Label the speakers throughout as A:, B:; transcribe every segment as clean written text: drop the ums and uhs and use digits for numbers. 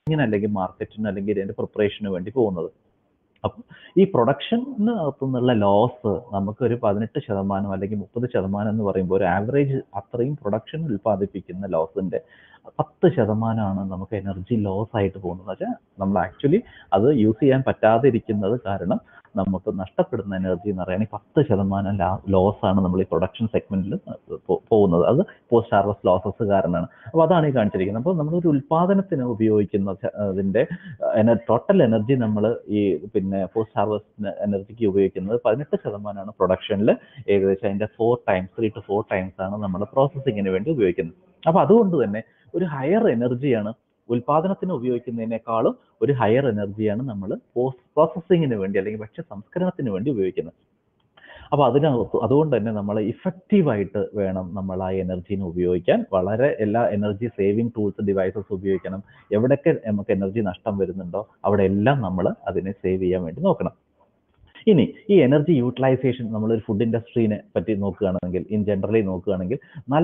A: അല്ലെങ്കിൽ മാർക്കറ്റിന് അല്ലെങ്കിൽ ഇതിന്റെ പ്രിപ്പറേഷന് വേണ്ടി പോകുന്നത്. അപ്പം ഈ പ്രൊഡക്ഷനകത്തുനിന്നുള്ള ലോസ് നമുക്കൊരു 18% അല്ലെങ്കിൽ 30% എന്ന് പറയുമ്പോൾ ഒരു ആവറേജ് അത്രയും പ്രൊഡക്ഷൻ ഉൽപ്പാദിപ്പിക്കുന്ന ലോസിന്റെ 10% നമുക്ക് എനർജി ലോസ് ആയിട്ട് പോകുന്നത്. വെച്ചാൽ നമ്മൾ ആക്ച്വലി അത് യൂസ് ചെയ്യാൻ പറ്റാതിരിക്കുന്നത് കാരണം നമുക്ക് നഷ്ടപ്പെടുന്ന എനർജി എന്ന് പറയുകയാണെങ്കിൽ 10% ലോസ് ആണ് നമ്മൾ ഈ പ്രൊഡക്ഷൻ സെഗ്മെന്റിൽ പോകുന്നത്. അത് പോസ്റ്റ് ഹാർവസ്റ്റ് ലോസസ് കാരണമാണ്. അപ്പോൾ അതാണ് ഈ കാണിച്ചിരിക്കുന്നത്. അപ്പോൾ നമ്മളൊരു ഉൽപ്പാദനത്തിന് ഉപയോഗിക്കുന്ന അതിന്റെ ടോട്ടൽ എനർജി നമ്മൾ ഈ പോസ്റ്റ് ഹാർവസ്റ്റ് എനർജിക്ക് ഉപയോഗിക്കുന്നത് 18% പ്രൊഡക്ഷനിൽ, ഏകദേശം അതിന്റെ 3 to 4 ടൈംസ് ആണ് നമ്മൾ പ്രോസസ്സിങ്ങിന് വേണ്ടി ഉപയോഗിക്കുന്നത്. അപ്പൊ അതുകൊണ്ട് തന്നെ ഒരു ഹയർ എനർജിയാണ് ഉൽപാദനത്തിന് ഉപയോഗിക്കുന്നതിനേക്കാളും ഒരു ഹയർ എനർജിയാണ് നമ്മൾ പോസ്റ്റ് പ്രോസസ്സിങ്ങിന് വേണ്ടി അല്ലെങ്കിൽ ഭക്ഷ്യ സംസ്കരണത്തിന് വേണ്ടി ഉപയോഗിക്കുന്നത്. അപ്പൊ അതുകൊണ്ട് തന്നെ നമ്മൾ ഇഫക്റ്റീവായിട്ട് വേണം നമ്മൾ ആ എനർജീനെ ഉപയോഗിക്കാൻ. വളരെ എല്ലാ എനർജി സേവിങ് ടൂൾസ് ഡിവൈസസ് ഉപയോഗിക്കണം. എവിടെയൊക്കെ നമുക്ക് എനർജി നഷ്ടം വരുന്നുണ്ടോ അവിടെ എല്ലാം നമ്മൾ അതിനെ സേവ് ചെയ്യാൻ വേണ്ടി നോക്കണം. ഇനി ഈ എനർജി യൂട്ടിലൈസേഷൻ നമ്മളൊരു ഫുഡ് ഇൻഡസ്ട്രീനെ പറ്റി നോക്കുകയാണെങ്കിൽ, ഇൻ ജനറലി നോക്കുകയാണെങ്കിൽ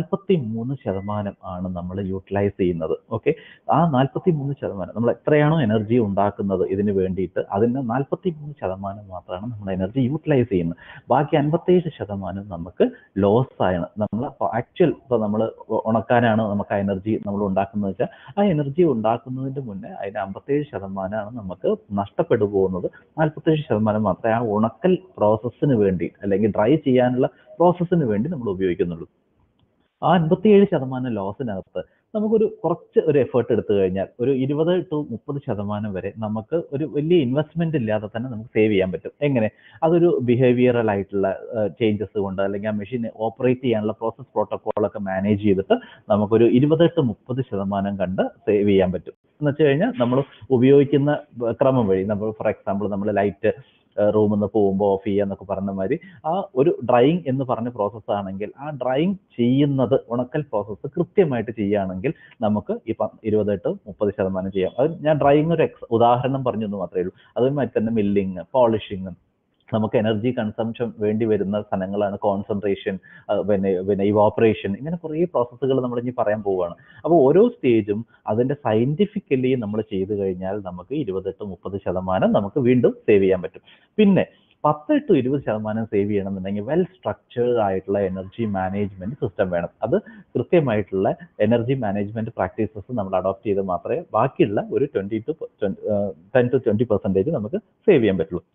A: 43% ആണ് നമ്മൾ യൂട്ടിലൈസ് ചെയ്യുന്നത്. ഓക്കെ, ആ 43% നമ്മൾ എത്രയാണോ എനർജി ഉണ്ടാക്കുന്നത് ഇതിന് വേണ്ടിയിട്ട് അതിന് 43% മാത്രമാണ് നമ്മൾ എനർജി യൂട്ടിലൈസ് ചെയ്യുന്നത്. ബാക്കി 57% നമുക്ക് ലോസ് ആണ്. നമ്മൾ ആക്ച്വൽ ഇപ്പോൾ നമ്മൾ ഉണക്കാനാണ് നമുക്ക് ആ എനർജി നമ്മൾ ഉണ്ടാക്കുന്നത് വെച്ചാൽ ആ എനർജി ഉണ്ടാക്കുന്നതിന് മുന്നേ അതിന് 57% നമുക്ക് നഷ്ടപ്പെട്ടു പോകുന്നത്. 47% മാത്രമേ ആ ഉണക്കൽ പ്രോസസ്സിന് വേണ്ടി അല്ലെങ്കിൽ ഡ്രൈ ചെയ്യാനുള്ള പ്രോസസ്സിന് വേണ്ടി നമ്മൾ ഉപയോഗിക്കുന്നുള്ളൂ. ആ 57% ലോസിനകത്ത് നമുക്കൊരു കുറച്ച് ഒരു എഫേർട്ട് എടുത്തു കഴിഞ്ഞാൽ ഒരു 20 to 30% വരെ നമുക്ക് ഒരു വലിയ ഇൻവെസ്റ്റ്മെന്റ് ഇല്ലാതെ തന്നെ നമുക്ക് സേവ് ചെയ്യാൻ പറ്റും. എങ്ങനെ? അതൊരു ബിഹേവിയറൽ ആയിട്ടുള്ള ചേഞ്ചസ് കൊണ്ട് അല്ലെങ്കിൽ ആ മെഷീൻ ഓപ്പറേറ്റ് ചെയ്യാനുള്ള പ്രോസസ് പ്രോട്ടോകോളൊക്കെ മാനേജ് ചെയ്തിട്ട് നമുക്കൊരു 20 to 30% കണ്ട് സേവ് ചെയ്യാൻ പറ്റും. എന്ന് വെച്ച് കഴിഞ്ഞാൽ നമ്മൾ ഉപയോഗിക്കുന്ന ക്രമം വഴി നമ്മൾ ഫോർ എക്സാമ്പിൾ നമ്മൾ ലൈറ്റ് റൂമിൽ നിന്ന് പോകുമ്പോൾ ഓഫ് ചെയ്യുക എന്നൊക്കെ പറഞ്ഞ മാതിരി ആ ഒരു ഡ്രൈയിങ് എന്ന് പറഞ്ഞ പ്രോസസ്സ് ആണെങ്കിൽ ആ ഡ്രൈയിങ് ചെയ്യുന്നത് ഉണക്കൽ പ്രോസസ്സ് കൃത്യമായിട്ട് ചെയ്യുകയാണെങ്കിൽ നമുക്ക് ഇപ്പം 20 to 30% ചെയ്യാം. അത് ഞാൻ ഡ്രൈയിങ് ഒരു ഉദാഹരണം പറഞ്ഞെന്ന് മാത്രമേ ഉള്ളൂ. അതുമാതിരി തന്നെ മില്ലിങ്, പോളിഷിങ്, നമുക്ക് എനർജി കൺസംഷൻ വേണ്ടി വരുന്ന സ്ഥലങ്ങളാണ് കോൺസെൻട്രേഷൻ, പിന്നെ ഇവാപ്പറേഷൻ, ഇങ്ങനെ കുറേ പ്രോസസ്സുകൾ നമ്മൾ ഇനി പറയാൻ പോവുകയാണ്. അപ്പോൾ ഓരോ സ്റ്റേജും അതിന്റെ സയന്റിഫിക്കലി നമ്മൾ ചെയ്തു കഴിഞ്ഞാൽ നമുക്ക് 20 to 30% നമുക്ക് വീണ്ടും സേവ് ചെയ്യാൻ പറ്റും. പിന്നെ 10 to 20% സേവ് ചെയ്യണമെന്നുണ്ടെങ്കിൽ വെൽ സ്ട്രക്ചേർഡ് ആയിട്ടുള്ള എനർജി മാനേജ്മെന്റ് സിസ്റ്റം വേണം. അത് കൃത്യമായിട്ടുള്ള എനർജി മാനേജ്മെന്റ് പ്രാക്ടീസസ് നമ്മൾ അഡോപ്റ്റ് ചെയ്ത് മാത്രമേ ബാക്കിയുള്ള ഒരു 10 to 20% നമുക്ക് സേവ് ചെയ്യാൻ പറ്റുള്ളൂ.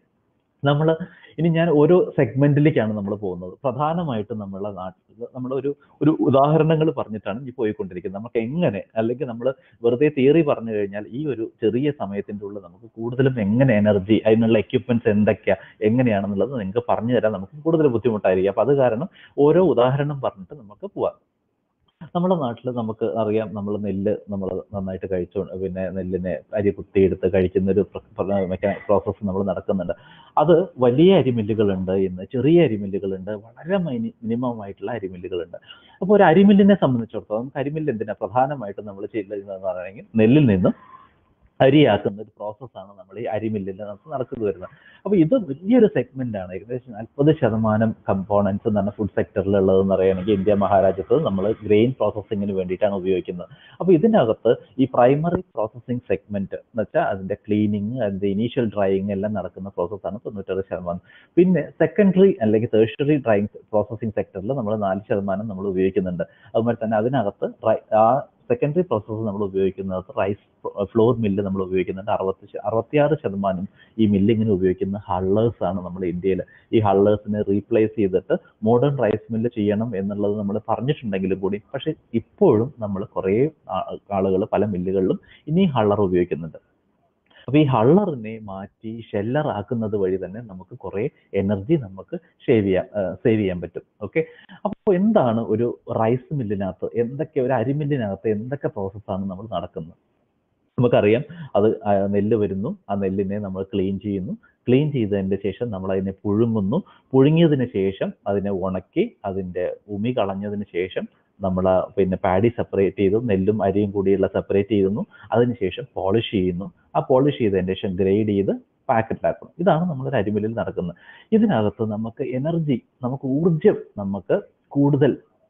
A: ഇനി ഞാൻ ഓരോ സെഗ്മെന്റിലേക്കാണ് നമ്മൾ പോകുന്നത്. പ്രധാനമായിട്ടും നമ്മളെ നാട്ടിൽ നമ്മളൊരു ഉദാഹരണങ്ങൾ പറഞ്ഞിട്ടാണ് ഈ പോയിക്കൊണ്ടിരിക്കുന്നത്. നമുക്ക് എങ്ങനെ, അല്ലെങ്കിൽ നമ്മൾ വെറുതെ തിയറി പറഞ്ഞു കഴിഞ്ഞാൽ ഈ ഒരു ചെറിയ സമയത്തിൻ്റെ ഉള്ളിൽ നമുക്ക് കൂടുതലും എങ്ങനെ എനർജി, അതിനുള്ള എക്യുപ്മെന്റ്സ് എന്തൊക്കെയാ, എങ്ങനെയാണെന്നുള്ളത് നിങ്ങൾക്ക് പറഞ്ഞു തരാൻ നമുക്ക് കൂടുതൽ ബുദ്ധിമുട്ടായിരിക്കും. അപ്പൊ അത് കാരണം ഓരോ ഉദാഹരണം പറഞ്ഞിട്ട് നമുക്ക് പോവാം. നമ്മുടെ നാട്ടിൽ നമുക്ക് അറിയാം, നമ്മൾ നെല്ല് നമ്മൾ നന്നായിട്ട് പിന്നെ നെല്ലിനെ അരി കുത്തിയെടുത്ത് കഴിക്കുന്ന ഒരു പ്രോസസ്സ് നമ്മൾ നടക്കുന്നുണ്ട്. അത് വലിയ അരിമില്ലുകളുണ്ട്, ഇന്ന് ചെറിയ അരിമില്ലുകളുണ്ട്, വളരെ മിനിമം ആയിട്ടുള്ള അരിമില്ലുകളുണ്ട്. അപ്പോൾ ഒരു അരിമില്ലിനെ സംബന്ധിച്ചിടത്തോളം നമുക്ക് അരിമില്ല് എന്തിനാ പ്രധാനമായിട്ടും നമ്മൾ ചെയ്യുന്നതെന്ന് പറയുകയാണെങ്കിൽ നെല്ലിൽ നിന്നും അരിയാക്കുന്ന ഒരു പ്രോസസ്സാണ് നമ്മൾ ഈ അരിമില്ലിൽ നമുക്ക് നടക്കുന്നു വരുന്നത്. അപ്പോൾ ഇത് വലിയൊരു സെഗ്മെന്റ് ആണ്. ഏകദേശം 40% കമ്പോണൻസ് എന്ന് പറഞ്ഞാൽ ഫുഡ് സെക്ടറിലുള്ളതെന്ന് പറയുകയാണെങ്കിൽ ഇന്ത്യ മഹാരാജ്യത്ത് നമ്മൾ ഗ്രെയിൻ പ്രോസസ്സിങ്ങിന് വേണ്ടിയിട്ടാണ് ഉപയോഗിക്കുന്നത്. അപ്പോൾ ഇതിനകത്ത് ഈ പ്രൈമറി പ്രോസസ്സിംഗ് സെഗ്മെന്റ് എന്ന് വെച്ചാൽ അതിന്റെ ക്ലീനിങ്, അതിന്റെ ഇനീഷ്യൽ ഡ്രൈയിങ് എല്ലാം നടക്കുന്ന പ്രോസസ്സാണ് 96%. പിന്നെ സെക്കൻഡറി അല്ലെങ്കിൽ ടേഴ്സറി ഡ്രൈയിങ് പ്രോസസ്സിംഗ് സെക്ടറിൽ നമ്മൾ 4% നമ്മൾ ഉപയോഗിക്കുന്നുണ്ട്. അതുപോലെ തന്നെ അതിനകത്ത് ആ സെക്കൻഡറി പ്രോസസ്സ് നമ്മൾ ഉപയോഗിക്കുന്നത് റൈസ് ഫ്ലോർ മില്ല് നമ്മൾ ഉപയോഗിക്കുന്നുണ്ട്. 66% ഈ മില്ലിങ്ങിന് ഉപയോഗിക്കുന്ന ഹള്ളേഴ്സ് ആണ് നമ്മൾ ഇന്ത്യയിൽ. ഈ ഹള്ളേഴ്സിനെ റീപ്ലേസ് ചെയ്തിട്ട് മോഡേൺ റൈസ് മില്ല് ചെയ്യണം എന്നുള്ളത് നമ്മൾ പറഞ്ഞിട്ടുണ്ടെങ്കിലും കൂടി പക്ഷെ ഇപ്പോഴും നമ്മൾ കുറേ ആളുകൾ പല മില്ലുകളിലും ഇനി ഹള്ളർ ഉപയോഗിക്കുന്നുണ്ട്. അപ്പൊ ഈ ഹള്ളറിനെ മാറ്റി ഷെല്ലർ ആക്കുന്നത് വഴി തന്നെ നമുക്ക് കുറെ എനർജി നമുക്ക് സേവ് ചെയ്യാൻ പറ്റും. ഓക്കെ, അപ്പോൾ എന്താണ് ഒരു റൈസ് മില്ലിനകത്ത്, ഒരു അരിമില്ലിനകത്ത് എന്തൊക്കെ പ്രോസസ്സാണ് നമ്മൾ നടക്കുന്നത്? നമുക്കറിയാം, അത് നെല്ല് വരുന്നു, ആ നെല്ലിനെ നമ്മൾ ക്ലീൻ ചെയ്യുന്നു, ക്ലീൻ ചെയ്തതിന് ശേഷം നമ്മൾ അതിനെ പുഴുങ്ങുന്നു, പുഴുങ്ങിയതിന് ശേഷം അതിനെ ഉണക്കി അതിൻ്റെ ഉമി കളഞ്ഞതിന് ശേഷം നമ്മൾ പിന്നെ പാഡി സെപ്പറേറ്റ് ചെയ്തു, നെല്ലും അരിയും കൂടിയുള്ള സെപ്പറേറ്റ് ചെയ്യുന്നു, അതിനുശേഷം പോളിഷ് ചെയ്യുന്നു, ആ പോളിഷ് ചെയ്തതിന് ശേഷം ഗ്രേഡ് ചെയ്ത് പാക്കറ്റിലാക്കുന്നു. ഇതാണ് നമ്മളൊരു അരിമില്ലിൽ നടക്കുന്നത്. ഇതിനകത്ത് നമുക്ക് എനർജി, നമുക്ക് ഊർജം നമുക്ക് കൂടുതൽ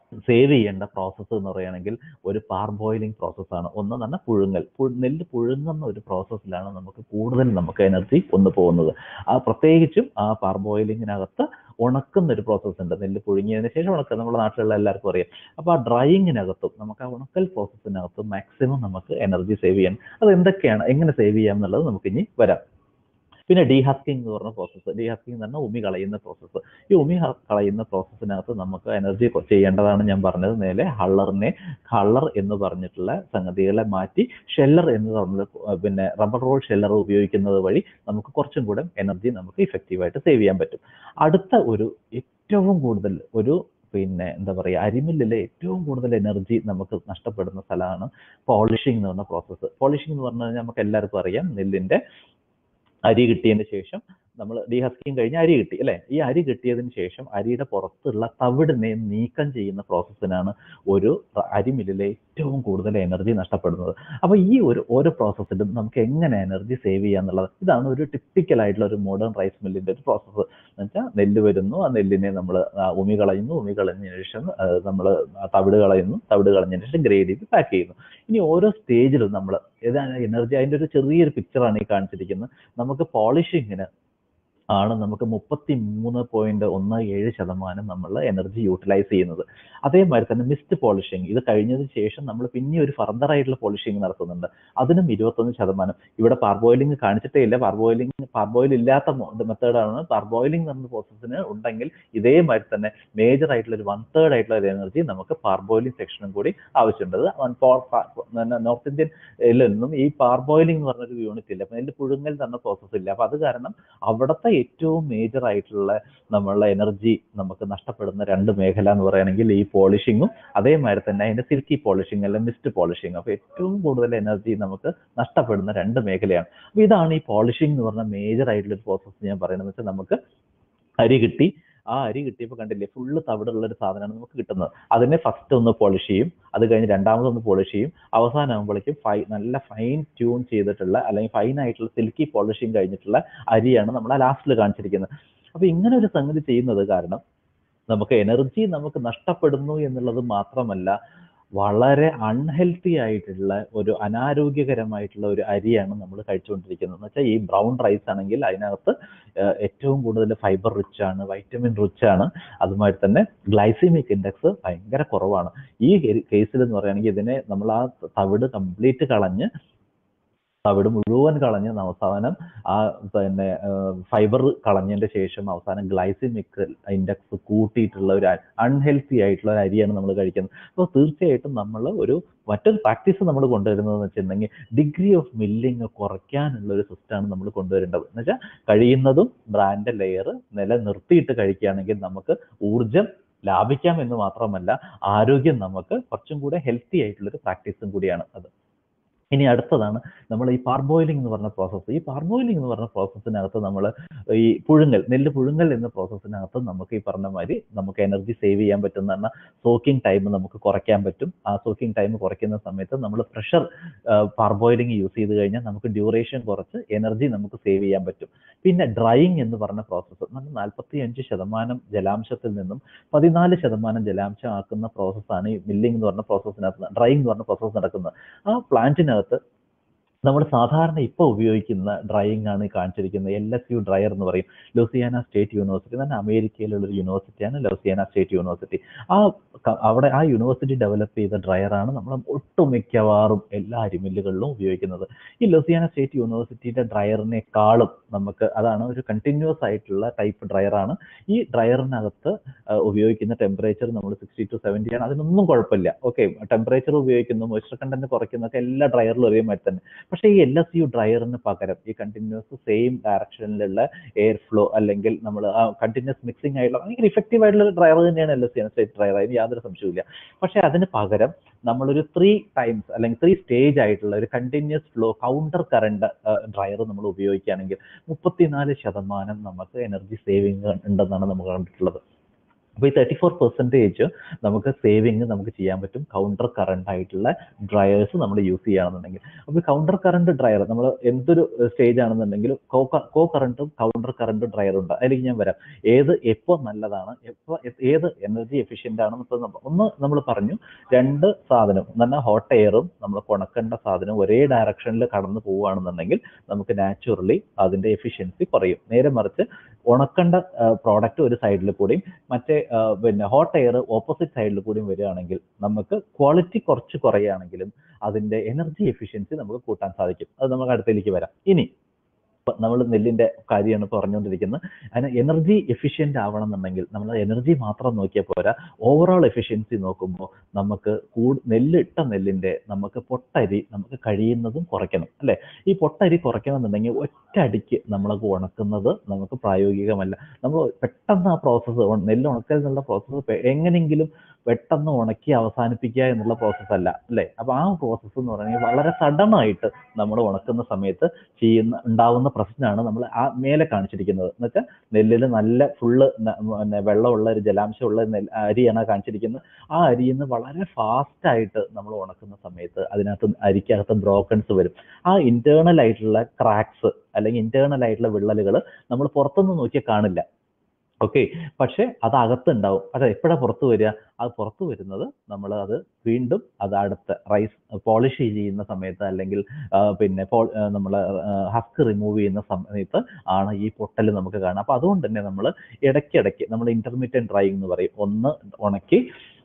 A: സേവ് ചെയ്യേണ്ട പ്രോസസ്സ് എന്ന് പറയുകയാണെങ്കിൽ ഒരു പാർബോയിലിംഗ് പ്രോസസ്സാണ്. ഒന്ന് തന്നെ പുഴുങ്ങൽ. നെല്ല് പുഴുങ്ങുന്ന ഒരു പ്രോസസ്സിലാണ് നമുക്ക് എനർജി ഒന്ന് പോകുന്നത്. പ്രത്യേകിച്ചും ആ പാർബോയിലിങ്ങിനകത്ത് ഉണക്കുന്ന ഒരു പ്രോസസ്സ് ഉണ്ട്. നെല്ല് പുഴുങ്ങിയതിന് ശേഷം ഉണക്കുക, നമ്മുടെ നാട്ടിലുള്ള എല്ലാവർക്കും അറിയാം. അപ്പോൾ ആ ഡ്രൈയിങ്ങിനകത്തും നമുക്ക് ആ ഉണക്കൽ പ്രോസസ്സിനകത്തും മാക്സിമം നമുക്ക് എനർജി സേവ് ചെയ്യാൻ. അത് എന്തൊക്കെയാണ്, എങ്ങനെ സേവ് ചെയ്യാം എന്നുള്ളത് നമുക്കിനി വരാം. പിന്നെ ഡീഹസ്കിങ് എന്ന് പറഞ്ഞ പ്രോസസ്സ്. ഡീഹസ്കിങ് എന്ന് പറഞ്ഞാൽ ഉമി കളയുന്ന പ്രോസസ്സ്. ഈ ഉമി കളയുന്ന പ്രോസസ്സിനകത്ത് നമുക്ക് എനർജി ചെയ്യേണ്ടതാണ് ഞാൻ പറഞ്ഞത്. നേരെ ഹള്ളർ എന്ന് പറഞ്ഞിട്ടുള്ള സംഗതികളെ മാറ്റി ഷെല്ലർ എന്ന് പറഞ്ഞത്, പിന്നെ റബ്ബർ റോൾ ഷെല്ലർ ഉപയോഗിക്കുന്നത് വഴി നമുക്ക് കുറച്ചും കൂടെ എനർജി നമുക്ക് ഇഫക്റ്റീവായിട്ട് സേവ് ചെയ്യാൻ പറ്റും. അടുത്ത ഏറ്റവും കൂടുതൽ എന്താ പറയുക, അരിമില്ലിലെ ഏറ്റവും കൂടുതൽ എനർജി നമുക്ക് നഷ്ടപ്പെടുന്ന സ്ഥലമാണ് പോളിഷിംഗ് എന്ന് പറഞ്ഞ പ്രോസസ്സ്. പോളിഷിംഗ് എന്ന് പറഞ്ഞാൽ നമുക്ക് എല്ലാവർക്കും അറിയാം, നെല്ലിൻ്റെ അരി കിട്ടിയതിന് ശേഷം നമ്മൾ ഡീഹസ്കിങ് കഴിഞ്ഞ് അരി കിട്ടി അല്ലേ? ഈ അരി കിട്ടിയതിന് ശേഷം അരിയുടെ പുറത്തുള്ള തവിടിനെ നീക്കം ചെയ്യുന്ന പ്രോസസ്സിനാണ് ഒരു അരിമില്ലിലെ ഏറ്റവും കൂടുതൽ എനർജി നഷ്ടപ്പെടുന്നത്. അപ്പോൾ ഈ ഓരോ പ്രോസസ്സിലും നമുക്ക് എങ്ങനെ എനർജി സേവ് ചെയ്യുക എന്നുള്ളത്, ഇതാണ് ഒരു ടിപ്പിക്കൽ ആയിട്ടുള്ള ഒരു മോഡേൺ റൈസ് മില്ലിൻ്റെ ഒരു പ്രോസസ്സ്. എന്ന് വെച്ചാൽ നെല്ല് വരുന്നു, ആ നെല്ലിനെ നമ്മൾ ഉമി കളഞ്ഞതിന് ശേഷം നമ്മൾ തവിട് കളഞ്ഞതിന് ശേഷം ഗ്രേഡ് ചെയ്ത് പാക്ക് ചെയ്യുന്നു. ഇനി ഓരോ സ്റ്റേജിലും നമ്മൾ ഏതാണ് എനർജി, അതിൻ്റെ ഒരു ചെറിയൊരു പിക്ചറാണ് ഈ കാണിച്ചിരിക്കുന്നത്. നമുക്ക് പോളിഷിങ്ങിന് ആണ് നമുക്ക് 33.17% നമ്മൾ എനർജി യൂട്ടിലൈസ് ചെയ്യുന്നത്. അതേമാതിരി തന്നെ മിസ്റ്റ് പോളിഷിങ്, ഇത് കഴിഞ്ഞതിന് ശേഷം നമ്മൾ പിന്നെ ഒരു ഫർദർ ആയിട്ടുള്ള പോളിഷിങ് നടത്തുന്നുണ്ട്, അതിനും 21%. ഇവിടെ പാർബോയിലിംഗ് കാണിച്ചിട്ടേ ഇല്ല. പാർബോയിൽ ഇല്ലാത്ത മെത്തേഡാണ്. പാർബോയിലിംഗ് എന്ന പ്രോസസ്സിന് ഉണ്ടെങ്കിൽ ഇതേമാതിരി തന്നെ മേജർ ആയിട്ടുള്ള ഒരു 1/3 ആയിട്ടുള്ള ഒരു എനർജി നമുക്ക് പാർബോയിലിംഗ് സെക്ഷനും കൂടി ആവശ്യമുണ്ട്. നോർത്ത് ഇന്ത്യയിൽ നിന്നും ഈ പാർബോയിലിംഗ് എന്ന് പറഞ്ഞൊരു യൂണിറ്റ് ഇല്ല, നെല്ല് പുഴുങ്ങൽ എന്ന പ്രോസസ്സ് ഇല്ല. അപ്പൊ അത് കാരണം അവിടുത്തെ ഏറ്റവും മേജർ ആയിട്ടുള്ള നമ്മളുടെ എനർജി നമുക്ക് നഷ്ടപ്പെടുന്ന രണ്ട് മേഖല എന്ന് പറയുകയാണെങ്കിൽ ഈ പോളിഷിങ്ങും അതേമാതിരി തന്നെ അതിന്റെ സിൽക്കി പോളിഷിങ് അല്ലെങ്കിൽ മിസ്റ്റ് പോളിഷിങ്. അപ്പോൾ ഏറ്റവും കൂടുതൽ എനർജി നമുക്ക് നഷ്ടപ്പെടുന്ന രണ്ട് മേഖലയാണ്. അപ്പോൾ ഇതാണ് ഈ പോളിഷിംഗ് എന്ന് പറഞ്ഞ മേജർ ആയിട്ടുള്ള ഒരു പ്രോസസ്സ് ഞാൻ പറയുന്നത്. വെച്ചാൽ നമുക്ക് അരി കിട്ടി, ആ അരി കിട്ടിയപ്പോൾ കണ്ടില്ലേ ഫുള്ള് തവിടുള്ള ഒരു സാധനമാണ് നമുക്ക് കിട്ടുന്നത്. അതിനെ ഫസ്റ്റ് ഒന്ന് പോളിഷ് ചെയ്യും, അത് കഴിഞ്ഞ് രണ്ടാമതൊന്ന് പോളിഷ് ചെയ്യും, അവസാനം ആകുമ്പോഴേക്കും നല്ല ഫൈൻ ട്യൂൺ ചെയ്തിട്ടുള്ള അല്ലെങ്കിൽ ഫൈൻ ആയിട്ടുള്ള സിൽക്കി പോളിഷിങ് കഴിഞ്ഞിട്ടുള്ള അരിയാണ് നമ്മൾ ആ ലാസ്റ്റിൽ കാണിച്ചിരിക്കുന്നത്. അപ്പോൾ ഇങ്ങനെ ഒരു സംഗതി ചെയ്യുന്നത് കാരണം നമുക്ക് എനർജി നമുക്ക് നഷ്ടപ്പെടുന്നു എന്നുള്ളത് മാത്രമല്ല, വളരെ അൺഹെൽത്തി ആയിട്ടുള്ള ഒരു അനാരോഗ്യകരമായിട്ടുള്ള ഒരു അരിയാണ് നമ്മൾ കഴിച്ചുകൊണ്ടിരിക്കുന്നത്. എന്ന് വെച്ചാൽ ഈ ബ്രൗൺ റൈസ് ആണെങ്കിൽ അതിനകത്ത് ഏറ്റവും കൂടുതൽ ഫൈബർ റിച്ച് ആണ്, വൈറ്റമിൻ റിച്ച് ആണ്, അതുമായി തന്നെ ഗ്ലൈസിമിക് ഇൻഡെക്സ് ഭയങ്കര കുറവാണ്. ഈ കേസിൽ എന്ന് പറയുകയാണെങ്കിൽ ഇതിനെ നമ്മൾ ആ തവിട് കംപ്ലീറ്റ് കളഞ്ഞ് തവിട് മുഴുവൻ കളഞ്ഞ് അവസാനം ആ പിന്നെ ഫൈബർ കളഞ്ഞതിന്റെ ശേഷം അവസാനം ഗ്ലൈസിമിക് ഇൻഡെക്സ് കൂട്ടിയിട്ടുള്ള ഒരു അൺഹെൽത്തി ആയിട്ടുള്ള ഒരു അരിയാണ് നമ്മൾ കഴിക്കുന്നത്. അപ്പോൾ തീർച്ചയായിട്ടും നമ്മൾ മറ്റൊരു പ്രാക്ടീസ് നമ്മൾ കൊണ്ടുവരുന്നതെന്ന് വെച്ചിട്ടുണ്ടെങ്കിൽ ഡിഗ്രി ഓഫ് മില്ലിങ് കുറയ്ക്കാനുള്ള ഒരു സിസ്റ്റമാണ് നമ്മൾ കൊണ്ടുവരേണ്ടത്. എന്ന് വെച്ചാൽ കഴിയുന്നതും ബ്രാൻഡ് ലെയർ നിലനിർത്തിയിട്ട് കഴിക്കുകയാണെങ്കിൽ നമുക്ക് ഊർജം ലാഭിക്കാം എന്ന് മാത്രമല്ല ആരോഗ്യം നമുക്ക് കുറച്ചും കൂടെ ഹെൽത്തി ആയിട്ടുള്ളൊരു പ്രാക്ടീസും കൂടിയാണ് അത്. ഇനി അടുത്തതാണ് നമ്മൾ ഈ പാർബോയിലിംഗ് എന്ന് പറഞ്ഞ പ്രോസസ്സ്. ഈ പാർബോയിലിംഗ് എന്ന് പറഞ്ഞ പ്രോസസ്സിനകത്ത് നമ്മൾ ഈ നെല്ല് പുഴുങ്ങൽ എന്ന പ്രോസസ്സിനകത്ത് നമുക്ക് ഈ പറഞ്ഞ മാതിരി നമുക്ക് എനർജി സേവ് ചെയ്യാൻ പറ്റുന്ന സോക്കിംഗ് ടൈം നമുക്ക് കുറയ്ക്കാൻ പറ്റും. ആ സോക്കിംഗ് ടൈം കുറയ്ക്കുന്ന സമയത്ത് നമ്മൾ പ്രഷർ പാർബോയിലിംഗ് യൂസ് ചെയ്ത് കഴിഞ്ഞാൽ നമുക്ക് ഡ്യൂറേഷൻ കുറച്ച് എനർജി നമുക്ക് സേവ് ചെയ്യാൻ പറ്റും. പിന്നെ ഡ്രൈയിങ് എന്ന് പറഞ്ഞ പ്രോസസ്സ്, നമ്മൾ 45% ജലാംശത്തിൽ നിന്നും 14% ജലാംശം ആക്കുന്ന പ്രോസസ്സാണ് ഈ മില്ലിംഗ് എന്ന് പറഞ്ഞ പ്രോസസ്സിനകത്ത്, ഡ്രൈയിങ് എന്ന് പറഞ്ഞ പ്രോസസ്സ് നടക്കുന്നത്. ആ പ്ലാന്റിനകത്ത് നമ്മൾ സാധാരണ ഇപ്പോൾ ഉപയോഗിക്കുന്ന ഡ്രൈയിങ് ആണ് കാണിച്ചിരിക്കുന്നത്. LSU ഡ്രയർ എന്ന് പറയും. ലൂസിയാന സ്റ്റേറ്റ് യൂണിവേഴ്സിറ്റി തന്നെ അമേരിക്കയിലുള്ളൊരു യൂണിവേഴ്സിറ്റിയാണ് ലൂസിയാന സ്റ്റേറ്റ് യൂണിവേഴ്സിറ്റി. ആ യൂണിവേഴ്സിറ്റി ഡെവലപ്പ് ചെയ്ത ഡ്രയറാണ് നമ്മൾ ഒട്ടുമിക്കവാറും എല്ലാ അരിമില്ലുകളിലും ഉപയോഗിക്കുന്നത്. ഈ ലൂസിയാന സ്റ്റേറ്റ് യൂണിവേഴ്സിറ്റിയുടെ ഡ്രയറിനേക്കാളും അതാണ് ഒരു കണ്ടിന്യൂസ് ആയിട്ടുള്ള ടൈപ്പ് ഡ്രയറാണ്. ഈ ഡ്രയറിനകത്ത് ഉപയോഗിക്കുന്ന ടെമ്പറേച്ചർ നമ്മൾ 60 to 70 ആണ്. അതിനൊന്നും കുഴപ്പമില്ല. ഓക്കെ, ടെമ്പറേച്ചർ ഉപയോഗിക്കുന്നു, മോയ്സ്ചർ കണ്ടന്റ് കുറയ്ക്കുന്നതൊക്കെ എല്ലാ ഡ്രയറിലും ഒരേ മാതിരി തന്നെ. പക്ഷേ ഈ LSU ഡ്രയറിന് പകരം ഈ കണ്ടിന്യൂസ് സെയിം ഡയറക്ഷനിലുള്ള എയർ ഫ്ലോ അല്ലെങ്കിൽ നമ്മൾ ആ കണ്ടിന്യൂസ് മിക്സിംഗ് ആയിട്ടുള്ള ഭയങ്കര ഇഫക്റ്റീവ് ആയിട്ടുള്ള ഒരു ഡ്രയർ തന്നെയാണ് LSU സ്റ്റേറ്റ് ഡ്രയർ, അതിന് യാതൊരു സംശയമില്ല. പക്ഷേ അതിന് പകരം നമ്മളൊരു 3 times അല്ലെങ്കിൽ 3 സ്റ്റേജ് ആയിട്ടുള്ള ഒരു continuous flow counter current dryer നമ്മൾ ഉപയോഗിക്കുകയാണെങ്കിൽ 34% നമുക്ക് എനർജി സേവിങ് ഉണ്ടെന്നാണ് നമ്മൾ കണ്ടിട്ടുള്ളത്. അപ്പോൾ ഈ 34% നമുക്ക് സേവിങ് നമുക്ക് ചെയ്യാൻ പറ്റും കൗണ്ടർ കറണ്ട് ആയിട്ടുള്ള ഡ്രയേഴ്സ് നമ്മൾ യൂസ് ചെയ്യുകയാണെന്നുണ്ടെങ്കിൽ. അപ്പോൾ കൗണ്ടർ കറണ്ട് ഡ്രയർ നമ്മൾ എന്തൊരു സ്റ്റേജ് ആണെന്നുണ്ടെങ്കിലും കോ കറണ്ടും കൗണ്ടർ കറണ്ടും ഡ്രയറും ഉണ്ട്. അതിലേക്ക് ഞാൻ വരാം. എപ്പോൾ നല്ലതാണ്, ഏത് എനർജി എഫിഷ്യൻ്റ് ആണെന്ന് ഇപ്പോൾ ഒന്ന് നമ്മൾ പറഞ്ഞു. രണ്ട് സാധനം എന്ന് പറഞ്ഞാൽ ഹോട്ട് എയറും നമ്മൾ ഉണക്കേണ്ട സാധനം ഒരേ ഡയറക്ഷനിൽ കടന്നു പോവുകയാണെന്നുണ്ടെങ്കിൽ നമുക്ക് നാച്ചുറലി അതിൻ്റെ എഫിഷ്യൻസി കുറയും. നേരെ മറിച്ച് ഉണക്കേണ്ട പ്രോഡക്റ്റ് ഒരു സൈഡിൽ കൂടിയും മറ്റേ പിന്നെ ഹോട്ട് എയർ ഓപ്പോസിറ്റ് സൈഡിൽ കൂടിയും വരികയാണെങ്കിൽ നമുക്ക് ക്വാളിറ്റി കുറച്ച് കുറയുകയാണെങ്കിലും അതിൻ്റെ എനർജി എഫിഷ്യൻസി നമുക്ക് കൂട്ടാൻ സാധിക്കും. അത് നമുക്ക് അടുത്തേക്ക് വരാം. ഇനി നമ്മൾ നെല്ലിൻ്റെ കാര്യമാണ് പറഞ്ഞുകൊണ്ടിരിക്കുന്നത്. അതിന് എനർജി എഫിഷ്യൻ്റ് ആവണം എന്നുണ്ടെങ്കിൽ നമ്മൾ എനർജി മാത്രം നോക്കിയാൽ പോരാ, ഓവറോൾ എഫിഷ്യൻസി നോക്കുമ്പോൾ നമുക്ക് നെല്ലിട്ട നെല്ലിൻ്റെ നമുക്ക് പൊട്ടരി നമുക്ക് കഴിയുന്നതും കുറയ്ക്കണം അല്ലേ. ഈ പൊട്ടരി കുറയ്ക്കണം എന്നുണ്ടെങ്കിൽ ഒറ്റ അടിക്ക് നമ്മളൊക്കെ ഉണക്കുന്നത് നമുക്ക് പ്രായോഗികമല്ല. നമ്മൾ പെട്ടെന്ന് ആ പ്രോസസ്സ് നെല്ല് ഉണക്കൽ എന്നുള്ള പ്രോസസ്സ് എങ്ങനെയെങ്കിലും പെട്ടെന്ന് ഉണക്കി അവസാനിപ്പിക്കുക എന്നുള്ള പ്രോസസ്സല്ല അല്ലേ. അപ്പോൾ ആ പ്രോസസ്സ് എന്ന് പറഞ്ഞാൽ വളരെ സഡൻ ആയിട്ട് നമ്മൾ ഉണക്കുന്ന സമയത്ത് ഉണ്ടാവുന്ന പ്രശ്നമാണ് നമ്മൾ ആ മേലെ കാണിച്ചിരിക്കുന്നത്. എന്ന് വെച്ചാൽ നെല്ലിൽ നല്ല ഫുള്ള് വെള്ളമുള്ള ഒരു ജലാംശമുള്ള അരിയാണ് കാണിച്ചിരിക്കുന്നത്. ആ അരിയിൽ നിന്ന് വളരെ ഫാസ്റ്റായിട്ട് നമ്മൾ ഉണക്കുന്ന സമയത്ത് അരിക്കകത്ത് ബ്രോക്കൺസ് വരും. ആ ഇന്റേണൽ ആയിട്ടുള്ള ക്രാക്സ് അല്ലെങ്കിൽ ഇന്റേണൽ ആയിട്ടുള്ള വിള്ളലുകൾ നമ്മൾ പുറത്തുനിന്ന് നോക്കിയാൽ കാണില്ല. ഓക്കെ, പക്ഷെ അത് അകത്തുണ്ടാവും. പക്ഷെ എപ്പോഴാണ് പുറത്തു വരിക? അത് പുറത്തു വരുന്നത് നമ്മൾ അത് വീണ്ടും അത് അടുത്ത പോളിഷ് ചെയ്യുന്ന സമയത്ത് അല്ലെങ്കിൽ പിന്നെ നമ്മൾ ഹസ്ക് റിമൂവ് ചെയ്യുന്ന സമയത്ത് ആണ് ഈ പൊട്ടൽ നമുക്ക് കാണാം. അപ്പോൾ അതുകൊണ്ട് തന്നെ നമ്മൾ ഇടയ്ക്കിടയ്ക്ക് നമ്മൾ ഇന്റർമീഡിയറ്റ് ഡ്രൈയിങ് എന്ന് പറയും. ഒന്ന് ഉണക്കി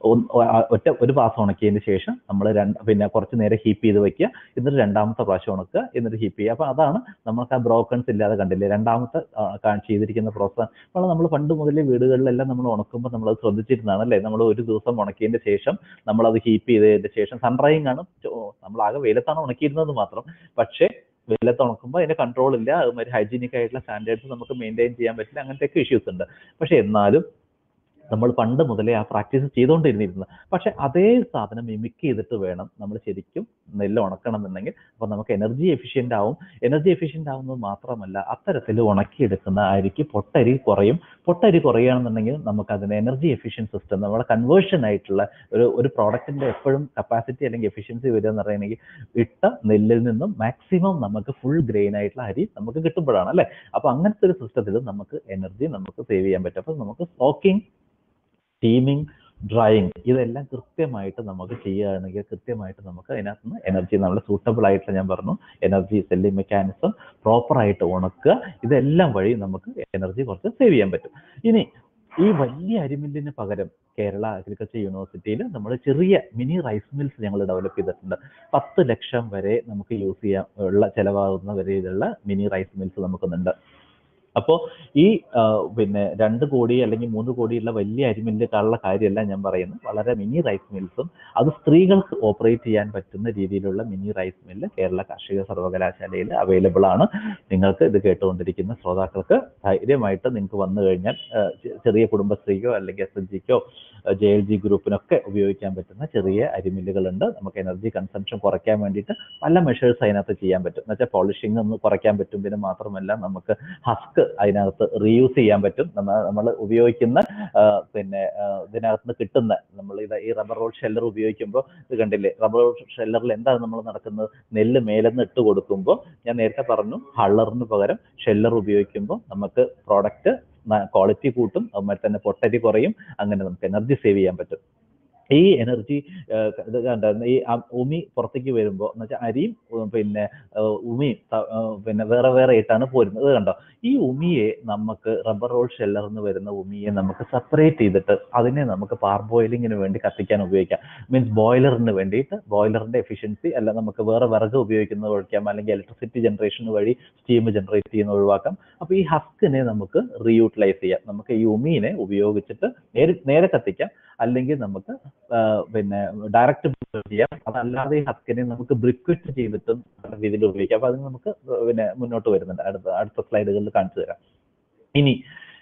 A: ഒരു പാസം ഉണക്കിയതിന് ശേഷം നമ്മൾ പിന്നെ കുറച്ച് നേരം ഹീപ്പ് ചെയ്ത് വെക്കുക, എന്നിട്ട് രണ്ടാമത്തെ പ്രാവശ്യം ഉണക്കുക, എന്നിട്ട് ഹീപ്പ് ചെയ്യുക. അപ്പോൾ അതാണ് നമുക്ക് ആ ബ്രോക്കൺസ് ഇല്ലാതെ കണ്ടില്ലേ രണ്ടാമത്തെ ചെയ്തിരിക്കുന്ന പ്രോസസ്. അപ്പോൾ നമ്മൾ പണ്ട് മുതലേ വീടുകളിലെല്ലാം നമ്മൾ ഉണക്കുമ്പോൾ നമ്മളത് ശ്രദ്ധിച്ചിരുന്നതാണ് അല്ലേ. നമ്മൾ ഒരു ദിവസം ഉണക്കിയതിന് ശേഷം നമ്മളത് ഹീപ്പ് ചെയ്തതിന് ശേഷം സൺഡ്രൈയിങ് ആണ്. നമ്മളാകെ വെയിലത്താണ് ഉണക്കിയിരുന്നത് മാത്രം. പക്ഷേ വെയിലത്ത് ഉണക്കുമ്പോൾ അതിൻ്റെ കൺട്രോൾ ഇല്ല, അതുമാതിരി ഹൈജീനിക് ആയിട്ടുള്ള സ്റ്റാൻഡേർഡ്സ് നമുക്ക് മെയിൻറ്റെയിൻ ചെയ്യാൻ പറ്റില്ല. അങ്ങനത്തെയൊക്കെ ഇഷ്യൂസ് ഉണ്ട്. പക്ഷേ എന്നാലും നമ്മൾ പണ്ട് മുതലേ ആ പ്രാക്ടീസ് ചെയ്തുകൊണ്ടിരുന്നിരുന്നത്. പക്ഷെ അതേ സാധനം മിമിക് ചെയ്തിട്ട് വേണം നമ്മൾ ശരിക്കും നെല്ല് ഉണക്കണം എന്നുണ്ടെങ്കിൽ. അപ്പോൾ നമുക്ക് എനർജി എഫിഷ്യൻ്റ് ആവും. എനർജി എഫിഷ്യൻ്റ് ആവുന്നത് മാത്രമല്ല, അത്തരത്തിൽ ഉണക്കിയെടുക്കുന്ന അരിക്ക് പൊട്ടരി കുറയും. പൊട്ടരി കുറയുകയാണെന്നുണ്ടെങ്കിൽ നമുക്ക് അതിന് എനർജി എഫിഷ്യൻ സിസ്റ്റം, നമ്മുടെ കൺവേർഷൻ ആയിട്ടുള്ള ഒരു പ്രോഡക്റ്റിൻ്റെ എപ്പോഴും കപ്പാസിറ്റി അല്ലെങ്കിൽ എഫിഷ്യൻസി വരിക എന്ന് പറയുകയാണെങ്കിൽ ഇട്ട നെല്ലിൽ നിന്നും മാക്സിമം നമുക്ക് ഫുൾ ഗ്രെയിൻ ആയിട്ടുള്ള അരി നമുക്ക് കിട്ടുമ്പോഴാണ് അല്ലേ. അപ്പോൾ അങ്ങനത്തെ ഒരു സിസ്റ്റത്തിൽ നമുക്ക് എനർജി നമുക്ക് സേവ് ചെയ്യാൻ പറ്റും. അപ്പോൾ നമുക്ക് സ്റ്റോക്കിംഗ്, സ്റ്റീമിങ്, ഡ്രൈയിങ് ഇതെല്ലാം കൃത്യമായിട്ട് നമുക്ക് ചെയ്യുകയാണെങ്കിൽ കൃത്യമായിട്ട് നമുക്ക് അതിനകത്ത് നിന്ന് എനർജി നമ്മൾ സൂട്ടബിൾ ആയിട്ടുള്ള, ഞാൻ പറഞ്ഞു, എനർജി സെല്ലിംഗ് മെക്കാനിസം പ്രോപ്പറായിട്ട് ഉണക്കുക, ഇതെല്ലാം വഴി നമുക്ക് എനർജി കുറച്ച് സേവ് ചെയ്യാൻ പറ്റും. ഇനി ഈ വലിയ അരിമില്ലിന് പകരം കേരള അഗ്രികൾച്ചർ യൂണിവേഴ്സിറ്റിയിൽ നമ്മൾ ചെറിയ മിനി റൈസ് മിൽസ് ഞങ്ങൾ ഡെവലപ്പ് ചെയ്തിട്ടുണ്ട്. 10 ലക്ഷം വരെ നമുക്ക് യൂസ് ചെയ്യാൻ ഉള്ള ചിലവാകുന്ന വരെയുള്ള മിനി റൈസ് മിൽസ് നമുക്കുണ്ട്. അപ്പോൾ ഈ പിന്നെ 2 കോടി അല്ലെങ്കിൽ 3 കോടിയുള്ള വലിയ അരിമില്ലിനുള്ള കാര്യമല്ല ഞാൻ പറയുന്നത്. വളരെ മിനി റൈസ് മിൽസും അത് സ്ത്രീകൾക്ക് ഓപ്പറേറ്റ് ചെയ്യാൻ പറ്റുന്ന രീതിയിലുള്ള മിനി റൈസ് മില്ല് കേരള കാർഷിക സർവകലാശാലയിൽ അവൈലബിൾ ആണ്. നിങ്ങൾക്ക് ഇത് കേട്ടുകൊണ്ടിരിക്കുന്ന ശ്രോതാക്കൾക്ക് ധൈര്യമായിട്ട് നിങ്ങൾക്ക് വന്നു കഴിഞ്ഞാൽ ചെറിയ കുടുംബശ്രീക്കോ അല്ലെങ്കിൽ SHGക്കോ JLG ഗ്രൂപ്പിനൊക്കെ ഉപയോഗിക്കാൻ പറ്റുന്ന ചെറിയ അരിമില്ലുകളുണ്ട്. നമുക്ക് എനർജി കൺസംഷൻ കുറയ്ക്കാൻ വേണ്ടിയിട്ട് പല മെഷേഴ്സ് അതിനകത്ത് ചെയ്യാൻ പറ്റും. എന്ന് വെച്ചാൽ പോളിഷിംഗ് ഒന്ന് കുറയ്ക്കാൻ പറ്റും. പിന്നെ മാത്രമല്ല നമുക്ക് ഹസ്ക് അതിനകത്ത് റീയൂസ് ചെയ്യാൻ പറ്റും. നമ്മൾ ഉപയോഗിക്കുന്ന പിന്നെ ഇതിനകത്ത് നിന്ന് കിട്ടുന്ന ഈ റബ്ബർ റോൾ ഷെല്ലർ ഉപയോഗിക്കുമ്പോൾ ഇത് കണ്ടില്ലേ, റബ്ബർ റോൾ ഷെല്ലറിൽ എന്താണ് നമ്മൾ നടക്കുന്നത്? നെല്ല് മേലെന്ന് ഇട്ട് കൊടുക്കുമ്പോൾ ഞാൻ നേരത്തെ പറഞ്ഞു ഹള്ളറിന് പകരം ഷെല്ലർ ഉപയോഗിക്കുമ്പോൾ നമുക്ക് പ്രോഡക്റ്റ് ക്വാളിറ്റി കൂട്ടും, അതുപോലെ തന്നെ പൊട്ടരി കുറയും. അങ്ങനെ നമുക്ക് എനർജി സേവ് ചെയ്യാൻ പറ്റും. ഈ എനർജി ഇത് കണ്ട ഈ ഉമി പുറത്തേക്ക് വരുമ്പോൾ എന്ന് വെച്ചാൽ അരിയും പിന്നെ ഉമിയും പിന്നെ വേറെ വേറെ ആയിട്ടാണ് പോരുന്നത്. കണ്ടോ, ഈ ഉമിയെ നമുക്ക് റബ്ബർ റോൾ ഷെല്ലറിൽ വരുന്ന ഉമിയെ നമുക്ക് സെപ്പറേറ്റ് ചെയ്തിട്ട് അതിനെ നമുക്ക് പാർബോയിലിങ്ങിന് വേണ്ടി കത്തിക്കാൻ ഉപയോഗിക്കാം. മീൻസ് ബോയിലറിന് വേണ്ടിയിട്ട്, ബോയിലറിന്റെ എഫിഷ്യൻസി അല്ല, നമുക്ക് വേറെ വിറക് ഉപയോഗിക്കുന്നത് ഒഴിക്കാം, അല്ലെങ്കിൽ ഇലക്ട്രിസിറ്റി ജനറേഷൻ വഴി സ്റ്റീം ജനറേറ്റ് ചെയ്യുന്നത് ഒഴിവാക്കാം. അപ്പോൾ ഈ ഹസ്കിനെ നമുക്ക് റീയൂട്ടിലൈസ് ചെയ്യാം. നമുക്ക് ഈ ഉമീനെ ഉപയോഗിച്ചിട്ട് നേരെ കത്തിക്കാം, അല്ലെങ്കിൽ നമുക്ക് പിന്നെ ഡയറക്റ്റ് ചെയ്യാം. അതല്ലാതെ ഈ ഹസ്കിനെ നമുക്ക് ബ്രിക്വിറ്റ് ചെയ്തിട്ടും രീതിയിൽ ഉപയോഗിക്കാം. അപ്പോൾ അതിന് നമുക്ക് പിന്നെ മുന്നോട്ട് വരുന്നുണ്ട്, അടുത്ത സ്ലൈഡുകളിൽ കാണിച്ചു തരാം. ഇനി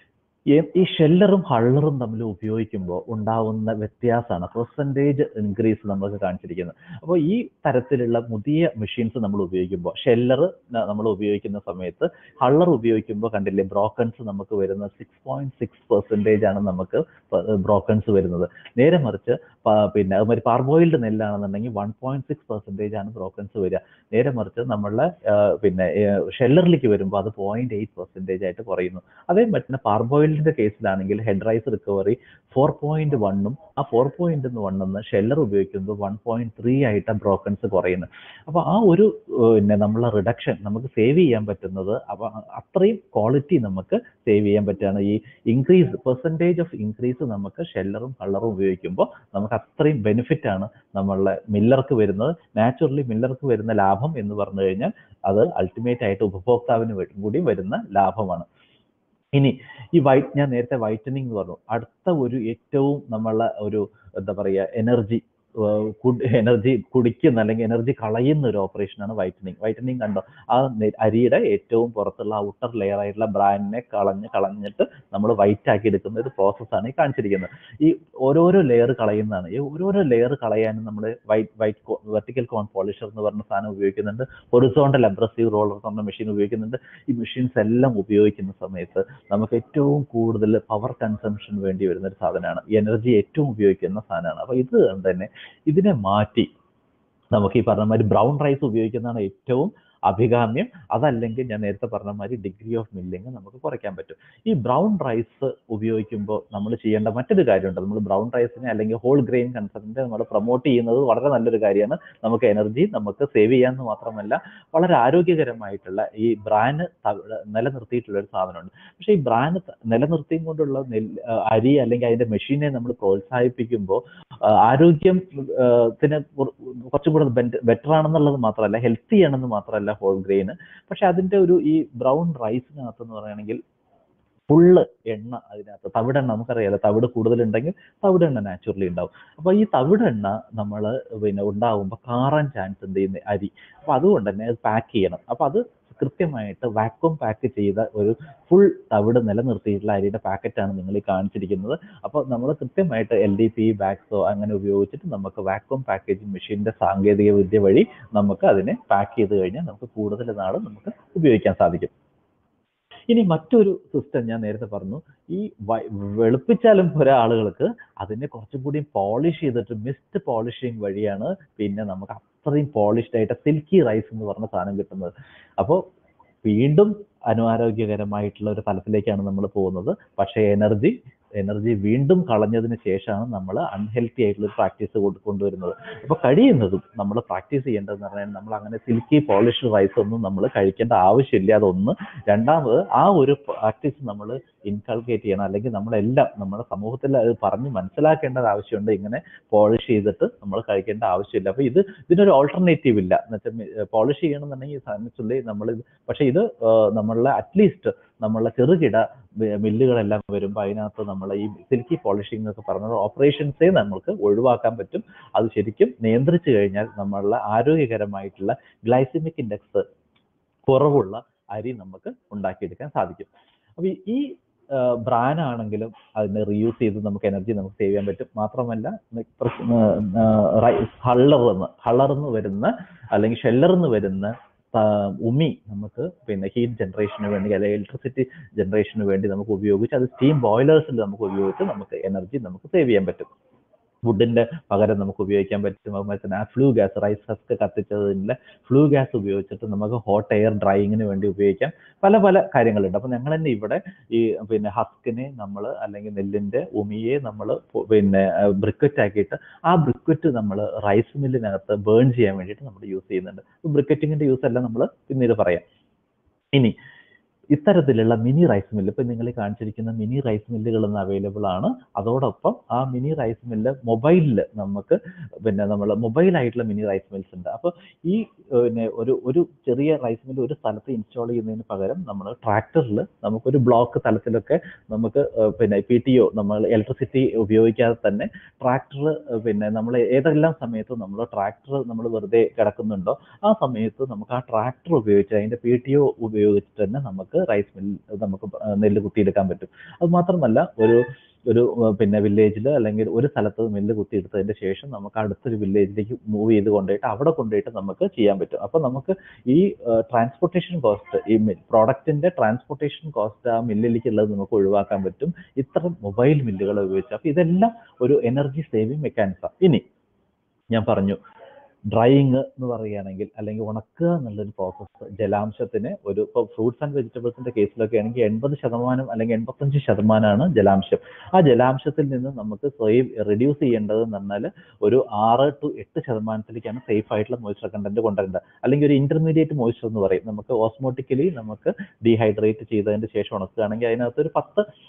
A: ഈ ഷെല്ലറും ഹള്ളറും തമ്മിൽ ഉപയോഗിക്കുമ്പോൾ ഉണ്ടാവുന്ന വ്യത്യാസമാണ് പെർസെൻറ്റേജ് ഇൻക്രീസ് നമുക്ക് കാണിച്ചിരിക്കുന്നത്. അപ്പോൾ ഈ തരത്തിലുള്ള പുതിയ മെഷീൻസ് നമ്മൾ ഉപയോഗിക്കുമ്പോൾ ഷെല്ലർ നമ്മൾ ഉപയോഗിക്കുന്ന സമയത്ത് ഹള്ളർ ഉപയോഗിക്കുമ്പോൾ കണ്ടില്ലേ ബ്രോക്കൺസ് നമുക്ക് വരുന്നത് 6.6% ആണ് നമുക്ക് ബ്രോക്കൺസ് വരുന്നത്. നേരെ മറിച്ച് പിന്നെ അതുമാതിരി പാർബോയിൽഡ് നെല്ലാണെന്നുണ്ടെങ്കിൽ 1.6% ആണ് ബ്രോക്കൺസ് വരിക. നേരെ മറിച്ച് നമ്മളുടെ പിന്നെ ഷെല്ലറിലേക്ക് വരുമ്പോൾ അത് 0.8% ആയിട്ട് കുറയുന്നു. അതേ മറ്റേ പാർബോയിൽഡിന്റെ കേസിലാണെങ്കിൽ ഹെഡ് റൈസ് റിക്കവറി 4.1ഉം ആ 4.1 ഷെല്ലർ ഉപയോഗിക്കുമ്പോൾ 1.3 ആയിട്ട് ബ്രോക്കൺസ് കുറയുന്നു. അപ്പോൾ ആ ഒരു പിന്നെ നമ്മളെ റിഡക്ഷൻ നമുക്ക് സേവ് ചെയ്യാൻ പറ്റുന്നത് അപ്പോൾ അത്രയും ക്വാളിറ്റി നമുക്ക് സേവ് ചെയ്യാൻ പറ്റുകയാണ്. ഈ ഇൻക്രീസ് പെർസെൻറ്റേജ് ഓഫ് ഇൻക്രീസ് നമുക്ക് ഷെല്ലറും ഹള്ളറും ഉപയോഗിക്കുമ്പോൾ നമുക്ക് അത്രയും ബെനിഫിറ്റ് ആണ് നമ്മളുടെ മില്ലർക്ക് വരുന്നത്. നാച്ചുറലി മില്ലർക്ക് വരുന്ന ലാഭം എന്ന് പറഞ്ഞു കഴിഞ്ഞാൽ അത് അൾട്ടിമേറ്റ് ആയിട്ട് ഉപഭോക്താവിന് കൂടി വരുന്ന ലാഭമാണ്. ഇനി ഈ ഞാൻ നേരത്തെ വൈറ്റനിങ് എന്ന് പറഞ്ഞു. അടുത്ത ഒരു ഏറ്റവും നമ്മളെ ഒരു എന്താ പറയുക എനർജി കുടിക്കുന്ന അല്ലെങ്കിൽ എനർജി കളയുന്ന ഒരു ഓപ്പറേഷനാണ് വൈറ്റനിങ്. വൈറ്റനിങ് കണ്ടോ, ആ അരിയുടെ ഏറ്റവും പുറത്തുള്ള ഔട്ടർ ലെയർ ആയിട്ടുള്ള ബ്രാൻഡിനെ കളഞ്ഞിട്ട് നമ്മൾ വൈറ്റ് ആക്കി എടുക്കുന്ന ഒരു പ്രോസസ്സാണ് ഈ കാണിച്ചിരിക്കുന്നത്. ഈ ഓരോരോ ലെയർ കളയുന്നതാണ്. ഈ ഓരോരോ ലെയർ കളയാനും നമ്മൾ വെർട്ടിക്കൽ കോൺ പോളിഷർ എന്ന് പറഞ്ഞ സാധനം ഉപയോഗിക്കുന്നുണ്ട്. ഹൊറിസോണ്ടൽ അബ്രസീവ് റോളർ എന്ന് പറഞ്ഞ മെഷീൻ ഉപയോഗിക്കുന്നുണ്ട്. ഈ മെഷീൻസ് എല്ലാം ഉപയോഗിക്കുന്ന സമയത്ത് നമുക്ക് ഏറ്റവും കൂടുതൽ പവർ കൺസംഷൻ വേണ്ടി വരുന്ന ഒരു സാധനമാണ്. എനർജി ഏറ്റവും ഉപയോഗിക്കുന്ന സാധനമാണ്. അപ്പോൾ ഇത് തന്നെ ഇതിനെ മാറ്റി നമുക്ക് ഈ പറഞ്ഞ മാതിരി ബ്രൗൺ റൈസ് ഉപയോഗിക്കുന്നതാണ് ഏറ്റവും അഭികാമ്യം. അതല്ലെങ്കിൽ ഞാൻ നേരത്തെ പറഞ്ഞ മാതിരി ഡിഗ്രി ഓഫ് മില്ലിങ് നമുക്ക് കുറയ്ക്കാൻ പറ്റും. ഈ ബ്രൗൺ റൈസ് ഉപയോഗിക്കുമ്പോൾ നമ്മൾ ചെയ്യേണ്ട മറ്റൊരു കാര്യമുണ്ട്. നമ്മൾ ബ്രൗൺ റൈസിനെ അല്ലെങ്കിൽ ഹോൾ ഗ്രെയിൻ കൺസെപ്റ്റിനെ നമ്മൾ പ്രൊമോട്ട് ചെയ്യുന്നത് വളരെ നല്ലൊരു കാര്യമാണ്. നമുക്ക് എനർജി നമുക്ക് സേവ് ചെയ്യാമെന്ന് മാത്രമല്ല വളരെ ആരോഗ്യകരമായിട്ടുള്ള ഈ ബ്രാൻഡ് നിലനിർത്തിയിട്ടുള്ള ഒരു സാധനമുണ്ട്. പക്ഷേ ഈ ബ്രാൻഡ് നിലനിർത്തിയും കൊണ്ടുള്ള അരി അല്ലെങ്കിൽ അതിന്റെ മെഷീനെ നമ്മൾ പ്രോത്സാഹിപ്പിക്കുമ്പോൾ ആരോഗ്യത്തിന് കുറച്ചും കൂടെ ബെറ്റർ ആണെന്നുള്ളത് മാത്രമല്ല ഹെൽത്തി ആണെന്ന് മാത്രമല്ല ഹോൾ ഗ്രെയിന്. പക്ഷെ അതിന്റെ ഒരു ഈ ബ്രൗൺ റൈസിനകത്ത് എന്ന് പറയുകയാണെങ്കിൽ ഫുള്ള് എണ്ണ അതിനകത്ത് തവിടെണ്ണ നമുക്കറിയാലോ, തവിട് കൂടുതലുണ്ടെങ്കിൽ തവിടെണ്ണ നാച്ചുറലി ഉണ്ടാവും. അപ്പോൾ ഈ തവിടെണ്ണ നമ്മൾ പിന്നെ ഉണ്ടാകുമ്പോൾ കാറാൻ ചാൻസ് ഉണ്ട് ഈ അരി. അപ്പോൾ അതുകൊണ്ട് തന്നെ അത് പാക്ക് ചെയ്യണം. അപ്പോൾ അത് കൃത്യമായിട്ട് വാക്വം പാക്ക് ചെയ്ത ഒരു ഫുൾ തവിട് നിലനിർത്തിയിട്ടുള്ള അരിയുടെ പാക്കറ്റാണ് നിങ്ങൾ ഈ കാണിച്ചിരിക്കുന്നത്. അപ്പോൾ നമ്മൾ കൃത്യമായിട്ട് LDP ബാഗ്സോ അങ്ങനെ ഉപയോഗിച്ചിട്ട് നമുക്ക് വാക്വം പാക്കേജിങ് മെഷീൻ്റെ സാങ്കേതിക വിദ്യ വഴി നമുക്ക് അതിനെ പാക്ക് ചെയ്ത് കഴിഞ്ഞാൽ നമുക്ക് കൂടുതൽ നാൾ നമുക്ക് ഉപയോഗിക്കാൻ സാധിക്കും. ഇനി മറ്റൊരു സിസ്റ്റം ഞാൻ നേരത്തെ പറഞ്ഞു, ഈ വെളുപ്പിച്ചാലും പോരാ ആളുകൾക്ക് അതിനെ കുറച്ചും കൂടി പോളിഷ് ചെയ്തിട്ട് മിസ്റ്റ് പോളിഷിങ് വഴിയാണ് പിന്നെ നമുക്ക് അത്രയും പോളിഷ്ഡ് ആയിട്ട് സിൽക്കി റൈസ് എന്ന് പറഞ്ഞ സാധനം കിട്ടുന്നത്. അപ്പോൾ വീണ്ടും അനാരോഗ്യകരമായിട്ടുള്ള ഒരു തലത്തിലേക്കാണ് നമ്മൾ പോകുന്നത്. പക്ഷേ എനർജി വീണ്ടും കളഞ്ഞതിന് ശേഷമാണ് നമ്മൾ അൺഹെൽത്തി ആയിട്ടുള്ള ഒരു പ്രാക്ടീസ് കൊണ്ടുവരുന്നത്. അപ്പോൾ കഴിയുന്നതും നമ്മൾ പ്രാക്ടീസ് ചെയ്യേണ്ടതെന്ന് പറഞ്ഞാൽ നമ്മൾ അങ്ങനെ സിൽക്കി പോളിഷ്ഡ് റൈസ് ഒന്നും നമ്മൾ കഴിക്കേണ്ട ആവശ്യമില്ല. അതൊന്ന്. രണ്ടാമത് ആ ഒരു പ്രാക്ടീസ് നമ്മൾ ഇൻകൾക്കേറ്റ് ചെയ്യണം. അല്ലെങ്കിൽ നമ്മളെല്ലാം നമ്മുടെ സമൂഹത്തിൽ അത് പറഞ്ഞ് മനസ്സിലാക്കേണ്ടത് ആവശ്യമുണ്ട്. ഇങ്ങനെ പോളിഷ് ചെയ്തിട്ട് നമ്മൾ കഴിക്കേണ്ട ആവശ്യമില്ല. അപ്പോൾ ഇതിനൊരു ഓൾട്ടർനേറ്റീവ് ഇല്ല. എന്നുവെച്ചാൽ പോളിഷ് ചെയ്യണമെന്നുണ്ടെങ്കിൽ സാധനത്തില്ലേ നമ്മൾ പക്ഷേ ഇത് നമ്മളെ അറ്റ്ലീസ്റ്റ് നമ്മളെ ചെറുകിട മില്ലുകളെല്ലാം വരുമ്പോൾ അതിനകത്ത് നമ്മൾ ഈ സിൽക്കി പോളിഷിംഗ് എന്നൊക്കെ പറഞ്ഞത് ഓപ്പറേഷൻസേ നമുക്ക് ഒഴിവാക്കാൻ പറ്റും. അത് ശരിക്കും നിയന്ത്രിച്ചു കഴിഞ്ഞാൽ നമ്മളുടെ ആരോഗ്യകരമായിട്ടുള്ള ഗ്ലൈസിമിക് ഇൻഡെക്സ് കുറവുള്ള അരി നമുക്ക് ഉണ്ടാക്കിയെടുക്കാൻ സാധിക്കും. അപ്പോൾ ഈ ബ്രാനാണെങ്കിലും അതിനെ റീയൂസ് ചെയ്ത് നമുക്ക് എനർജി നമുക്ക് സേവ് ചെയ്യാൻ പറ്റും. മാത്രമല്ല ഹള്ളർന്ന് വരുന്ന അല്ലെങ്കിൽ ഷെല്ലർന്ന് വരുന്ന ഉമി നമുക്ക് പിന്നെ ഹീറ്റ് ജനറേഷന് വേണ്ടി അല്ലെങ്കിൽ ഇലക്ട്രിസിറ്റി ജനറേഷന് വേണ്ടി നമുക്ക് ഉപയോഗിച്ച് അത് സ്റ്റീം ബോയിലേഴ്സിൽ നമുക്ക് ഉപയോഗിച്ച് നമുക്ക് എനർജി നമുക്ക് സേവ് ചെയ്യാൻ പറ്റും. വുഡിന്റെ പകരം നമുക്ക് ഉപയോഗിക്കാൻ പറ്റും. അതുപോലെ തന്നെ ആ ഫ്ലൂ ഗ്യാസ് റൈസ് ഹസ്ക് കത്തിച്ചതിൻ്റെ ഫ്ലൂ ഗ്യാസ് ഉപയോഗിച്ചിട്ട് നമുക്ക് ഹോട്ട് എയർ ഡ്രൈയിങ്ങിന് വേണ്ടി ഉപയോഗിക്കാം. പല കാര്യങ്ങളുണ്ട്. അപ്പോൾ ഞങ്ങൾ തന്നെ ഇവിടെ ഈ പിന്നെ ഹസ്കിനെ നമ്മൾ അല്ലെങ്കിൽ നെല്ലിന്റെ ഉമിയെ നമ്മൾ പിന്നെ ബ്രിക്കറ്റ് ആക്കിയിട്ട് ആ ബ്രിക്കറ്റ് നമ്മൾ റൈസ് മില്ലിനകത്ത് ബേൺ ചെയ്യാൻ വേണ്ടിയിട്ട് നമ്മൾ യൂസ് ചെയ്യുന്നുണ്ട്. ബ്രിക്കറ്റിങ്ങിന്റെ യൂസ് എല്ലാം നമ്മൾ പിന്നീട് പറയാം. ഇനി ഇത്തരത്തിലുള്ള മിനി റൈസ് മില്ല് ഇപ്പം നിങ്ങൾ കാണിച്ചിരിക്കുന്ന മിനി റൈസ് മില്ലുകൾ ഇന്ന് അവൈലബിൾ ആണ്. അതോടൊപ്പം ആ മിനി റൈസ് മില്ല് മൊബൈലിൽ നമുക്ക് പിന്നെ നമ്മൾ മൊബൈലായിട്ടുള്ള മിനി റൈസ് മിൽസ് ഉണ്ട്. അപ്പോൾ ഈ പിന്നെ ഒരു ചെറിയ റൈസ് മില്ല് ഒരു സ്ഥലത്ത് ഇൻസ്റ്റാൾ ചെയ്യുന്നതിന് പകരം നമ്മൾ ട്രാക്ടറിൽ നമുക്കൊരു ബ്ലോക്ക് തലത്തിലൊക്കെ നമുക്ക് പിന്നെ PTO നമ്മൾ ഇലക്ട്രിസിറ്റി ഉപയോഗിക്കാതെ തന്നെ ട്രാക്ടർ പിന്നെ നമ്മൾ ഏതെല്ലാം സമയത്ത് നമ്മൾ ട്രാക്ടർ നമ്മൾ വെറുതെ കിടക്കുന്നുണ്ടോ ആ സമയത്ത് നമുക്ക് ആ ട്രാക്ടർ ഉപയോഗിച്ച് അതിൻ്റെ PTO ഉപയോഗിച്ചിട്ട് തന്നെ നമുക്ക് നമുക്ക് റൈസ് മില്ല് നമുക്ക് നെല്ല് കുത്തിയെടുക്കാൻ പറ്റും. അത് മാത്രമല്ല ഒരു പിന്നെ വില്ലേജിൽ അല്ലെങ്കിൽ ഒരു സ്ഥലത്ത് നെല്ല് കുത്തിയെടുത്തതിന്റെ ശേഷം നമുക്ക് അടുത്തൊരു വില്ലേജിലേക്ക് മൂവ് ചെയ്ത് കൊണ്ടുപോയിട്ട് അവിടെ കൊണ്ടുപോയിട്ട് നമുക്ക് ചെയ്യാൻ പറ്റും. അപ്പോൾ നമുക്ക് ഈ ട്രാൻസ്പോർട്ടേഷൻ കോസ്റ്റ്, ഈ പ്രോഡക്റ്റിന്റെ ട്രാൻസ്പോർട്ടേഷൻ കോസ്റ്റ് ആ മില്ലിലേക്ക് ഉള്ളത് നമുക്ക് ഒഴിവാക്കാൻ പറ്റും ഇത്തരം മൊബൈൽ മില്ലുകൾ ഉപയോഗിച്ച്. അപ്പോൾ ഇതെല്ലാം ഒരു എനർജി സേവിങ് മെക്കാനിസം. ഇനി ഞാൻ പറഞ്ഞു ഡ്രൈയിങ് എന്ന് പറയുകയാണെങ്കിൽ അല്ലെങ്കിൽ ഉണക്കുക എന്നുള്ളൊരു പ്രോസസ്സ് ജലാംശത്തിന് ഇപ്പോൾ ഫ്രൂട്ട്സ് ആൻഡ് വെജിറ്റബിൾസിന്റെ കേസിലൊക്കെ ആണെങ്കിൽ 80% അല്ലെങ്കിൽ 85% ജലാംശം. ആ ജലാംശത്തിൽ നിന്ന് നമുക്ക് റിഡ്യൂസ് ചെയ്യേണ്ടതെന്ന് പറഞ്ഞാൽ ഒരു 6 to 8% സേഫ് ആയിട്ടുള്ള മോയ്സ്ചർ കണ്ടന്റ് കൊണ്ടുവരേണ്ടത്. അല്ലെങ്കിൽ ഒരു ഇന്റർമീഡിയറ്റ് മോയ്സ്ചർ എന്ന് പറയും. നമുക്ക് ഓസ്മോട്ടിക്കലി നമുക്ക് ഡീഹൈഡ്രേറ്റ് ചെയ്തതിന് ശേഷം ഉണക്കുകയാണെങ്കിൽ അതിനകത്ത് ഒരു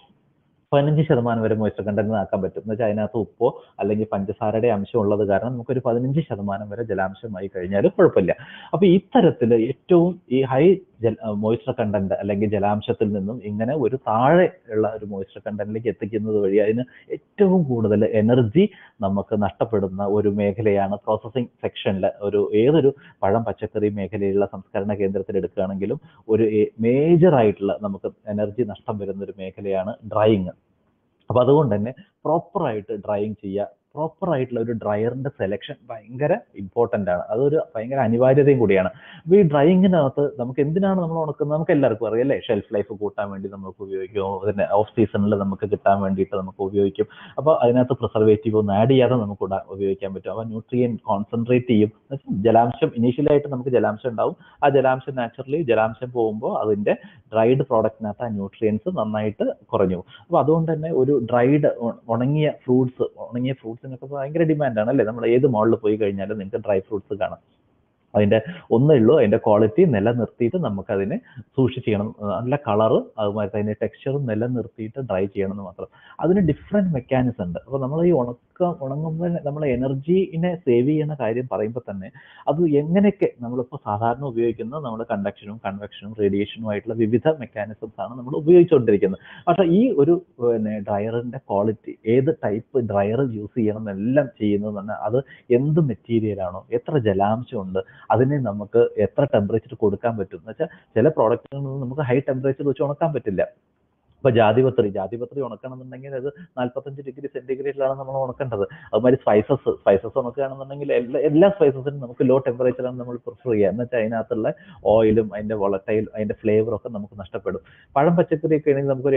A: 15% വരെ മോയ്സ്ചർ കണ്ടന്റ് ആക്കാൻ പറ്റും. എന്ന് വെച്ചാൽ അതിനകത്ത് ഉപ്പോ അല്ലെങ്കിൽ പഞ്ചസാരയുടെ അംശം ഉള്ളത് കാരണം നമുക്കൊരു 15% വരെ ജലാംശമായി കഴിഞ്ഞാൽ കുഴപ്പമില്ല. അപ്പോൾ ഇത്തരത്തിൽ ഏറ്റവും ഈ ഹൈ മോയ്സ്ചർ കണ്ടന്റ് അല്ലെങ്കിൽ ജലാംശത്തിൽ നിന്നും ഇങ്ങനെ ഒരു താഴെ ഉള്ള ഒരു മോയ്സ്ചർ കണ്ടന്റിലേക്ക് എത്തിക്കുന്നത് വഴി അതിന് ഏറ്റവും കൂടുതൽ എനർജി നമുക്ക് നഷ്ടപ്പെടുന്ന ഒരു മേഖലയാണ് പ്രോസസ്സിംഗ് സെക്ഷനിൽ. ഏതൊരു പഴം പച്ചക്കറി മേഖലയിലുള്ള സംസ്കരണ കേന്ദ്രത്തിൽ എടുക്കുകയാണെങ്കിലും ഒരു മേജർ ആയിട്ടുള്ള നമുക്ക് എനർജി നഷ്ടം വരുന്ന ഒരു മേഖലയാണ് ഡ്രൈയിങ്. അപ്പോൾ അതുകൊണ്ട് തന്നെ പ്രോപ്പറായിട്ട് ഡ്രൈയിങ് ചെയ്യുക. പ്രോപ്പറായിട്ടുള്ള ഒരു ഡ്രയറിന്റെ സെലക്ഷൻ ഭയങ്കര ഇമ്പോർട്ടൻ്റ് ആണ്. അതൊരു ഭയങ്കര അനിവാര്യതയും കൂടിയാണ്. അപ്പോൾ ഈ ഡ്രൈയിങ്ങിനകത്ത് നമുക്ക് എന്തിനാണ് നമ്മൾ ഉണക്കുന്നത് നമുക്ക് എല്ലാവർക്കും അറിയാം അല്ലേ? ഷെൽഫ് ലൈഫ് കൂട്ടാൻ വേണ്ടി നമുക്ക് ഉപയോഗിക്കും. അതിന് ഓഫ് സീസണിൽ നമുക്ക് കിട്ടാൻ വേണ്ടിയിട്ട് നമുക്ക് ഉപയോഗിക്കും. അപ്പോൾ അതിനകത്ത് പ്രിസർവേറ്റീവ് ഒന്നും ആഡ് ചെയ്യാതെ നമുക്ക് ഉപയോഗിക്കാൻ പറ്റും. അപ്പോൾ ന്യൂട്രിയൻ കോൺസെൻട്രേറ്റ് ചെയ്യും. ജലാംശം ഇനീഷ്യലായിട്ട് നമുക്ക് ജലാംശം ഉണ്ടാവും. ആ ജലാംശം നാച്ചുറലി ജലാംശം പോകുമ്പോൾ അതിന്റെ ഡ്രൈഡ് പ്രോഡക്റ്റിനകത്ത് ആ ന്യൂട്രിയൻസ് നന്നായിട്ട് കുറഞ്ഞു. അപ്പോൾ അതുകൊണ്ട് തന്നെ ഒരു ഡ്രൈഡ് ഉണങ്ങിയ ഫ്രൂട്ട്സിനൊക്കെ ഭയങ്കര ഡിമാൻഡാണ് അല്ലേ? നമ്മൾ ഏത് മാളിൽ പോയി കഴിഞ്ഞാലും നിങ്ങൾക്ക് ഡ്രൈ ഫ്രൂട്ട്സ് കാണാം. അതിന്റെ ഒന്നേ ഉള്ളൂ, അതിന്റെ ക്വാളിറ്റി നിലനിർത്തിയിട്ട് നമുക്കതിനെ സൂക്ഷിക്കണം. നല്ല കളറ് അതുമാതിരി അതിന്റെ ടെക്സ്ചറും നിലനിർത്തിയിട്ട് ഡ്രൈ ചെയ്യണം എന്ന് മാത്രം. അതിന് ഡിഫറെന്റ് മെക്കാനിസം ഉണ്ട്. അപ്പോൾ നമ്മൾ ഈ ഉണങ്ങുമ്പോൾ നമ്മൾ എനർജീനെ സേവ് ചെയ്യുന്ന കാര്യം പറയുമ്പോൾ തന്നെ അത് എങ്ങനെയൊക്കെ നമ്മളിപ്പോൾ സാധാരണ ഉപയോഗിക്കുന്ന നമ്മുടെ കണ്ടക്ഷനും കൺവെക്ഷനും റേഡിയേഷനും ആയിട്ടുള്ള വിവിധ മെക്കാനിസംസ് ആണ് നമ്മൾ ഉപയോഗിച്ചുകൊണ്ടിരിക്കുന്നത്. പക്ഷേ ഈ ഒരു ഡ്രയറിന്റെ ക്വാളിറ്റി, ഏത് ടൈപ്പ് ഡ്രയർ യൂസ് ചെയ്യണം എന്നെല്ലാം ചെയ്യുന്നത് തന്നെ അത് എന്ത് മെറ്റീരിയലാണോ, എത്ര ജലാംശമുണ്ട്, അതിനെ നമുക്ക് എത്ര ടെമ്പറേച്ചർ കൊടുക്കാൻ പറ്റും എന്ന് വെച്ചാൽ ചില പ്രോഡക്റ്റുകളൊന്നും നമുക്ക് ഹൈ ടെമ്പറേച്ചർ വെച്ച് ഉണക്കാൻ പറ്റില്ല. ഇപ്പൊ ജാതിപത്രി ഉണക്കണമെന്നുണ്ടെങ്കിൽ അത് 45 ഡിഗ്രി സെന്റിഗ്രേഡിലാണ് നമ്മൾ ഉണക്കേണ്ടത്. അതുമാതിരി സ്പൈസസ് ഉണക്കുകയാണെന്നുണ്ടെങ്കിൽ എല്ലാ സ്പൈസസിനും നമുക്ക് ലോ ടെമ്പറേച്ചറാണ് നമ്മൾ പ്രിഫർ ചെയ്യുക. എന്ന് വെച്ചാൽ അതിനകത്തുള്ള ഓയിലും അതിന്റെ വോളറ്റൈൽ അതിന്റെ ഫ്ലേവറും ഒക്കെ നമുക്ക് നഷ്ടപ്പെടും. പഴം പച്ചക്കറിയൊക്കെ ആണെങ്കിൽ നമുക്കൊരു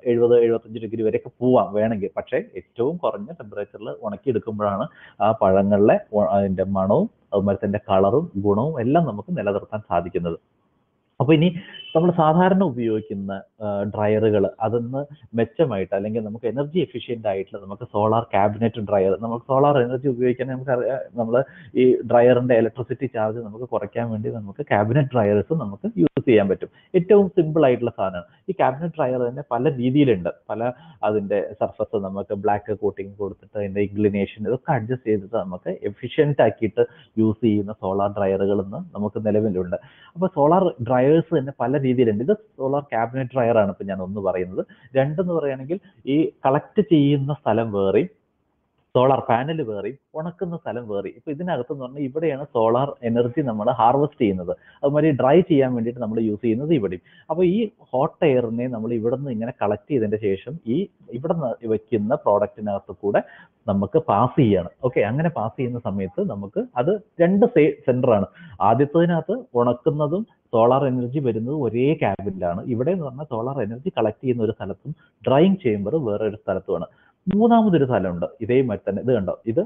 A: 70-75 ഡിഗ്രി വരെയൊക്കെ പോവാം വേണമെങ്കിൽ. പക്ഷേ ഏറ്റവും കുറഞ്ഞ ടെമ്പറേച്ചറിൽ ഉണക്കിയെടുക്കുമ്പോഴാണ് ആ പഴങ്ങളിലെ അതിന്റെ മണവും അതുമാതിരി തന്നെ കളറും ഗുണവും എല്ലാം നമുക്ക് നിലനിർത്താൻ സാധിക്കുന്നത്. അപ്പൊ ഇനി നമ്മൾ സാധാരണ ഉപയോഗിക്കുന്ന ഡ്രയറുകൾ അതൊന്ന് മെച്ചമായിട്ട് അല്ലെങ്കിൽ നമുക്ക് എനർജി എഫിഷ്യൻ്റ് ആയിട്ടുള്ള നമുക്ക് സോളാർ ക്യാബിനറ്റ് ഡ്രയർ, നമുക്ക് സോളാർ എനർജി ഉപയോഗിക്കാൻ നമുക്കറിയാം. നമ്മൾ ഈ ഡ്രയറിന്റെ ഇലക്ട്രിസിറ്റി ചാർജ് നമുക്ക് കുറയ്ക്കാൻ വേണ്ടി നമുക്ക് ക്യാബിനറ്റ് ഡ്രയർസ് നമുക്ക് യൂസ് ചെയ്യാൻ പറ്റും. ഏറ്റവും സിമ്പിൾ ആയിട്ടുള്ള സാധനമാണ്. ഈ ക്യാബിനറ്റ് ഡ്രയർ തന്നെ പല രീതിയിലുണ്ട്. അതിന്റെ സർഫസ് നമുക്ക് ബ്ലാക്ക് കോട്ടിങ് കൊടുത്തിട്ട് അതിന്റെ ഇഗ്ലിനേഷൻ ഇതൊക്കെ അഡ്ജസ്റ്റ് ചെയ്തിട്ട് നമുക്ക് എഫിഷ്യൻ്റ് ആക്കിയിട്ട് യൂസ് ചെയ്യുന്ന സോളാർ ഡ്രയറുകൾ നമുക്ക് നിലവിലുണ്ട്. അപ്പോൾ സോളാർ ഡ്രയേഴ്സ് തന്നെ പല രീതിയിലുണ്ട്. ഇത് സോളാർ ക്യാബിനറ്റ് ഡ്രയർ ആണ് ഇപ്പൊ ഞാൻ ഒന്ന് പറയുന്നത്. രണ്ടെന്ന് പറയുകയാണെങ്കിൽ ഈ കളക്ട് ചെയ്യുന്ന സ്ഥലം വേറെയും സോളാർ പാനൽ വേറെയും ഉണക്കുന്ന സ്ഥലം വേറെയും. ഇപ്പൊ ഇതിനകത്തെന്ന് പറഞ്ഞാൽ ഇവിടെയാണ് സോളാർ എനർജി നമ്മൾ ഹാർവെസ്റ്റ് ചെയ്യുന്നത്. അതുമാതിരി ഡ്രൈ ചെയ്യാൻ വേണ്ടിയിട്ട് നമ്മൾ യൂസ് ചെയ്യുന്നത് ഇവിടെയും. അപ്പോൾ ഈ ഹോട്ട് എയറിനെ നമ്മൾ ഇവിടെ നിന്ന് ഇങ്ങനെ കളക്ട് ചെയ്തതിന്റെ ശേഷം ഈ ഇവിടെ വെക്കുന്ന പ്രോഡക്റ്റിനകത്ത് കൂടെ നമുക്ക് പാസ് ചെയ്യാണ്. ഓക്കെ, അങ്ങനെ പാസ് ചെയ്യുന്ന സമയത്ത് നമുക്ക് അത് രണ്ട് സെന്ററാണ്. ആദ്യത്തതിനകത്ത് ഉണക്കുന്നതും സോളാർ എനർജി വരുന്നത് ഒരേ ക്യാബിനിലാണ്. ഇവിടെ എന്ന് പറഞ്ഞാൽ സോളാർ എനർജി കളക്ട് ചെയ്യുന്ന ഒരു സ്ഥലത്തും ഡ്രൈയിങ് ചേമ്പർ വേറെ ഒരു സ്ഥലത്തുമാണ്. മൂന്നാമതൊരു സ്ഥലമുണ്ട് ഇതേമാതിരി തന്നെ. ഇത് കണ്ടോ, ഇത്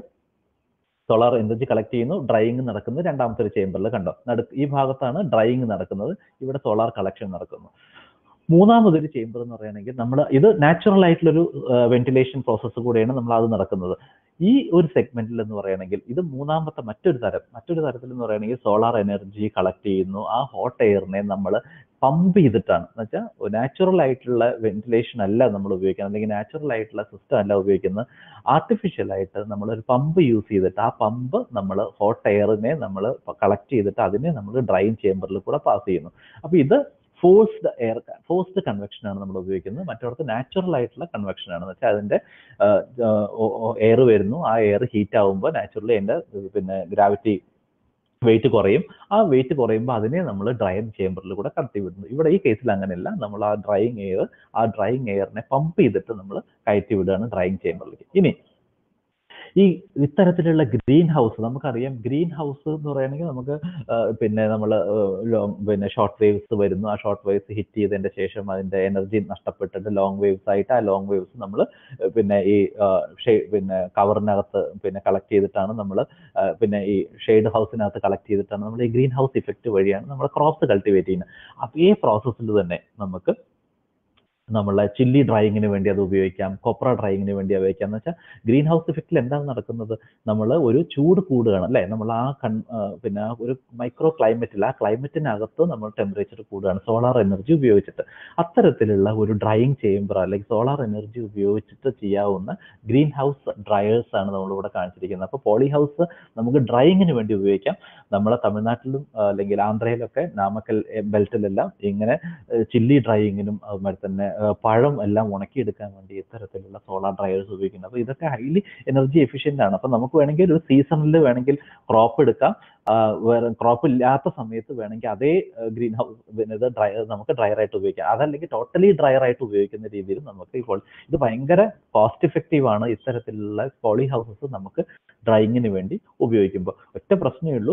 A: സോളാർ എനർജി കളക്ട് ചെയ്യുന്നു, ഡ്രൈയിങ് നടക്കുന്നത് രണ്ടാമത്തെ ഒരു ചേമ്പറിൽ. കണ്ടോ, ഈ ഭാഗത്താണ് ഡ്രൈയിങ് നടക്കുന്നത്, ഇവിടെ സോളാർ കളക്ഷൻ നടക്കുന്നു. മൂന്നാമതൊരു ചേമ്പർ എന്ന് പറയുകയാണെങ്കിൽ ഇത് നാച്ചുറൽ ആയിട്ടുള്ളൊരു വെന്റിലേഷൻ പ്രോസസ്സ് കൂടെയാണ് നമ്മൾ അത് നടക്കുന്നത്. ഈ ഒരു സെഗ്മെന്റിൽ എന്ന് പറയുകയാണെങ്കിൽ ഇത് മൂന്നാമത്തെ മറ്റൊരു തരത്തിൽ എന്ന് പറയുകയാണെങ്കിൽ സോളാർ എനർജി കളക്ട് ചെയ്യുന്നു. ആ ഹോട്ട് എയറിനെ നമ്മൾ പമ്പ് ചെയ്തിട്ടാണ്. എന്ന് വെച്ചാൽ നാച്ചുറൽ ആയിട്ടുള്ള വെന്റിലേഷൻ അല്ല നമ്മൾ ഉപയോഗിക്കുന്നത്, അല്ലെങ്കിൽ നാച്ചുറൽ ആയിട്ടുള്ള സിസ്റ്റം അല്ല ഉപയോഗിക്കുന്നത്. ആർട്ടിഫിഷ്യൽ ആയിട്ട് നമ്മളൊരു പമ്പ് യൂസ് ചെയ്തിട്ട് ആ പമ്പ് നമ്മൾ ഹോട്ട് എയറിനെ നമ്മൾ കളക്ട് ചെയ്തിട്ട് അതിനെ നമ്മൾ ഡ്രൈയിങ് ചേമ്പറിൽ കൂടെ പാസ് ചെയ്യുന്നു. അപ്പോൾ ഇത് ഫോഴ്സ്ഡ് കൺവെക്ഷൻ ആണ് നമ്മൾ ഉപയോഗിക്കുന്നത്. മറ്റൊരു നാച്ചുറൽ ആയിട്ടുള്ള കൺവെക്ഷൻ ആണ്. എന്ന് വെച്ചാൽ അതിന്റെ എയർ വരുന്നു, ആ എയർ ഹീറ്റ് ആവുമ്പോൾ നാച്ചുറലി അതിന്റെ ഗ്രാവിറ്റി വെയിറ്റ് കുറയും. ആ വെയിറ്റ് കുറയുമ്പോൾ അതിനെ നമ്മൾ ഡ്രയറിംഗ് ചേമ്പറിൽ കൂടെ കടത്തിവിടുന്നു. ഇവിടെ ഈ കേസിൽ അങ്ങനെയല്ല. നമ്മൾ ആ ഡ്രൈയിങ് എയറിനെ പമ്പ് ചെയ്തിട്ട് നമ്മൾ കയറ്റി വിടുകയാണ് ഡ്രൈയിങ് ചേമ്പറിലേക്ക്. ഇനി ഈ ഇത്തരത്തിലുള്ള ഗ്രീൻ ഹൗസ്, നമുക്കറിയാം ഗ്രീൻ ഹൗസ് എന്ന് പറയുകയാണെങ്കിൽ നമുക്ക് പിന്നെ നമ്മൾ പിന്നെ ഷോർട്ട് വേവ്സ് വരുന്നു. ആ ഷോർട്ട് വേവ്സ് ഹിറ്റ് ചെയ്തതിന്റെ ശേഷം അതിന്റെ എനർജി നഷ്ടപ്പെട്ടിട്ട് ലോങ് വേവ്സ് ആയിട്ട് ആ ലോങ് വേവ്സ് നമ്മൾ പിന്നെ ഈ പിന്നെ കവറിനകത്ത് പിന്നെ കളക്ട് ചെയ്തിട്ടാണ് നമ്മൾ പിന്നെ ഈ ഷെയ്ഡ് ഹൗസിനകത്ത് കളക്ട് ചെയ്തിട്ടാണ് നമ്മൾ ഈ ഗ്രീൻ ഹൗസ് ഇഫക്റ്റ് വഴിയാണ് നമ്മൾ ക്രോപ്സ് കൾട്ടിവേറ്റ് ചെയ്യുന്നത്. അതേ പ്രോസസ്സിൽ തന്നെ നമുക്ക് നമ്മളെ ചില്ലി ഡ്രൈയിങ്ങിന് വേണ്ടി അത് ഉപയോഗിക്കാം, കൊപ്ര ഡ്രൈയിങ്ങിന് വേണ്ടി ഉപയോഗിക്കാം. എന്ന് വെച്ചാൽ ഗ്രീൻ ഹൗസ് ഇഫക്റ്റിൽ എന്താണ് നടക്കുന്നത്? നമ്മൾ ഒരു ചൂട് കൂടുകയാണ് അല്ലേ, നമ്മൾ ആ പിന്നെ ഒരു മൈക്രോ ക്ലൈമറ്റിൽ ആ ക്ലൈമറ്റിനകത്ത് നമ്മൾ ടെമ്പറേച്ചർ കൂടുകയാണ് സോളാർ എനർജി ഉപയോഗിച്ചിട്ട്. അത്തരത്തിലുള്ള ഒരു ഡ്രൈയിങ് ചേമ്പർ അല്ലെങ്കിൽ സോളാർ എനർജി ഉപയോഗിച്ചിട്ട് ചെയ്യാവുന്ന ഗ്രീൻ ഹൗസ് ഡ്രയേഴ്സ് ആണ് നമ്മളിവിടെ കാണിച്ചിരിക്കുന്നത്. അപ്പോൾ പോളി ഹൗസ് നമുക്ക് ഡ്രൈയിങ്ങിന് വേണ്ടി ഉപയോഗിക്കാം. നമ്മളെ തമിഴ്നാട്ടിലും അല്ലെങ്കിൽ ആന്ധ്രയിലൊക്കെ നാമക്കൽ ബെൽറ്റിലെല്ലാം ഇങ്ങനെ ചില്ലി ഡ്രൈയിങ്ങിനും അതുമാതിരി തന്നെ പഴം എല്ലാം ഉണക്കിയെടുക്കാൻ വേണ്ടി ഇത്തരത്തിലുള്ള സോളാർ ഡ്രയേഴ്സ് ഉപയോഗിക്കുന്നത്. അപ്പോൾ ഇതൊക്കെ ഹൈലി എനർജി എഫിഷ്യൻ്റ് ആണ്. അപ്പോൾ നമുക്ക് വേണമെങ്കിൽ ഒരു സീസണിൽ വേണമെങ്കിൽ ക്രോപ്പ് എടുക്കാം, വേറെ ക്രോപ്പ് ഇല്ലാത്ത സമയത്ത് വേണമെങ്കിൽ അതേ ഗ്രീൻ ഹൗസ് ഇത് നമുക്ക് ഡ്രയറായിട്ട് ഉപയോഗിക്കാം. അതല്ലെങ്കിൽ ടോട്ടലി ഡ്രയറായിട്ട് ഉപയോഗിക്കുന്ന രീതിയിൽ നമുക്ക് ഇപ്പോൾ ഇത് ഭയങ്കര കോസ്റ്റ് ഇഫക്റ്റീവ് ആണ്. ഇത്തരത്തിലുള്ള പോളി ഹൗസസ് നമുക്ക് ഡ്രൈയിങ്ങിന് വേണ്ടി ഉപയോഗിക്കുമ്പോൾ ഒറ്റ പ്രശ്നമേ ഉള്ളൂ,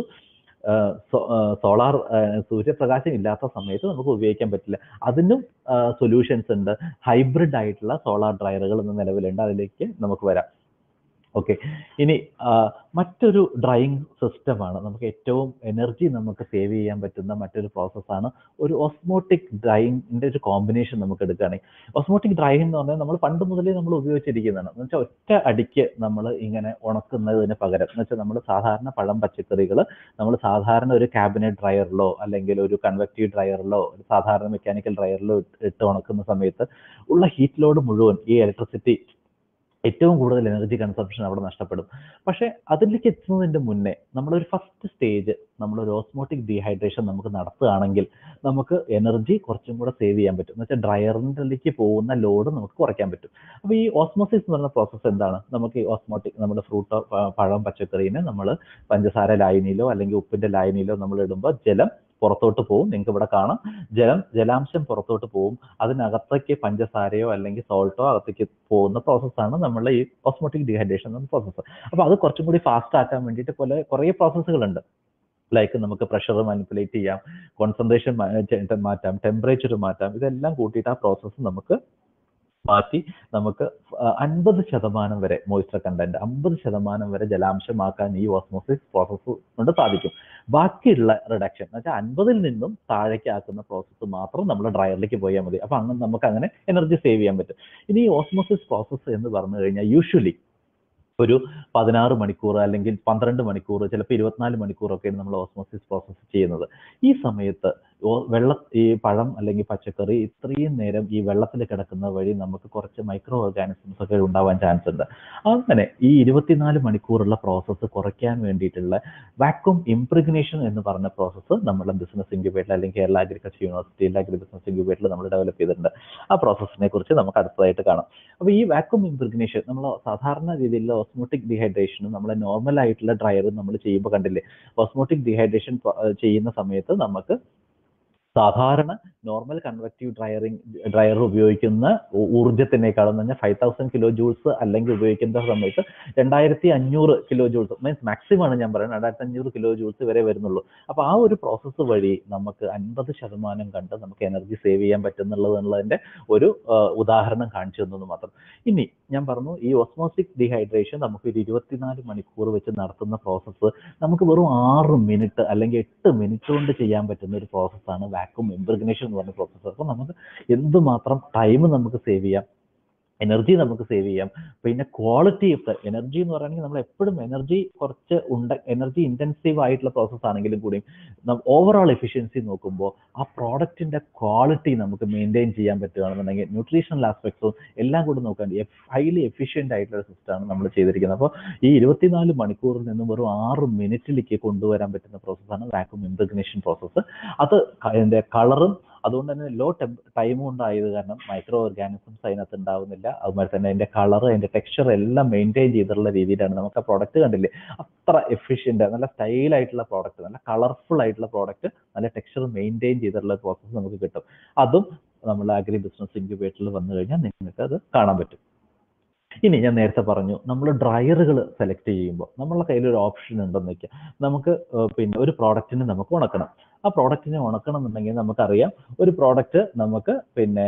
A: സോളാർ സൂര്യപ്രകാശം ഇല്ലാത്ത സമയത്ത് നമുക്ക് ഉപയോഗിക്കാൻ പറ്റില്ല. അതിനും സൊല്യൂഷൻസ് ഉണ്ട്. ഹൈബ്രിഡ് ആയിട്ടുള്ള സോളാർ ഡ്രയറുകൾ ഇന്ന് നിലവിലുണ്ട്, അതിലേക്ക് നമുക്ക് വരാം. ഓക്കെ, ഇനി മറ്റൊരു ഡ്രൈയിങ് സിസ്റ്റമാണ്, നമുക്ക് ഏറ്റവും എനർജി നമുക്ക് സേവ് ചെയ്യാൻ പറ്റുന്ന മറ്റൊരു പ്രോസസ്സാണ് ഒരു ഓസ്മോട്ടിക് ഡ്രൈയിങ്ങിൻ്റെ ഒരു കോമ്പിനേഷൻ നമുക്ക് എടുക്കുകയാണെങ്കിൽ. ഓസ്മോട്ടിക് ഡ്രൈയിങ് എന്ന് പറഞ്ഞാൽ നമ്മൾ പണ്ട് മുതലേ നമ്മൾ ഉപയോഗിച്ചിരിക്കുന്നതാണ്. എന്ന് വെച്ചാൽ ഒറ്റ അടിക്ക് നമ്മൾ ഇങ്ങനെ ഉണക്കുന്നതിന് പകരം, എന്ന് വെച്ചാൽ നമ്മൾ സാധാരണ പഴം പച്ചക്കറികൾ നമ്മൾ സാധാരണ ഒരു ക്യാബിനറ്റ് ഡ്രയറിലോ അല്ലെങ്കിൽ ഒരു കൺവെക്റ്റീവ് ഡ്രയറിലോ ഒരു സാധാരണ മെക്കാനിക്കൽ ഡ്രയറിലോ ഇട്ട് ഉണക്കുന്ന സമയത്ത് ഉള്ള ഹീറ്റ് ലോഡ് മുഴുവൻ ഈ ഇലക്ട്രിസിറ്റി ഏറ്റവും കൂടുതൽ എനർജി കൺസംഷൻ അവിടെ നഷ്ടപ്പെടും. പക്ഷേ അതിലേക്ക് എത്തുന്നതിൻ്റെ മുന്നേ നമ്മളൊരു ഫസ്റ്റ് സ്റ്റേജ് നമ്മളൊരു ഓസ്മോട്ടിക് ഡീഹൈഡ്രേഷൻ നമുക്ക് നടത്തുകയാണെങ്കിൽ നമുക്ക് എനർജി കുറച്ചും കൂടെ സേവ് ചെയ്യാൻ പറ്റും. എന്ന് വെച്ചാൽ ഡ്രയറിലേക്ക് പോകുന്ന ലോഡ് നമുക്ക് കുറയ്ക്കാൻ പറ്റും. അപ്പോൾ ഈ ഓസ്മോസിസ് എന്ന് പറയുന്ന പ്രോസസ്സ് എന്താണ്? നമുക്ക് ഈ ഓസ്മോട്ടിക് നമ്മുടെ ഫ്രൂട്ടോ പഴം പച്ചക്കറീനെ നമ്മൾ പഞ്ചസാര ലായനിയിലോ അല്ലെങ്കിൽ ഉപ്പിൻ്റെ ലായനിയിലോ നമ്മൾ ഇടുമ്പോൾ ജലം പുറത്തോട്ട് പോകും. നിങ്ങൾക്ക് ഇവിടെ കാണാം, ജലാംശം പുറത്തോട്ട് പോകും. അതിനകത്തേക്ക് പഞ്ചസാരയോ അല്ലെങ്കിൽ സോൾട്ടോ അകത്തേക്ക് പോകുന്ന പ്രോസസ്സാണ് നമ്മളുടെ ഈ ഓസ്മോട്ടിക് ഡീഹൈഡ്രേഷൻ എന്ന പ്രോസസ്സ്. അപ്പോൾ അത് കുറച്ചും കൂടി ഫാസ്റ്റ് ആക്കാൻ വേണ്ടിയിട്ട് കുറേ പ്രോസസ്സുകളുണ്ട്. ലൈക്ക് നമുക്ക് പ്രഷർ മാനിപ്പുലേറ്റ് ചെയ്യാം, കോൺസെൻട്രേഷൻ മാറ്റാം, ടെമ്പറേച്ചർ മാറ്റാം. ഇതെല്ലാം കൂട്ടിയിട്ട് ആ പ്രോസസ്സ് നമുക്ക് മാറ്റി നമുക്ക് 50% വരെ മോയ്സ്ചർ കണ്ടന്റ് 50% വരെ ജലാംശമാക്കാൻ ഈ ഓസ്മോസിസ് പ്രോസസ്സ് കൊണ്ട് സാധിക്കും. ബാക്കിയുള്ള റിഡക്ഷൻ എന്ന് വെച്ചാൽ 50-ൽ നിന്നും താഴേക്ക് ആക്കുന്ന പ്രോസസ്സ് മാത്രം നമ്മൾ ഡ്രയറിലേക്ക് പോയാൽ മതി. അപ്പോൾ അങ്ങനെ നമുക്ക് അങ്ങനെ എനർജി സേവ് ചെയ്യാൻ പറ്റും. ഇനി ഈ ഓസ്മോസിസ് പ്രോസസ്സ് എന്ന് പറഞ്ഞു കഴിഞ്ഞാൽ യൂഷ്വലി ഒരു 16 മണിക്കൂർ അല്ലെങ്കിൽ 12 മണിക്കൂർ ചിലപ്പോൾ 24 മണിക്കൂറൊക്കെയാണ് നമ്മൾ ഓസ്മോസിസ് പ്രോസസ്സ് ചെയ്യുന്നത്. ഈ സമയത്ത് ഈ പഴം അല്ലെങ്കിൽ പച്ചക്കറി ഇത്രയും നേരം ഈ വെള്ളത്തിൽ കിടക്കുന്ന വഴി നമുക്ക് കുറച്ച് മൈക്രോ ഓർഗാനിസംസ് ഒക്കെ ഉണ്ടാവാൻ ചാൻസ് ഉണ്ട്. അങ്ങനെ ഈ 24 മണിക്കൂറുള്ള പ്രോസസ്സ് കുറയ്ക്കാൻ വേണ്ടിയിട്ടുള്ള വാക്വം ഇംപ്രിഗ്നേഷൻ എന്ന് പറഞ്ഞ പ്രോസസ്സ് നമ്മുടെ ബിസിനസ് ഇൻക്യുബേറ്റർ അല്ലെങ്കിൽ കേരള അഗ്രികൾച്ചർ യൂണിവേഴ്സിറ്റിയിലെ അഗ്രി ബിസിനസ് ഇൻക്യുബേറ്ററിൽ നമ്മൾ ഡെവലപ്പ് ചെയ്തിട്ടുണ്ട്. ആ പ്രോസസ്സിനെ കുറിച്ച് നമുക്ക് അടുത്തതായിട്ട് കാണാം. അപ്പോൾ ഈ വാക്വം ഇംപ്രിഗ്നേഷൻ നമ്മൾ സാധാരണ രീതിയിലുള്ള ഓസ്മോട്ടിക് ഡീഹൈഡ്രേഷനും നമ്മൾ നോർമൽ ആയിട്ടുള്ള ഡ്രയറും നമ്മൾ ചെയ്യുമ്പോൾ കണ്ടില്ലേ, ഓസ്മോട്ടിക് ഡീഹൈഡ്രേഷൻ ചെയ്യുന്ന സമയത്ത് നമുക്ക് സാധാരണ നോർമൽ കൺവെക്റ്റീവ് ഡ്രയർ ഉപയോഗിക്കുന്ന ഊർജ്ജത്തിനേക്കാളും എന്ന് പറഞ്ഞാൽ 5000 കിലോ ജൂൾസ് അല്ലെങ്കിൽ ഉപയോഗിക്കുന്ന സമയത്ത് 2500 കിലോ ജൂൾസ് മീൻസ് മാക്സിമം ആണ് ഞാൻ പറയുന്നത്, 2500 കിലോ ജൂൾസ് വരെ വരുന്നുള്ളൂ. അപ്പോൾ ആ ഒരു പ്രോസസ്സ് വഴി നമുക്ക് 50% കണ്ട് നമുക്ക് എനർജി സേവ് ചെയ്യാൻ പറ്റുന്നുള്ളതിൻ്റെ ഒരു ഉദാഹരണം കാണിച്ചു തന്നു മാത്രം. ഇനി ഞാൻ പറഞ്ഞു ഈ ഓസ്മോസിക് ഡീഹൈഡ്രേഷൻ നമുക്ക് ഒരു 24 മണിക്കൂർ വെച്ച് നടത്തുന്ന പ്രോസസ്സ് നമുക്ക് വെറും 6 മിനിറ്റ് അല്ലെങ്കിൽ 8 മിനിറ്റ് കൊണ്ട് ചെയ്യാൻ പറ്റുന്ന ഒരു പ്രോസസ്സാണ് വാക്വം ഇംപ്രിഗ്നേഷൻ എന്ന് പറഞ്ഞ പ്രോസസ്സ്. അപ്പോൾ നമുക്ക് എന്തുമാത്രം ടൈം നമുക്ക് സേവ് ചെയ്യാം, എനർജി നമുക്ക് സേവ് ചെയ്യാം. പിന്നെ ക്വാളിറ്റി ഓഫ് ദ എനർജി എന്ന് പറയുകയാണെങ്കിൽ നമ്മൾ എപ്പോഴും എനർജി കുറച്ച് എനർജി ഇൻറ്റൻസീവ് ആയിട്ടുള്ള പ്രോസസ്സ് ആണെങ്കിലും കൂടിയും ഓവറോൾ എഫിഷ്യൻസി നോക്കുമ്പോൾ ആ പ്രോഡക്റ്റിൻ്റെ ക്വാളിറ്റി നമുക്ക് മെയിൻറ്റെയിൻ ചെയ്യാൻ പറ്റുകയാണെന്നുണ്ടെങ്കിൽ ന്യൂട്രീഷണൽ ആസ്പെക്ട്സും എല്ലാം കൂടി നോക്കാൻ ഹൈലി എഫിഷ്യൻ്റ് ആയിട്ടുള്ള സിസ്റ്റമാണ് നമ്മൾ ചെയ്തിരിക്കുന്നത്. അപ്പോൾ ഈ 24 മണിക്കൂറിൽ നിന്നും വെറും 6 മിനിറ്റിലേക്ക് കൊണ്ടുവരാൻ പറ്റുന്ന പ്രോസസ്സാണ് വാക്വം ഇംപ്രിഗ്നേഷൻ പ്രോസസ്സ്. അത് അതിൻ്റെ കളറും അതുകൊണ്ട് തന്നെ ലോ ടൈം കൊണ്ടായത് കാരണം മൈക്രോ ഓർഗാനിസംസ് അതിനകത്ത് ഉണ്ടാവുന്നില്ല. അതുപോലെ തന്നെ അതിൻ്റെ കളർ, അതിൻ്റെ ടെക്സ്ചർ എല്ലാം മെയിൻറ്റെയിൻ ചെയ്തിട്ടുള്ള രീതിയിലാണ് നമുക്ക് ആ പ്രോഡക്റ്റ് കണ്ടില്ലേ അത്ര എഫിഷ്യൻ്റ്, നല്ല സ്റ്റൈലായിട്ടുള്ള പ്രോഡക്റ്റ്, നല്ല കളർഫുൾ ആയിട്ടുള്ള പ്രോഡക്റ്റ്, നല്ല ടെക്സ്ചർ മെയിൻറ്റെയിൻ ചെയ്തിട്ടുള്ള പ്രോസസ്സ് നമുക്ക് കിട്ടും. അതും നമ്മൾ അഗ്രി ബിസിനസ് ഇൻക്യുബേറ്ററിൽ വന്നു കഴിഞ്ഞാൽ നിങ്ങൾക്ക് അത് കാണാൻ പറ്റും. ഇനി ഞാൻ നേരത്തെ പറഞ്ഞു, നമ്മൾ ഡ്രയറുകൾ സെലക്ട് ചെയ്യുമ്പോൾ നമ്മളുടെ കയ്യിൽ ഒരു ഓപ്ഷൻ ഉണ്ടെന്ന് വയ്ക്കുക. നമുക്ക് പിന്നെ ഒരു പ്രോഡക്റ്റിനെ നമുക്ക് ഉണക്കണം. ആ പ്രോഡക്റ്റിനെ ഉണക്കണം എന്നുണ്ടെങ്കിൽ നമുക്കറിയാം ഒരു പ്രോഡക്റ്റ് നമുക്ക് പിന്നെ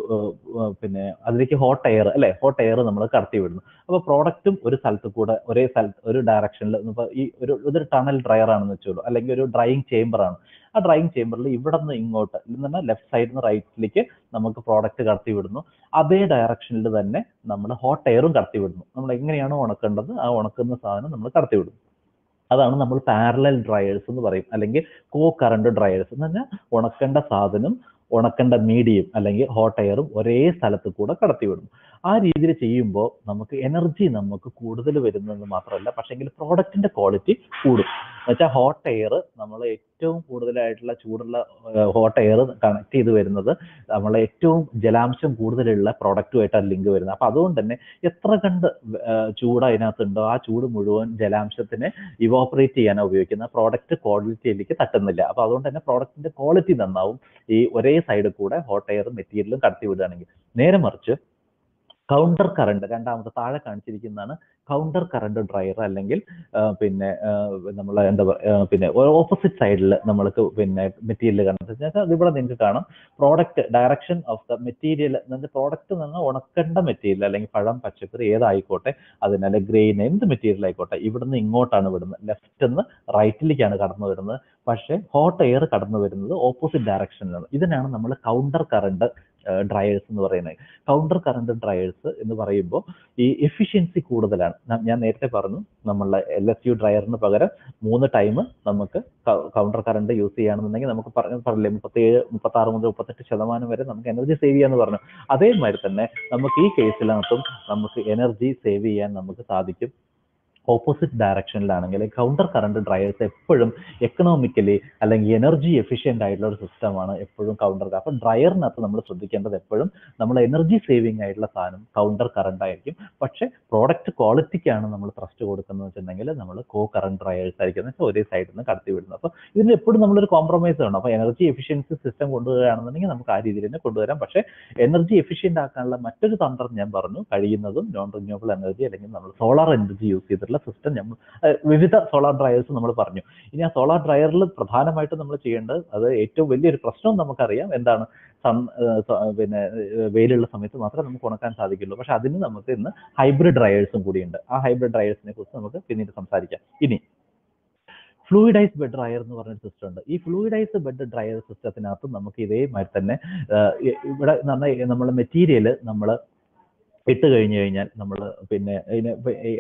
A: പിന്നെ അതിലേക്ക് ഹോട്ട് എയർ അല്ലെ, ഹോട്ട് എയർ നമ്മൾ കടത്തി വിടുന്നു. അപ്പോൾ പ്രോഡക്റ്റും ഒരു സ്ഥലത്ത് കൂടെ ഒരേ സ്ഥലത്ത് ഒരു ഡയറക്ഷനിൽ, ഇപ്പോൾ ഈ ഒരു ടണൽ ഡ്രയർ ആണെന്ന് വെച്ചോളൂ, അല്ലെങ്കിൽ ഒരു ഡ്രൈയിങ് ചേംബർ ആണ്. ആ ഡ്രൈയിങ് ചേംബറിൽ ഇവിടെ നിന്ന് ഇങ്ങോട്ട് പറഞ്ഞാൽ ലെഫ്റ്റ് സൈഡിൽ നിന്ന് റൈറ്റിലേക്ക് നമുക്ക് പ്രോഡക്റ്റ് കടത്തി വിടുന്നു. അതേ ഡയറക്ഷനിൽ തന്നെ നമ്മൾ ഹോട്ട് എയറും കടത്തി വിടുന്നു. നമ്മൾ എങ്ങനെയാണോ ഉണക്കേണ്ടത് ആ ഉണക്കുന്ന സാധനം നമ്മൾ കടത്തി വിടുന്നു. അതാണ് നമ്മൾ പാരലൽ ഡ്രയേഴ്സ് എന്ന് പറയും, അല്ലെങ്കിൽ കോ കറണ്ട് ഡ്രയേഴ്സ് എന്ന് പറഞ്ഞാൽ ഉണക്കേണ്ട സാധനം, ഉണക്കേണ്ട മീഡിയം അല്ലെങ്കിൽ ഹോട്ട് എയറും ഒരേ സ്ഥലത്ത് കൂടെ കടത്തി വിടുന്നു. ആ രീതിയിൽ ചെയ്യുമ്പോൾ നമുക്ക് എനർജി നമുക്ക് കൂടുതൽ വരുന്നത് മാത്രമല്ല, പക്ഷേങ്കിൽ പ്രോഡക്റ്റിന്റെ ക്വാളിറ്റി കൂടും. എന്നുവെച്ചാൽ ഹോട്ട് എയർ നമ്മൾ ഏറ്റവും കൂടുതലായിട്ടുള്ള ചൂടുള്ള ഹോട്ട് എയർ കണക്ട് ചെയ്ത് വരുന്നത് നമ്മളെ ഏറ്റവും ജലാംശം കൂടുതലുള്ള പ്രോഡക്റ്റുമായിട്ടാണ് ലിങ്ക് വരുന്നത്. അപ്പൊ അതുകൊണ്ട് തന്നെ എത്ര കണ്ട് ചൂട് അതിനകത്തുണ്ടോ ആ ചൂട് മുഴുവൻ ജലാംശത്തിനെ ഇവോപ്പറേറ്റ് ചെയ്യാനാണ് ഉപയോഗിക്കുന്നത്. പ്രോഡക്റ്റ് ക്വാളിറ്റിയിലേക്ക് തട്ടുന്നില്ല. അപ്പൊ അതുകൊണ്ട് തന്നെ പ്രോഡക്റ്റിന്റെ ക്വാളിറ്റി നന്നാവും ഈ ഒരേ സൈഡിൽ കൂടെ ഹോട്ട് എയർ മെറ്റീരിയലും കടത്തി വിടുകയാണെങ്കിൽ. നേരെ മറിച്ച് കൗണ്ടർ കറണ്ട്, രണ്ടാമത്തെ താഴെ കാണിച്ചിരിക്കുന്നതാണ് കൗണ്ടർ കറണ്ട് ഡ്രയർ, അല്ലെങ്കിൽ പിന്നെ നമ്മൾ എന്താ പറയുക, പിന്നെ ഓപ്പോസിറ്റ് സൈഡിൽ നമ്മൾക്ക് പിന്നെ മെറ്റീരിയൽ കണ്ടെത്തുന്നത്. അതിവിടെ നിങ്ങൾക്ക് കാണാം product direction of the material. Product എന്ന് പറഞ്ഞാൽ ഉണക്കേണ്ട മെറ്റീരിയൽ അല്ലെങ്കിൽ പഴം, പച്ചക്കറി ഏതായിക്കോട്ടെ, അതിനല്ല ഗ്രെയിൻ എന്ത് മെറ്റീരിയൽ ആയിക്കോട്ടെ, ഇവിടുന്ന് ഇങ്ങോട്ടാണ് വിടുന്നത്, ലെഫ്റ്റ് നിന്ന് റൈറ്റിലേക്കാണ് കടന്നു വരുന്നത്. പക്ഷേ ഹോട്ട് എയർ കടന്നു വരുന്നത് ഓപ്പോസിറ്റ് ഡയറക്ഷനിലാണ്. ഇതിനാണ് നമ്മൾ കൗണ്ടർ കറണ്ട് ഡ്രയേഴ്സ് എന്ന് പറയുന്നത്. കൗണ്ടർ കറണ്ട് ഡ്രയേഴ്സ് എന്ന് പറയുമ്പോൾ ഈ എഫിഷ്യൻസി കൂടുതലാണ്. ഞാൻ നേരത്തെ പറഞ്ഞു നമ്മളുടെ LSU ഡ്രയറിന് പകരം 3 ടൈം നമുക്ക് കൗണ്ടർ കറണ്ട് യൂസ് ചെയ്യുകയാണെന്നുണ്ടെങ്കിൽ നമുക്ക് പറഞ്ഞില്ലേ 37, 36 മുതൽ 38% വരെ നമുക്ക് എനർജി സേവ് ചെയ്യാന്ന് പറഞ്ഞു. അതേമാതിരി തന്നെ നമുക്ക് ഈ കേസിനകത്തും നമുക്ക് എനർജി സേവ് ചെയ്യാൻ നമുക്ക് സാധിക്കും. ഓപ്പോസിറ്റ് ഡയറക്ഷനിലാണെങ്കിൽ കൗണ്ടർ കറണ്ട് ഡ്രയേഴ്സ് എപ്പോഴും എക്കണോമിക്കലി അല്ലെങ്കിൽ എനർജി എഫിഷ്യൻ്റ് ആയിട്ടുള്ള ഒരു സിസ്റ്റമാണ് എപ്പോഴും കൗണ്ടർ. അപ്പം ഡ്രയറിനകത്ത് നമ്മൾ ശ്രദ്ധിക്കേണ്ടത് എപ്പോഴും നമ്മൾ എനർജി സേവിങ് ആയിട്ടുള്ള സാധനം കൗണ്ടർ കറണ്ട് ആയിരിക്കും. പക്ഷേ പ്രോഡക്റ്റ് ക്വാളിറ്റിക്കാണ് നമ്മൾ ട്രസ്റ്റ് കൊടുക്കുന്നത് വെച്ചിട്ടുണ്ടെങ്കിൽ നമ്മൾ കോ കറണ്ട് ഡ്രയേഴ്സ് ആയിരിക്കും, എന്ന് വെച്ചാൽ ഒരേ സൈഡിൽ നിന്ന് കടത്തി വിടുന്നത്. അപ്പോൾ ഇതിന് എപ്പോഴും നമ്മളൊരു കോംപ്രമൈസ് വേണം. അപ്പോൾ എനർജി എഫിഷ്യൻസി സിസ്റ്റം കൊണ്ടുവരികയാണെന്നുണ്ടെങ്കിൽ നമുക്ക് ആ രീതിയിൽ തന്നെ കൊണ്ടുവരാം. പക്ഷേ എനർജി എഫിഷ്യൻ്റ് ആക്കാനുള്ള മറ്റൊരു തന്ത്രം ഞാൻ പറഞ്ഞു, കഴിയുന്നതും നോൺ റിന്യൂവബിൾ എനർജി അല്ലെങ്കിൽ നമ്മൾ സോളാർ എനർജി യൂസ് ചെയ്തിട്ടുള്ള സിസ്റ്റം നമ്മൾ വിവിധ സോളാർ ഡ്രയേഴ്സ് നമ്മൾ പറഞ്ഞു. ഇനി ആ സോളാർ ഡ്രയറിൽ പ്രധാനമായിട്ടും നമ്മൾ ചെയ്യേണ്ടത്, അത് ഏറ്റവും വലിയൊരു പ്രശ്നവും നമുക്കറിയാം എന്താണ്, പിന്നെ വെയിലുള്ള സമയത്ത് മാത്രമേ നമുക്ക് ഉണക്കാൻ സാധിക്കുള്ളൂ. പക്ഷെ അതിന് നമുക്ക് ഇന്ന് ഹൈബ്രിഡ് ഡ്രയേഴ്സും കൂടിയുണ്ട്. ആ ഹൈബ്രിഡ് ഡ്രയേഴ്സിനെ കുറിച്ച് നമുക്ക് പിന്നീട് സംസാരിക്കാം. ഇനി ഫ്ലൂയിഡൈസ് ബെഡ് ഡ്രയർ എന്ന് പറഞ്ഞൊരു സിസ്റ്റം ഉണ്ട്. ഈ ഫ്ലൂയിഡൈസ് ബെഡ് ഡ്രയർ സിസ്റ്റത്തിനകത്ത് നമുക്ക് ഇതേമാതിരി തന്നെ ഇവിടെ നമ്മൾ മെറ്റീരിയൽ നമ്മൾ ഇട്ട് കഴിഞ്ഞാൽ നമ്മൾ പിന്നെ ഇതിന്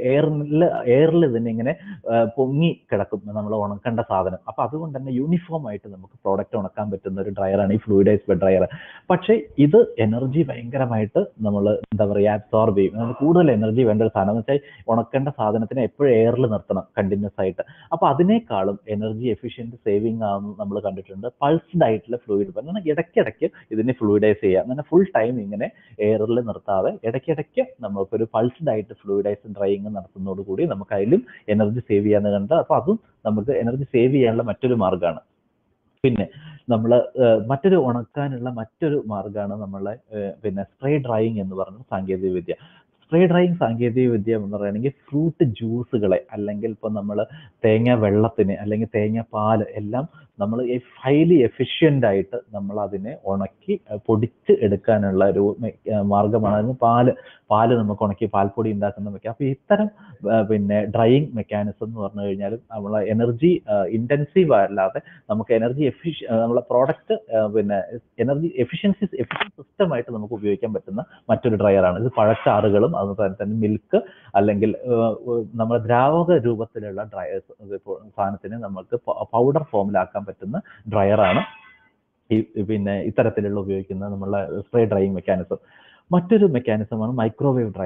A: എയറിൽ ഇതിനെ ഇങ്ങനെ പൊങ്ങി കിടക്കും നമ്മൾ ഉണക്കേണ്ട സാധനം. അപ്പൊ അതുകൊണ്ട് തന്നെ യൂണിഫോം ആയിട്ട് നമുക്ക് പ്രോഡക്റ്റ് ഉണക്കാൻ പറ്റുന്ന ഒരു ഡ്രയറാണ് ഈ ഫ്ലൂയിഡൈസ് ബെഡ് ഡ്രയർ. പക്ഷേ ഇത് എനർജി ഭയങ്കരമായിട്ട് നമ്മൾ എന്താ പറയുക അബ്സോർബ് ചെയ്യും. നമുക്ക് കൂടുതൽ എനർജി വേണ്ട ഒരു സാധനം എന്ന് വെച്ചാൽ ഉണക്കേണ്ട സാധനത്തിനെ എപ്പോഴും എയറിൽ നിർത്തണം കണ്ടിന്യൂസ് ആയിട്ട്. അപ്പൊ അതിനേക്കാളും എനർജി എഫിഷ്യൻറ്റ് സേവിങ് ആണെന്ന് നമ്മൾ കണ്ടിട്ടുണ്ട് പൾസ്ഡ് ആയിട്ടുള്ള ഫ്ലൂയിഡ്. എന്നാൽ ഇടയ്ക്കിടയ്ക്ക് ഇതിനെ ഫ്ലൂയിഡൈസ് ചെയ്യാം. അങ്ങനെ ഫുൾ ടൈം ഇങ്ങനെ എയറിൽ നിർത്താതെ ഇടയ്ക്കിടയ്ക്ക് നമുക്കൊരു പൾസ്ഡ് ആയിട്ട് ഫ്ലൂയിഡൈസ് ഡ്രൈയിങ് നടത്തുന്നതോടുകൂടി നമുക്ക് അതിലും എനർജി സേവ് ചെയ്യാന്ന് കണ്ട്. അപ്പൊ അതും നമുക്ക് എനർജി സേവ് ചെയ്യാനുള്ള മറ്റൊരു മാർഗ്ഗമാണ്. പിന്നെ നമ്മൾ മറ്റൊരു ഉണക്കാനുള്ള മറ്റൊരു മാർഗ്ഗമാണ് നമ്മളെ പിന്നെ സ്പ്രേ ഡ്രൈയിങ് എന്ന് പറഞ്ഞ സാങ്കേതിക വിദ്യ. സ്പ്രേ ഡ്രൈയിങ് സാങ്കേതിക വിദ്യ എന്ന് പറയുകയാണെങ്കിൽ ഫ്രൂട്ട് ജ്യൂസുകളെ അല്ലെങ്കിൽ ഇപ്പോൾ നമ്മൾ തേങ്ങ വെള്ളത്തിന് അല്ലെങ്കിൽ തേങ്ങ പാല് എല്ലാം നമ്മൾ ഹൈലി എഫിഷ്യൻ്റ് ആയിട്ട് നമ്മൾ അതിനെ ഉണക്കി പൊടിച്ച് എടുക്കാനുള്ള ഒരു മാർഗ്ഗമാണ്. അതിന് പാല് നമുക്ക് ഉണക്കി പാൽപ്പൊടി ഉണ്ടാക്കുന്ന വെക്കാം. അപ്പോൾ ഇത്തരം പിന്നെ ഡ്രൈയിങ് മെക്കാനിസം എന്ന് പറഞ്ഞു കഴിഞ്ഞാൽ നമ്മളെ എനർജി ഇൻറ്റൻസീവ് അല്ലാതെ നമുക്ക് എനർജി നമ്മളെ പ്രോഡക്റ്റ് പിന്നെ എനർജി എഫിഷ്യൻസി സിസ്റ്റമായിട്ട് നമുക്ക് ഉപയോഗിക്കാൻ പറ്റുന്ന മറ്റൊരു ഡ്രയറാണ് ഇത്. പഴച്ചാറുകളും അതുപോലെ തന്നെ മിൽക്ക് അല്ലെങ്കിൽ നമ്മുടെ ദ്രാവക രൂപത്തിലുള്ള ഡ്രയേഴ്സ് സാധനത്തിന് നമുക്ക് പൗഡർ ഫോമിലാക്കാൻ പറ്റുന്ന ഡ്രയറാണ് പിന്നെ ഇത്തരത്തിലുള്ള ഉപയോഗിക്കുന്ന നമ്മളെ സ്പ്രേ ഡ്രൈയിങ് മെക്കാനിസം. മറ്റൊരു മെക്കാനിസമാണ് മൈക്രോവേവ് ഡ്രൈയിങ്.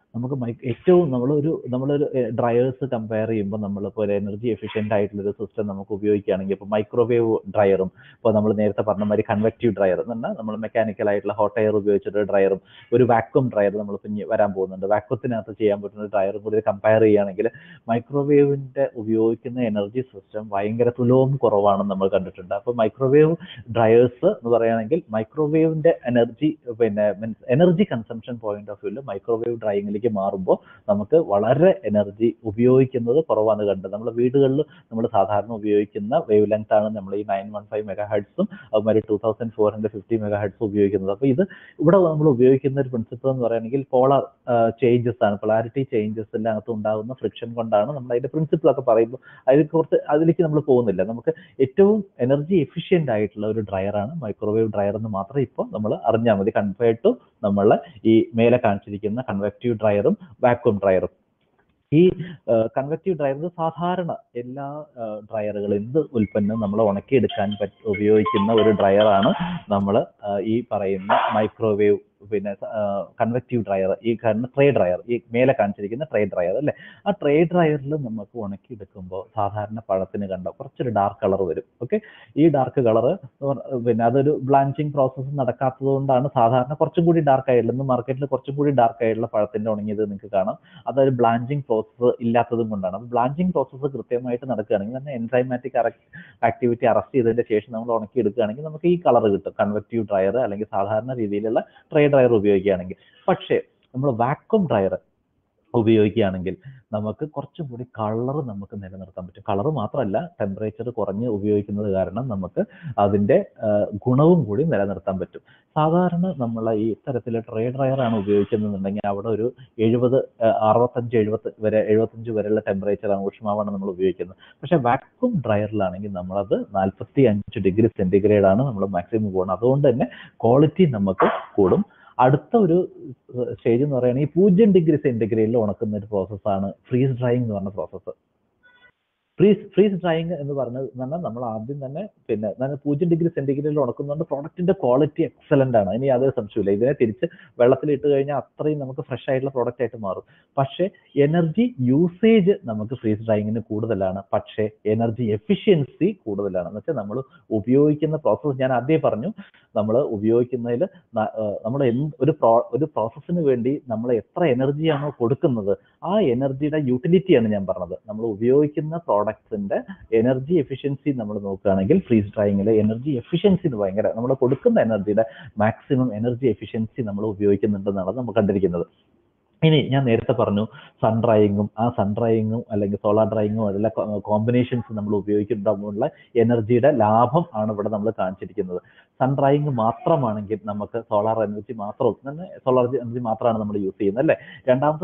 A: നമുക്ക് ഏറ്റവും നമ്മളൊരു ഡ്രയേഴ്സ് കമ്പയർ ചെയ്യുമ്പോൾ നമ്മളിപ്പോൾ ഒരു എനർജി എഫിഷ്യൻ്റ് ആയിട്ടുള്ളൊരു സിസ്റ്റം നമുക്ക് ഉപയോഗിക്കുകയാണെങ്കിൽ ഇപ്പോൾ മൈക്രോവേവ് ഡ്രയറും ഇപ്പോൾ നമ്മൾ നേരത്തെ പറഞ്ഞ മാതിരി കൺവെക്റ്റീവ് ഡ്രയർ എന്ന് പറഞ്ഞാൽ നമ്മൾ മെക്കാനിക്കൽ ആയിട്ടുള്ള ഹോട്ട് എയർ ഉപയോഗിച്ചിട്ട് ഡ്രയറും ഒരു വാക്വം ഡ്രയർ നമ്മളിപ്പോൾ ഇനി വരാൻ പോകുന്നുണ്ട്, വാക്വത്തിനകത്ത് ചെയ്യാൻ പറ്റുന്ന ഡ്രയറും കൂടി കമ്പയർ ചെയ്യുകയാണെങ്കിൽ മൈക്രോവേവിൻ്റെ ഉപയോഗിക്കുന്ന എനർജി സിസ്റ്റം ഭയങ്കര തുലവും കുറവാണെന്ന് നമ്മൾ കണ്ടിട്ടുണ്ട്. അപ്പോൾ മൈക്രോവേവ് ഡ്രയേഴ്സ് എന്ന് പറയുകയാണെങ്കിൽ മൈക്രോവേവിൻ്റെ എനർജി കൺസംഷൻ പോയിന്റ് ഓഫ് വ്യൂവിൽ മൈക്രോവേവ് ഡ്രൈയിങ്ങിലേക്ക് മാറുമ്പോൾ നമുക്ക് വളരെ എനർജി ഉപയോഗിക്കുന്നത് കുറവാണ് കണ്ടത്. നമ്മുടെ വീടുകളിൽ നമ്മൾ സാധാരണ ഉപയോഗിക്കുന്ന വേവ് ലെങ്ത് ആണ് നമ്മൾ ഈ 915 മെഗാഹെർട്സും അതുമാതിരി 2450 മെഗാഹെർട്സും ഉപയോഗിക്കുന്നത്. അപ്പോൾ ഇവിടെ നമ്മൾ ഉപയോഗിക്കുന്ന ഒരു പ്രിൻസിപ്പിൾ എന്ന് പറയുകയാണെങ്കിൽ പോളാർ ചേഞ്ചസ് ആണ്, പൊളാരിറ്റി ചേഞ്ചസിൻ്റെ അകത്ത് ഉണ്ടാകുന്ന ഫ്രിക്ഷൻ കൊണ്ടാണ് നമ്മൾ അതിൻ്റെ പ്രിൻസിപ്പിളൊക്കെ പറയുമ്പോൾ അതിലേക്ക് നമ്മൾ പോകുന്നില്ല. നമുക്ക് ഏറ്റവും എനർജി എഫിഷ്യൻ്റ് ആയിട്ടുള്ള ഒരു ഡ്രയറാണ് മൈക്രോവേവ് ഡ്രയർ എന്ന് മാത്രം ഇപ്പോൾ നമ്മൾ അറിഞ്ഞാൽ മതി, കമ്പയർഡ് ടു നമ്മളെ ഈ മേലെ കാണിച്ചിരിക്കുന്ന കൺവെക്റ്റീവ് ഡ്രയറും വാക്വം ഡ്രയറും. ഈ കൺവെക്റ്റീവ് ഡ്രയർ സാധാരണ എല്ലാ ഡ്രയറുകളും എന്ത് ഉൽപ്പന്നം നമ്മൾ ഉണക്കിയെടുക്കാൻ ഉപയോഗിക്കുന്ന ഒരു ഡ്രയറാണ് നമ്മൾ ഈ പറയുന്ന മൈക്രോവേവ് കൺവെക്റ്റീവ് ഡ്രയർ, ഈ ട്രേ ഡ്രയർ, ഈ മേലെ കാണിച്ചിരിക്കുന്ന ട്രേ ഡ്രയർ അല്ലേ. ആ ട്രേ ഡ്രയറിൽ നമുക്ക് ഉണക്കിയെടുക്കുമ്പോൾ സാധാരണ പഴത്തിന് കണ്ടോ കുറച്ചൊരു ഡാർക്ക് കളർ വരും. ഓക്കെ, ഈ ഡാർക്ക് കളറ് അതൊരു ബ്ലാഞ്ചിങ് പ്രോസസ്സ് നടക്കാത്തത് കൊണ്ടാണ് സാധാരണ കുറച്ചും കൂടി ഡാർക്ക് ആയിട്ടുള്ള, ഇന്ന് മാർക്കറ്റിൽ കുറച്ചും കൂടി ഡാർക്ക് ആയിട്ടുള്ള പഴത്തിൻ്റെ ഉണങ്ങിയത് നിങ്ങൾക്ക് കാണാം. അതൊരു ബ്ലാഞ്ചിങ് പ്രോസസ്സ് ഇല്ലാത്തതും കൊണ്ടാണ്. അപ്പോൾ ബ്ലാഞ്ചിങ് പ്രോസസ്സ് കൃത്യമായിട്ട് നടക്കുകയാണെങ്കിൽ തന്നെ എൻസൈമാറ്റിക് ആക്ടിവിറ്റി അറസ്റ്റ് ചെയ്തതിൻ്റെ ശേഷം നമ്മൾ ഉണക്കിയെടുക്കുകയാണെങ്കിൽ നമുക്ക് ഈ കളർ കിട്ടും, കൺവെക്റ്റീവ് ഡ്രയർ അല്ലെങ്കിൽ സാധാരണ രീതിയിലുള്ള ട്രേ ഡ്രയർ ഉപയോഗിക്കുകയാണെങ്കിൽ. പക്ഷേ നമ്മൾ വാക്വം ഡ്രയർ ഉപയോഗിക്കുകയാണെങ്കിൽ നമുക്ക് കുറച്ചും കൂടി കളർ നമുക്ക് നിലനിർത്താൻ പറ്റും. കളർ മാത്രമല്ല, ടെമ്പറേച്ചർ കുറഞ്ഞ് ഉപയോഗിക്കുന്നത് കാരണം നമുക്ക് അതിൻ്റെ ഗുണവും കൂടി നിലനിർത്താൻ പറ്റും. സാധാരണ നമ്മൾ ഈ തരത്തിൽ ട്രേ ഡ്രയറാണ് ഉപയോഗിക്കുന്നതെന്നുണ്ടെങ്കിൽ അവിടെ ഒരു 75 വരെയുള്ള ടെമ്പറേച്ചറാണ്, ഊഷ്മാവാണ് നമ്മൾ ഉപയോഗിക്കുന്നത്. പക്ഷേ വാക്വം ഡ്രയറിലാണെങ്കിൽ നമ്മളത് 45 ഡിഗ്രി സെൻറ്റിഗ്രേഡാണ് നമ്മൾ മാക്സിമം പോകുന്നത്. അതുകൊണ്ട് തന്നെ ക്വാളിറ്റി നമുക്ക് കൂടും. അടുത്ത ഒരു സ്റ്റേജ് എന്ന് പറയുകയാണെങ്കിൽ 0 ഡിഗ്രി സെൻറ്റിഗ്രേഡിൽ ഉണക്കുന്ന ഒരു പ്രോസസ്സാണ് ഫ്രീസ് ഡ്രൈയിങ് എന്ന് പറഞ്ഞ പ്രോസസ്സ്. ഫ്രീസ് ഡ്രൈയിങ് എന്ന് പറഞ്ഞാൽ നമ്മൾ ആദ്യം തന്നെ 0 ഡിഗ്രി സെൻറ്റിഗ്രേഡിൽ ഉണക്കുന്നതുകൊണ്ട് പ്രോഡക്റ്റിന്റെ ക്വാളിറ്റി എക്സലന്റ് ആണ്, ഇനി യാതൊരു സംശയമില്ല. ഇതിനെ തിരിച്ച് വെള്ളത്തിൽ ഇട്ട് കഴിഞ്ഞാൽ അത്രയും നമുക്ക് ഫ്രഷ് ആയിട്ടുള്ള പ്രോഡക്റ്റ് ആയിട്ട് മാറും. പക്ഷേ എനർജി യൂസേജ് നമുക്ക് ഫ്രീസ് ഡ്രൈയിങ്ങിന് കൂടുതലാണ്, പക്ഷേ എനർജി എഫിഷ്യൻസി കൂടുതലാണ്. എന്ന് വെച്ചാൽ നമ്മൾ ഉപയോഗിക്കുന്ന പ്രോസസ്സ് ഞാൻ ആദ്യം പറഞ്ഞു, നമ്മൾ ഉപയോഗിക്കുന്നതിൽ നമ്മൾ ഒരു പ്രോസസ്സിന് വേണ്ടി നമ്മൾ എത്ര എനർജിയാണോ കൊടുക്കുന്നത് ആ എനർജിയുടെ യൂട്ടിലിറ്റിയാണ് ഞാൻ പറഞ്ഞത്. നമ്മൾ ഉപയോഗിക്കുന്ന പ്രോഡക്ട്സിന്റെ എനർജി എഫിഷ്യൻസി നമ്മൾ നോക്കുകയാണെങ്കിൽ ഫ്രീസ് ഡ്രൈയിങ്ങിലെ എനർജി എഫിഷ്യൻസി ഭയങ്കര, നമ്മൾ കൊടുക്കുന്ന എനർജിയുടെ മാക്സിമം എനർജി എഫിഷ്യൻസി നമ്മൾ ഉപയോഗിക്കുന്നുണ്ടെന്നാണ് നമ്മൾ കണ്ടിരിക്കുന്നത്. ഇനി ഞാൻ നേരത്തെ പറഞ്ഞു സൺ ഡ്രൈയിങ്ങും അല്ലെങ്കിൽ സോളാർ ഡ്രൈയിങ്ങും അതിലെ കോമ്പിനേഷൻസ് നമ്മൾ ഉപയോഗിക്കുമ്പോഴുള്ള എനർജിയുടെ ലാഭം ആണ് ഇവിടെ നമ്മൾ കാണിച്ചിരിക്കുന്നത്. സൺ ഡ്രൈയിങ് മാത്രമാണെങ്കിൽ നമുക്ക് സോളാർ എനർജി മാത്രമാണ് നമ്മൾ യൂസ് ചെയ്യുന്നത് അല്ലേ. രണ്ടാമത്തെ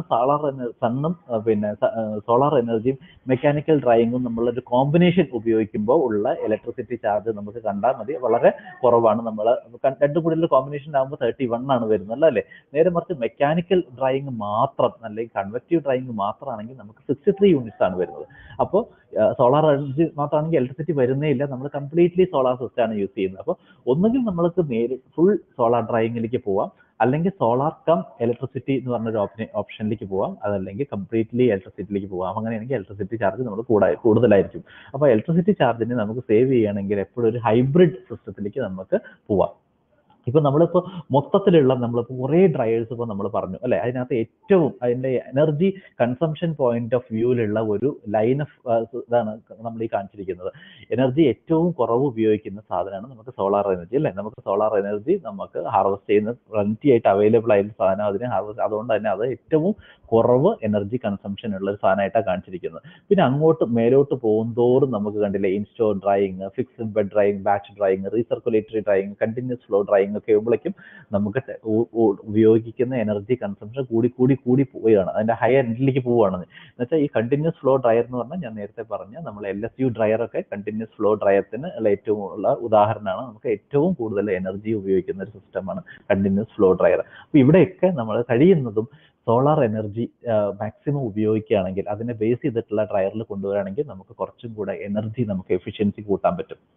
A: സോളാർ എനർജിയും മെക്കാനിക്കൽ ഡ്രൈയിങ്ങും നമ്മളൊരു കോമ്പിനേഷൻ ഉപയോഗിക്കുമ്പോൾ ഉള്ള ഇലക്ട്രിസിറ്റി ചാർജ് നമുക്ക് കണ്ടാൽ മതി, വളരെ കുറവാണ്. നമ്മൾ രണ്ടും കൂടി കോമ്പിനേഷൻ ആകുമ്പോൾ 31 ആണ് വരുന്നത് അല്ലേ. നേരെ മറിച്ച് മെക്കാനിക്കൽ ഡ്രൈയിങ് മാത്രം അല്ലെങ്കിൽ കൺവെക്റ്റീവ് ഡ്രൈയിങ് മാത്രമാണെങ്കിൽ നമുക്ക് 63 യൂണിറ്റ്സ് ആണ് വരുന്നത്. അപ്പോൾ സോളാർ എനർജി മാത്രമാണെങ്കിൽ ഇലക്ട്രിസിറ്റി വരുന്നേ ഇല്ല, നമ്മൾ കംപ്ലീറ്റ്ലി സോളാർ സിസ്റ്റം ആണ് യൂസ് ചെയ്യുന്നത്. അപ്പോൾ ഒന്നുകിൽ നമ്മൾക്ക് ഫുൾ സോളാർ ഡ്രൈയിങ്ങിലേക്ക് പോവാം, അല്ലെങ്കിൽ സോളാർ കം ഇലക്ട്രിസിറ്റി എന്ന് പറഞ്ഞൊരു ഓപ്ഷനിലേക്ക് പോവാം, അതല്ലെങ്കിൽ കംപ്ലീറ്റ്ലി ഇലക്ട്രിസിറ്റിയിലേക്ക് പോവാം. അങ്ങനെയാണെങ്കിൽ ഇലക്ട്രിസിറ്റി ചാർജ് നമ്മൾ കൂടുതലായിരിക്കും. അപ്പോൾ ഇലക്ട്രിസിറ്റി ചാർജിനെ നമുക്ക് സേവ് ചെയ്യുകയാണെങ്കിൽ എപ്പോഴും ഒരു ഹൈബ്രിഡ് സിസ്റ്റത്തിലേക്ക് നമുക്ക് പോവാം. ഇപ്പൊ നമ്മളിപ്പോൾ മൊത്തത്തിലുള്ള നമ്മളിപ്പോൾ കുറേ ഡ്രയേഴ്സ് ഇപ്പോൾ നമ്മൾ പറഞ്ഞു അല്ലെ, അതിനകത്ത് ഏറ്റവും അതിൻ്റെ എനർജി കൺസംഷൻ പോയിന്റ് ഓഫ് വ്യൂവിലുള്ള ഒരു ലൈൻ ഓഫ് ഇതാണ് നമ്മൾ ഈ കാണിച്ചിരിക്കുന്നത്. എനർജി ഏറ്റവും കുറവ് ഉപയോഗിക്കുന്ന സാധനമാണ് നമുക്ക് സോളാർ എനർജി അല്ലേ. നമുക്ക് സോളാർ എനർജി നമുക്ക് ഹാർവെസ്റ്റ് ചെയ്യുന്ന റെന്റി ആയിട്ട് അവൈലബിൾ ആയിട്ടുള്ള സാധനം, അതിനെ അതുകൊണ്ട് തന്നെ അത് ഏറ്റവും കുറവ് എനർജി കൺസംഷൻ ഉള്ള ഒരു സാധനമായിട്ടാണ് കാണിച്ചിരിക്കുന്നത്. പിന്നെ അങ്ങോട്ട് മേലോട്ട് പോകുന്തോറും നമുക്ക് കണ്ടില്ലേ in store drying, fixed bed drying, batch drying, recirculatory drying, continuous flow drying ഒക്കെ ആകുമ്പോഴേക്കും നമുക്ക് ഉപയോഗിക്കുന്ന എനർജി കൺസംഷൻ കൂടി പോവുകയാണ്, അതിന്റെ ഹയർ എൻഡിലേക്ക് പോവുകയാണെന്ന് വെച്ചാൽ. ഈ കണ്ടിന്യൂസ് ഫ്ലോ ഡ്രയർ എന്ന് പറഞ്ഞാൽ ഞാൻ നേരത്തെ പറഞ്ഞ നമ്മൾ LSU ഡ്രയർ ഒക്കെ കണ്ടിന്യൂസ് ഫ്ലോ ഡ്രയത്തിന് ഏറ്റവും ഉള്ള ഉദാഹരണമാണ്. നമുക്ക് ഏറ്റവും കൂടുതൽ എനർജി ഉപയോഗിക്കുന്ന ഒരു സിസ്റ്റമാണ് കണ്ടിന്യൂസ് ഫ്ലോ ഡ്രയർ. അപ്പോൾ ഇവിടെയൊക്കെ നമ്മൾ കഴിയുന്നതും സോളാർ എനർജി മാക്സിമം ഉപയോഗിക്കുകയാണെങ്കിൽ, അതിനെ ബേസ് ചെയ്തിട്ടുള്ള ഡ്രയറിൽ കൊണ്ടുവരികയാണെങ്കിൽ നമുക്ക് കുറച്ചും കൂടെ എനർജി നമുക്ക് എഫിഷ്യൻസി കൂട്ടാൻ പറ്റും.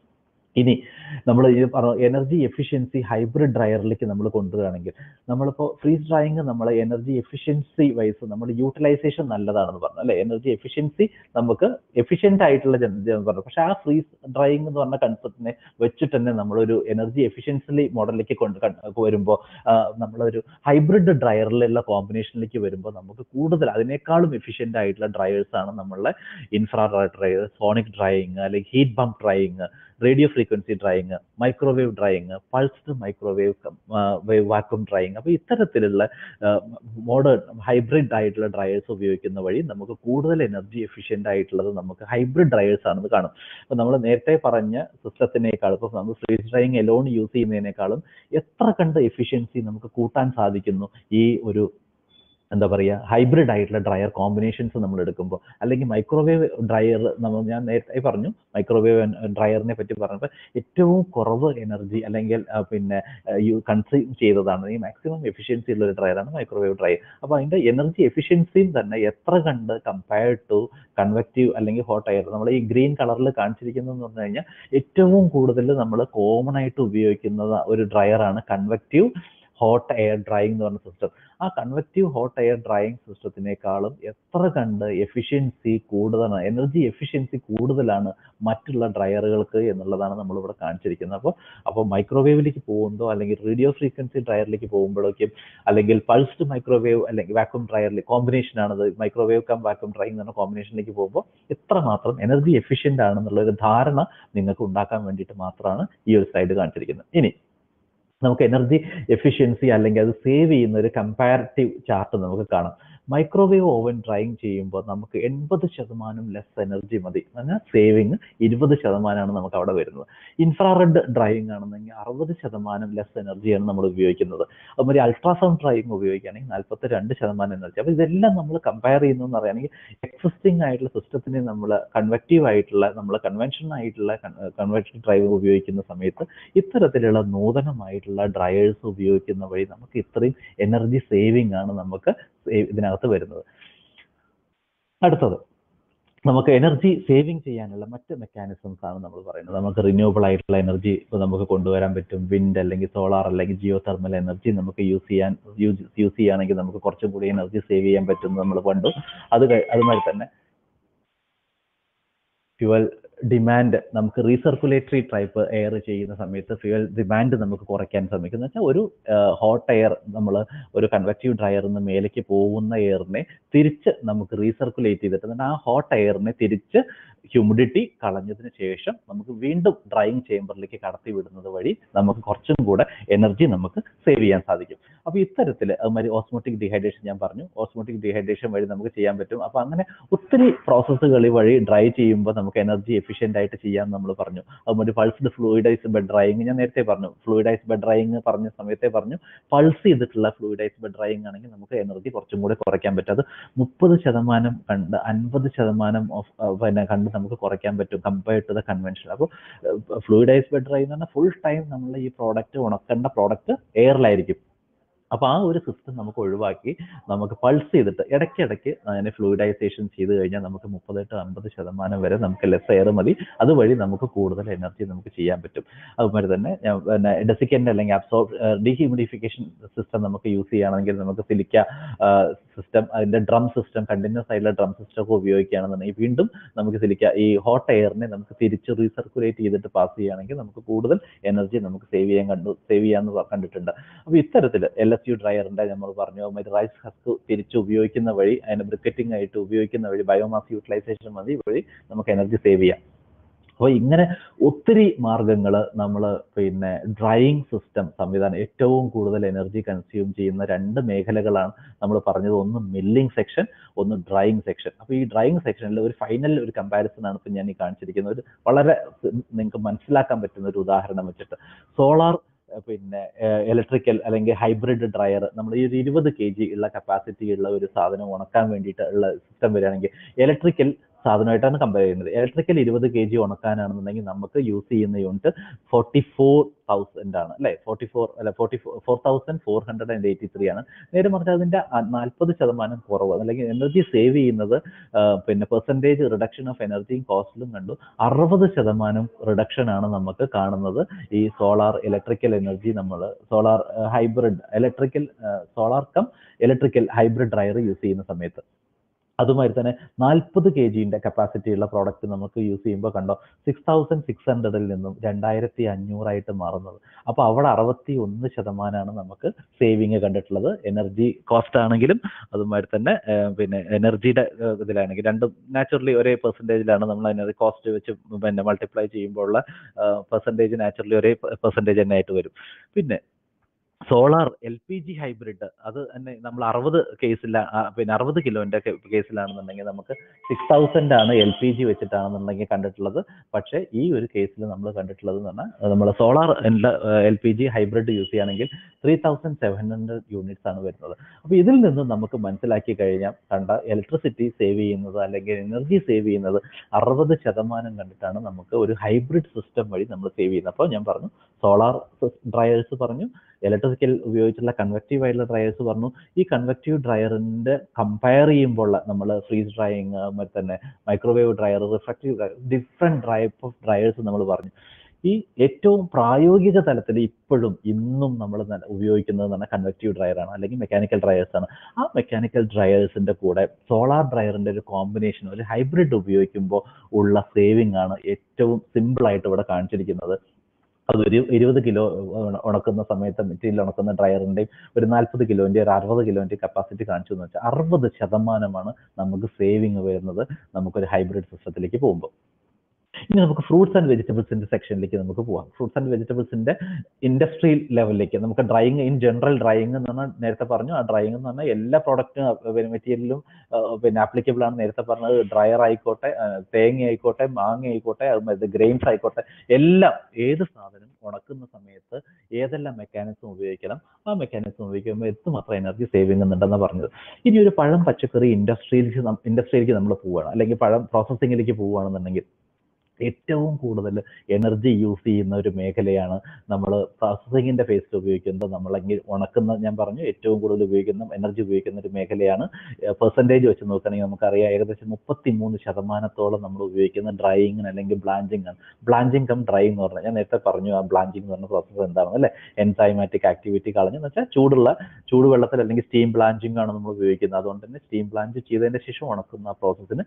A: ഇനി നമ്മൾ ഈ എനർജി എഫിഷ്യൻസി ഹൈബ്രിഡ് ഡ്രയറിലേക്ക് നമ്മൾ കൊണ്ടുവരികയാണെങ്കിൽ നമ്മളിപ്പോൾ ഫ്രീസ് ഡ്രൈയിങ് നമ്മൾ എനർജി എഫിഷ്യൻസി വൈസ് നമ്മുടെ യൂട്ടിലൈസേഷൻ നല്ലതാണെന്ന് പറഞ്ഞു അല്ലെ. എനർജി എഫിഷ്യൻസി നമുക്ക് എഫിഷ്യൻ്റ് ആയിട്ടുള്ള പറഞ്ഞു. പക്ഷെ ആ ഫ്രീസ് ഡ്രൈയിങ് എന്ന് പറഞ്ഞ കൺസെപ്റ്റിനെ വെച്ചിട്ട് തന്നെ നമ്മളൊരു എനർജി എഫിഷ്യൻസി മോഡലിലേക്ക് വരുമ്പോൾ നമ്മളൊരു ഹൈബ്രിഡ് ഡ്രയറിലുള്ള കോമ്പിനേഷനിലേക്ക് വരുമ്പോൾ നമുക്ക് കൂടുതൽ അതിനേക്കാളും എഫിഷ്യൻ്റ് ആയിട്ടുള്ള ഡ്രയേഴ്സ് ആണ് നമ്മളുടെ ഇൻഫ്രാറെഡ് ഡ്രയർ, സോണിക് ഡ്രൈയിങ് അല്ലെങ്കിൽ heat pump drying, radio frequency drying, microwave drying, pulsed microwave vacuum drying. അപ്പോൾ ഇത്തരത്തിലുള്ള മോഡേൺ ഹൈബ്രിഡ് ആയിട്ടുള്ള ഡ്രയേഴ്സ് ഉപയോഗിക്കുന്ന വഴി നമുക്ക് കൂടുതൽ എനർജി എഫിഷ്യൻ്റ് ആയിട്ടുള്ളത് നമുക്ക് ഹൈബ്രിഡ് ഡ്രയേഴ്സ് ആണെന്ന് കാണും. അപ്പോൾ നമ്മൾ നേരത്തെ പറഞ്ഞ സിസ്റ്റത്തിനേക്കാൾ ഇപ്പോൾ നമ്മൾ ഫ്രീസ് ഡ്രൈയിങ് എലോൺ യൂസ് ചെയ്യുന്നതിനേക്കാളും എത്ര കണ്ട് എഫിഷ്യൻസി നമുക്ക് കൂട്ടാൻ സാധിക്കുന്നു ഈ ഒരു എന്താ പറയുക ഹൈബ്രിഡ് ആയിട്ടുള്ള ഡ്രയർ കോമ്പിനേഷൻസ് നമ്മൾ എടുക്കുമ്പോൾ. അല്ലെങ്കിൽ മൈക്രോവേവ് ഡ്രയർ ഞാൻ നേരത്തെ പറഞ്ഞു മൈക്രോവേവ് ഡ്രയറിനെ പറ്റി പറഞ്ഞപ്പോൾ ഏറ്റവും കുറവ് എനർജി അല്ലെങ്കിൽ പിന്നെ കൺസ്യൂം ചെയ്തതാണ് ഈ മാക്സിമം എഫിഷ്യൻസി ഉള്ള ഒരു ഡ്രയറാണ് മൈക്രോവേവ് ഡ്രയർ. അപ്പോൾ അതിൻ്റെ എനർജി എഫിഷ്യൻസിയും തന്നെ എത്ര കണ്ട് കമ്പയർഡ് ടു കൺവെക്റ്റീവ് അല്ലെങ്കിൽ ഹോട്ട് എയർ. നമ്മൾ ഈ ഗ്രീൻ കളറിൽ കാണിച്ചിരിക്കുന്നതെന്ന് പറഞ്ഞു കഴിഞ്ഞാൽ ഏറ്റവും കൂടുതൽ നമ്മൾ കോമൺ ആയിട്ട് ഉപയോഗിക്കുന്ന ഒരു ഡ്രയറാണ് കൺവെക്റ്റീവ് ഹോട്ട് എയർ ഡ്രൈയിങ് എന്ന് പറഞ്ഞ സിസ്റ്റം. ആ കൺവെക്റ്റീവ് ഹോട്ട് എയർ ഡ്രൈയിങ് സിസ്റ്റത്തിനേക്കാളും എത്ര കണ്ട് എഫിഷ്യൻസി കൂടുതലാണ്, എനർജി എഫിഷ്യൻസി കൂടുതലാണ് മറ്റുള്ള ഡ്രയറുകൾക്ക് എന്നുള്ളതാണ് നമ്മളിവിടെ കാണിച്ചിരിക്കുന്നത്. അപ്പോൾ മൈക്രോവേവിലേക്ക് പോകുമ്പോൾ അല്ലെങ്കിൽ റേഡിയോ ഫ്രീക്വൻസി ഡ്രയറിലേക്ക് പോകുമ്പോഴേക്കും അല്ലെങ്കിൽ പൾസ്ഡ് മൈക്രോവേവ് അല്ലെങ്കിൽ വാക്വം ഡ്രയറിൽ കോമ്പിനേഷനാണത് മൈക്രോവേവ് കം വാക്വം ഡ്രൈയിങ് എന്ന കോമ്പിനേഷനിലേക്ക് പോകുമ്പോൾ എത്രമാത്രം എനർജി എഫിഷ്യൻ്റ് ആണെന്നുള്ള ഒരു ധാരണ നിങ്ങൾക്ക് ഉണ്ടാക്കാൻ വേണ്ടിയിട്ട് മാത്രമാണ് ഈ ഒരു സ്ലൈഡ് കാണിച്ചിരിക്കുന്നത്. ഇനി നമുക്ക് എനർജി എഫിഷ്യൻസി അല്ലെങ്കിൽ അത് സേവ് ചെയ്യുന്ന ഒരു കമ്പാരിറ്റീവ് ചാർട്ട് നമുക്ക് കാണാം. മൈക്രോവേവ് ഓവൻ ഡ്രൈയിങ് ചെയ്യുമ്പോൾ നമുക്ക് 80% ലെസ് എനർജി മതി. എന്നാൽ സേവിങ് 20% നമുക്ക് അവിടെ വരുന്നത്. ഇൻഫ്രാറെഡ് ഡ്രൈയിങ് ആണെന്നെങ്കിൽ 60% ലെസ് എനർജിയാണ് നമ്മൾ ഉപയോഗിക്കുന്നത്. അതുമാതിരി അൾട്രാസൗണ്ട് ഡ്രൈയിങ് ഉപയോഗിക്കുകയാണെങ്കിൽ 42% എനർജി. അപ്പോൾ ഇതെല്ലാം നമ്മൾ കമ്പയർ ചെയ്യുന്നതെന്ന് പറയുകയാണെങ്കിൽ എക്സിസ്റ്റിംഗ് ആയിട്ടുള്ള സിസ്റ്റത്തിനെ നമ്മൾ കൺവെക്റ്റീവ് ആയിട്ടുള്ള നമ്മൾ കൺവെൻഷൻ ഡ്രൈവ് ഉപയോഗിക്കുന്ന സമയത്ത് ഇത്തരത്തിലുള്ള നൂതനമായിട്ടുള്ള ഡ്രയേഴ്സ് ഉപയോഗിക്കുന്ന വഴി നമുക്ക് ഇത്രയും എനർജി സേവിങ് ആണ് നമുക്ക് ഇതിനകത്ത് വരുന്നത്. അടുത്തത് നമുക്ക് എനർജി സേവിങ് ചെയ്യാനുള്ള മറ്റ് മെക്കാനിസംസ് ആണ് നമ്മൾ പറയുന്നത്. നമുക്ക് റിന്യൂവബിൾ ആയിട്ടുള്ള എനർജി ഇപ്പോൾ നമുക്ക് കൊണ്ടുവരാൻ പറ്റും. വിൻഡ് അല്ലെങ്കിൽ സോളാർ അല്ലെങ്കിൽ ജിയോ തെർമൽ എനർജി നമുക്ക് യൂസ് ചെയ്യുകയാണെങ്കിൽ നമുക്ക് കുറച്ചും കൂടി എനർജി സേവ് ചെയ്യാൻ പറ്റും നമ്മൾ കണ്ടു. അതുമാതിരി തന്നെ ഫ്യുവൽ ഡിമാൻഡ് നമുക്ക് റീസർക്കുലേറ്ററി ടൈപ്പ് എയർ ചെയ്യുന്ന സമയത്ത് ഫ്യുവൽ ഡിമാൻഡ് നമുക്ക് കുറയ്ക്കാൻ ശ്രമിക്കും. എന്ന് വെച്ചാൽ ഒരു ഹോട്ട് എയർ നമ്മൾ ഒരു കൺവെക്റ്റീവ് ഡ്രയറിൽ നിന്ന് മേലേക്ക് പോകുന്ന എയറിനെ തിരിച്ച് നമുക്ക് റീസർക്കുലേറ്റ് ചെയ്തിട്ട് ആ ഹോട്ട് എയറിനെ തിരിച്ച് ഹ്യൂമിഡിറ്റി കളഞ്ഞതിന് ശേഷം നമുക്ക് വീണ്ടും ഡ്രൈയിങ് ചേമ്പറിലേക്ക് കടത്തി വിടുന്നത് വഴി നമുക്ക് കുറച്ചും കൂടെ എനർജി നമുക്ക് സേവ് ചെയ്യാൻ സാധിക്കും. അപ്പോൾ ഇത്തരത്തിൽ അതുമാതിരി ഓസ്മോട്ടിക് ഡീഹൈഡ്രേഷൻ ഞാൻ പറഞ്ഞു, ഓസ്മോട്ടിക് ഡീഹൈഡ്രേഷൻ വഴി നമുക്ക് ചെയ്യാൻ പറ്റും. അപ്പോൾ അങ്ങനെ ഒത്തിരി പ്രോസസ്സുകൾ വഴി ഡ്രൈ ചെയ്യുമ്പോൾ നമുക്ക് എനർജി എഫിഷ്യൻ്റ് ആയിട്ട് ചെയ്യാമെന്ന് നമ്മൾ പറഞ്ഞു. അതുമാതിരി പൾസ്ഡ് ഫ്ലൂയിഡൈസ് ബെഡ് ഡ്രൈയിങ് ഞാൻ നേരത്തെ പറഞ്ഞു. ഫ്ലൂയിഡൈസ് ബെഡ് ഡ്രൈയിങ് പറഞ്ഞ സമയത്തെ പറഞ്ഞു. പൾസ് ചെയ്തിട്ടുള്ള ഫ്ലൂയിഡൈസ് ബെഡ് ഡ്രൈയിങ് ആണെങ്കിൽ നമുക്ക് എനർജി കുറച്ചും കൂടെ കുറയ്ക്കാൻ പറ്റും. അത് 30% കണ്ട് 50% കണ്ട് നമുക്ക് കുറയ്ക്കാൻ പറ്റും കമ്പയർഡ് ടു ദ കൺവെൻഷൻ. അപ്പോൾ ഫ്ലൂയിഡൈസ് ബെഡ് ഡ്രൈവ് എന്ന് പറഞ്ഞാൽ ഫുൾ ടൈം നമ്മൾ ഈ പ്രോഡക്റ്റ് ഉണക്കേണ്ട പ്രോഡക്റ്റ് എയറിലായിരിക്കും. അപ്പോൾ ആ ഒരു സിസ്റ്റം നമുക്ക് ഒഴിവാക്കി നമുക്ക് പൾസ് ചെയ്തിട്ട് ഇടയ്ക്കിടയ്ക്ക് അതിനെ ഫ്ലൂയിഡൈസേഷൻ ചെയ്ത് കഴിഞ്ഞാൽ നമുക്ക് 38-50% വരെ നമുക്ക് ലെസ് എയർ മതി. അതുവഴി നമുക്ക് കൂടുതൽ എനർജി നമുക്ക് ചെയ്യാൻ പറ്റും. അതുമാതിരി തന്നെ പിന്നെ ഡെസിക്കൻ്റ് അല്ലെങ്കിൽ ഡീഹ്യൂമിഡിഫിക്കേഷൻ സിസ്റ്റം നമുക്ക് യൂസ് ചെയ്യുകയാണെങ്കിൽ നമുക്ക് സിലിക്ക സിസ്റ്റം അതിൻ്റെ ഡ്രം സിസ്റ്റം കണ്ടിന്യൂസ് ആയിട്ടുള്ള ഡ്രം സിസ്റ്റം ഒക്കെ ഉപയോഗിക്കുകയാണെന്നുണ്ടെങ്കിൽ വീണ്ടും നമുക്ക് സിലിക്ക ഈ ഹോട്ട് എയറിനെ നമുക്ക് തിരിച്ച് റീസർക്കുലേറ്റ് ചെയ്തിട്ട് പാസ് ചെയ്യുകയാണെങ്കിൽ നമുക്ക് കൂടുതൽ എനർജി നമുക്ക് സേവ് ചെയ്യാമെന്ന് കണ്ടിട്ടുണ്ട്. അപ്പോൾ ഇത്തരത്തിൽ LSU ഡ്രയറിൻ്റെ നമ്മൾ പറഞ്ഞു റൈസ് ഹസ്ക് തിരിച്ച് ഉപയോഗിക്കുന്ന വഴി അതിനെ ബ്രിക്കറ്റിംഗ് ആയിട്ട് ഉപയോഗിക്കുന്ന വഴി ബയോമാസ് യൂട്ടിലൈസേഷൻ വഴി നമുക്ക് എനർജി സേവ് ചെയ്യാം. അപ്പോൾ ഇങ്ങനെ ഒത്തിരി മാർഗങ്ങൾ നമ്മൾ പിന്നെ ഡ്രൈയിങ് സിസ്റ്റം സംവിധാനം ഏറ്റവും കൂടുതൽ എനർജി കൺസ്യൂം ചെയ്യുന്ന 2 മേഖലകളാണ് നമ്മൾ പറഞ്ഞത്. ഒന്ന് മില്ലിംഗ് സെക്ഷൻ, ഒന്ന് ഡ്രൈയിങ് സെക്ഷൻ. അപ്പോൾ ഈ ഡ്രൈയിങ് സെക്ഷനിൽ ഒരു ഫൈനൽ ഒരു കമ്പാരിസൺ ആണ് ഇപ്പോൾ ഞാൻ ഈ കാണിച്ചിരിക്കുന്നത്. ഒരു വളരെ നിങ്ങൾക്ക് മനസ്സിലാക്കാൻ പറ്റുന്ന ഒരു ഉദാഹരണം വെച്ചിട്ട് സോളാർ പിന്നെ ഇലക്ട്രിക്കൽ അല്ലെങ്കിൽ ഹൈബ്രിഡ് ഡ്രയർ നമ്മൾ ഈ ഒരു 20 kg ഉള്ള കപ്പാസിറ്റി ഉള്ള ഒരു സാധനം ഉണക്കാൻ വേണ്ടിയിട്ട് ഉള്ള സിസ്റ്റം വരികയാണെങ്കിൽ ഇലക്ട്രിക്കൽ സാധനമായിട്ടാണ് കമ്പയർ ചെയ്യുന്നത്. ഇലക്ട്രിക്കൽ 20 kg ഉണക്കാനാണെന്നുണ്ടെങ്കിൽ നമുക്ക് യൂസ് ചെയ്യുന്ന യൂണിറ്റ് 44,000 ആണ് അല്ലേ, 44,483 ആണ്. നേരെ മറിച്ച് അതിന്റെ 40% കുറവ് അല്ലെങ്കിൽ എനർജി സേവ് ചെയ്യുന്നത് പിന്നെ പെർസെൻറ്റേജ് റിഡക്ഷൻ ഓഫ് എനർജിയും കോസ്റ്റിലും കണ്ടു 60% റിഡക്ഷൻ ആണ് നമുക്ക് കാണുന്നത് ഈ സോളാർ ഇലക്ട്രിക്കൽ എനർജി നമ്മൾ solar hybrid solar cum electrical hybrid dryer use ചെയ്യുന്ന സമയത്ത്. അതുമാതിരി തന്നെ 40 kg കപ്പാസിറ്റി ഉള്ള പ്രോഡക്റ്റ് നമുക്ക് യൂസ് ചെയ്യുമ്പോൾ കണ്ടോ 6600 നിന്നും 2500 മാറുന്നത്. അപ്പോൾ അവിടെ 61% നമുക്ക് സേവിങ് കണ്ടിട്ടുള്ളത്. എനർജി കോസ്റ്റ് ആണെങ്കിലും അതുമാതിരി തന്നെ പിന്നെ എനർജിയുടെ ഇതിലാണെങ്കിൽ രണ്ടും നാച്ചുറലി ഒരേ പെർസെൻറ്റേജിലാണ് നമ്മൾ എനർജി കോസ്റ്റ് വെച്ച് പിന്നെ മൾട്ടിപ്ലൈ ചെയ്യുമ്പോൾ ഉള്ള പെർസെൻറ്റേജ് നാച്ചുറലി ഒരേ പെർസെൻറ്റേജ് തന്നെ ആയിട്ട് വരും. പിന്നെ സോളാർ LPG ഹൈബ്രിഡ് അത് തന്നെ നമ്മൾ 60 പിന്നെ 60 കിലോന്റെ കേസിലാണെന്നുണ്ടെങ്കിൽ നമുക്ക് 6000 ആണ് LPG വെച്ചിട്ടാണെന്നുണ്ടെങ്കിൽ കണ്ടിട്ടുള്ളത്. പക്ഷേ ഈ ഒരു കേസിൽ നമ്മൾ കണ്ടിട്ടുള്ളത് എന്ന് പറഞ്ഞാൽ നമ്മൾ സോളാർ LPG ഹൈബ്രിഡ് യൂസ് ചെയ്യുകയാണെങ്കിൽ 3700 യൂണിറ്റ്സ് ആണ് വരുന്നത്. അപ്പോൾ ഇതിൽ നിന്ന് നമുക്ക് മനസ്സിലാക്കി കഴിഞ്ഞാൽ കണ്ട ഇലക്ട്രിസിറ്റി സേവ് ചെയ്യുന്നത് അല്ലെങ്കിൽ എനർജി സേവ് ചെയ്യുന്നത് 60% കണ്ടിട്ടാണ് നമുക്ക് ഒരു ഹൈബ്രിഡ് സിസ്റ്റം വഴി നമ്മൾ സേവ് ചെയ്യുന്നത്. അപ്പോൾ ഞാൻ പറഞ്ഞു സോളാർ ഡ്രയേഴ്സ് പറഞ്ഞു, ഇലക്ട്രിക്കൽ ഉപയോഗിച്ചുള്ള കൺവെക്റ്റീവ് ആയിട്ടുള്ള ഡ്രയേഴ്സ് പറഞ്ഞു. ഈ കൺവെക്റ്റീവ് ഡ്രയറിന്റെ കമ്പയർ ചെയ്യുമ്പോൾ നമ്മൾ ഫ്രീസ് ഡ്രൈയിങ് അതുപോലെ തന്നെ microwave dryer, refractive dryer, different type of dryers നമ്മൾ പറഞ്ഞു. ഈ ഏറ്റവും പ്രായോഗിക തലത്തിൽ ഇപ്പോഴും ഇന്നും നമ്മൾ ഉപയോഗിക്കുന്നത് പറഞ്ഞാൽ കൺവെക്റ്റീവ് ഡ്രയറാണ് അല്ലെങ്കിൽ മെക്കാനിക്കൽ ഡ്രയേഴ്സ് ആണ്. ആ മെക്കാനിക്കൽ ഡ്രയേഴ്സിന്റെ കൂടെ സോളാർ ഡ്രയറിന്റെ ഒരു കോമ്പിനേഷൻ, ഒരു ഹൈബ്രിഡ് ഉപയോഗിക്കുമ്പോൾ ഉള്ള സേവിങ് ആണ് ഏറ്റവും സിമ്പിളായിട്ട് ഇവിടെ കാണിച്ചിരിക്കുന്നത്. അതൊരു 20 കിലോ ഉണക്കുന്ന സമയത്ത് മെറ്റീരിയൽ ഉണക്കുന്ന ഡ്രയറിൻ്റെയും ഒരു 40 കിലോൻ്റെ ഒരു 60 കിലോൻ്റെ കപ്പാസിറ്റി കാണിച്ചു എന്ന് വെച്ചാൽ 60% നമുക്ക് സേവിങ് വരുന്നത് നമുക്കൊരു ഹൈബ്രിഡ് സിസ്റ്റത്തിലേക്ക് പോകുമ്പോൾ. ഇനി നമുക്ക് ഫ്രൂട്ട്സ് ആൻഡ് വെജിറ്റബിൾസിന്റെ സെക്ഷനിലേക്ക് നമുക്ക് പോവാം. ഫ്രൂട്ട്സ് ആൻഡ് വെജിറ്റബിൾസിന്റെ ഇൻഡസ്ട്രിയൽ ലെവലിലേക്ക് നമുക്ക് ഡ്രൈയിങ് ഇൻ ജനറൽ ഡ്രൈയിങ് എന്ന് പറഞ്ഞാൽ നേരത്തെ പറഞ്ഞു. ആ ഡ്രൈയിങ് എന്ന് പറഞ്ഞാൽ എല്ലാ പ്രോഡക്റ്റും മെറ്റീരിയലും പിന്നെ ആപ്ലിക്കബിൾ ആണ്. നേരത്തെ പറഞ്ഞത് ഡ്രയർ ആയിക്കോട്ടെ, തേങ്ങ ആയിക്കോട്ടെ, മാങ്ങ ആയിക്കോട്ടെ, അതുമാതിരി ഗ്രെയിൻസ് ആയിക്കോട്ടെ, എല്ലാം ഏത് സാധനം ഉണക്കുന്ന സമയത്ത് ഏതെല്ലാം മെക്കാനിസം ഉപയോഗിക്കണം, ആ മെക്കാനിസം ഉപയോഗിക്കുമ്പോൾ എത്രമാത്രം എനർജി സേവിങ് ഉണ്ടെന്നാണ് പറഞ്ഞത്. ഇനി ഒരു പഴം പച്ചക്കറി ഇൻഡസ്ട്രിയിലേക്ക് നമ്മൾ പോവുകയാണ് അല്ലെങ്കിൽ പഴം പ്രോസസ്സിങ്ങിലേക്ക് പോവുകയാണെന്നുണ്ടെങ്കിൽ ഏറ്റവും കൂടുതൽ എനർജി യൂസ് ചെയ്യുന്ന ഒരു മേഖലയാണ് നമ്മൾ പ്രോസസ്സിങ്ങിൻ്റെ ഫേസിൽ ഉപയോഗിക്കുന്നത്. നമ്മളെങ്കിൽ ഉണക്കുന്ന ഞാൻ പറഞ്ഞു ഏറ്റവും കൂടുതൽ എനർജി ഉപയോഗിക്കുന്ന ഒരു മേഖലയാണ്. പെർസെൻറ്റേജ് വെച്ച് നോക്കുകയാണെങ്കിൽ നമുക്കറിയാം ഏകദേശം 33% നമ്മൾ ഉപയോഗിക്കുന്ന ഡ്രൈയിങ്ങിന് അല്ലെങ്കിൽ ബ്ലാഞ്ചിങ് ആണ്. ബ്ലാഞ്ചിങ് കം ഡ്രൈയിങ് എന്ന് പറഞ്ഞാൽ ഞാൻ നേരത്തെ പറഞ്ഞു ആ ബ്ലാഞ്ചിങ് എന്ന് പറഞ്ഞ പ്രോസസ്സ് എന്താണെന്ന് അല്ലേ, എൻസൈമാറ്റിക് ആക്ടിവിറ്റി കളഞ്ഞെന്ന് വെച്ചാൽ ചൂടുവെള്ളത്തിൽ അല്ലെങ്കിൽ സ്റ്റീം ബ്ലാഞ്ചിങ് ആണ് നമ്മൾ ഉപയോഗിക്കുന്നത്. അതുകൊണ്ട് തന്നെ സ്റ്റീം ബ്ലാഞ്ച് ചെയ്തതിന് ശേഷം ഉണക്കുന്ന ആ പ്രോസസ്സിന്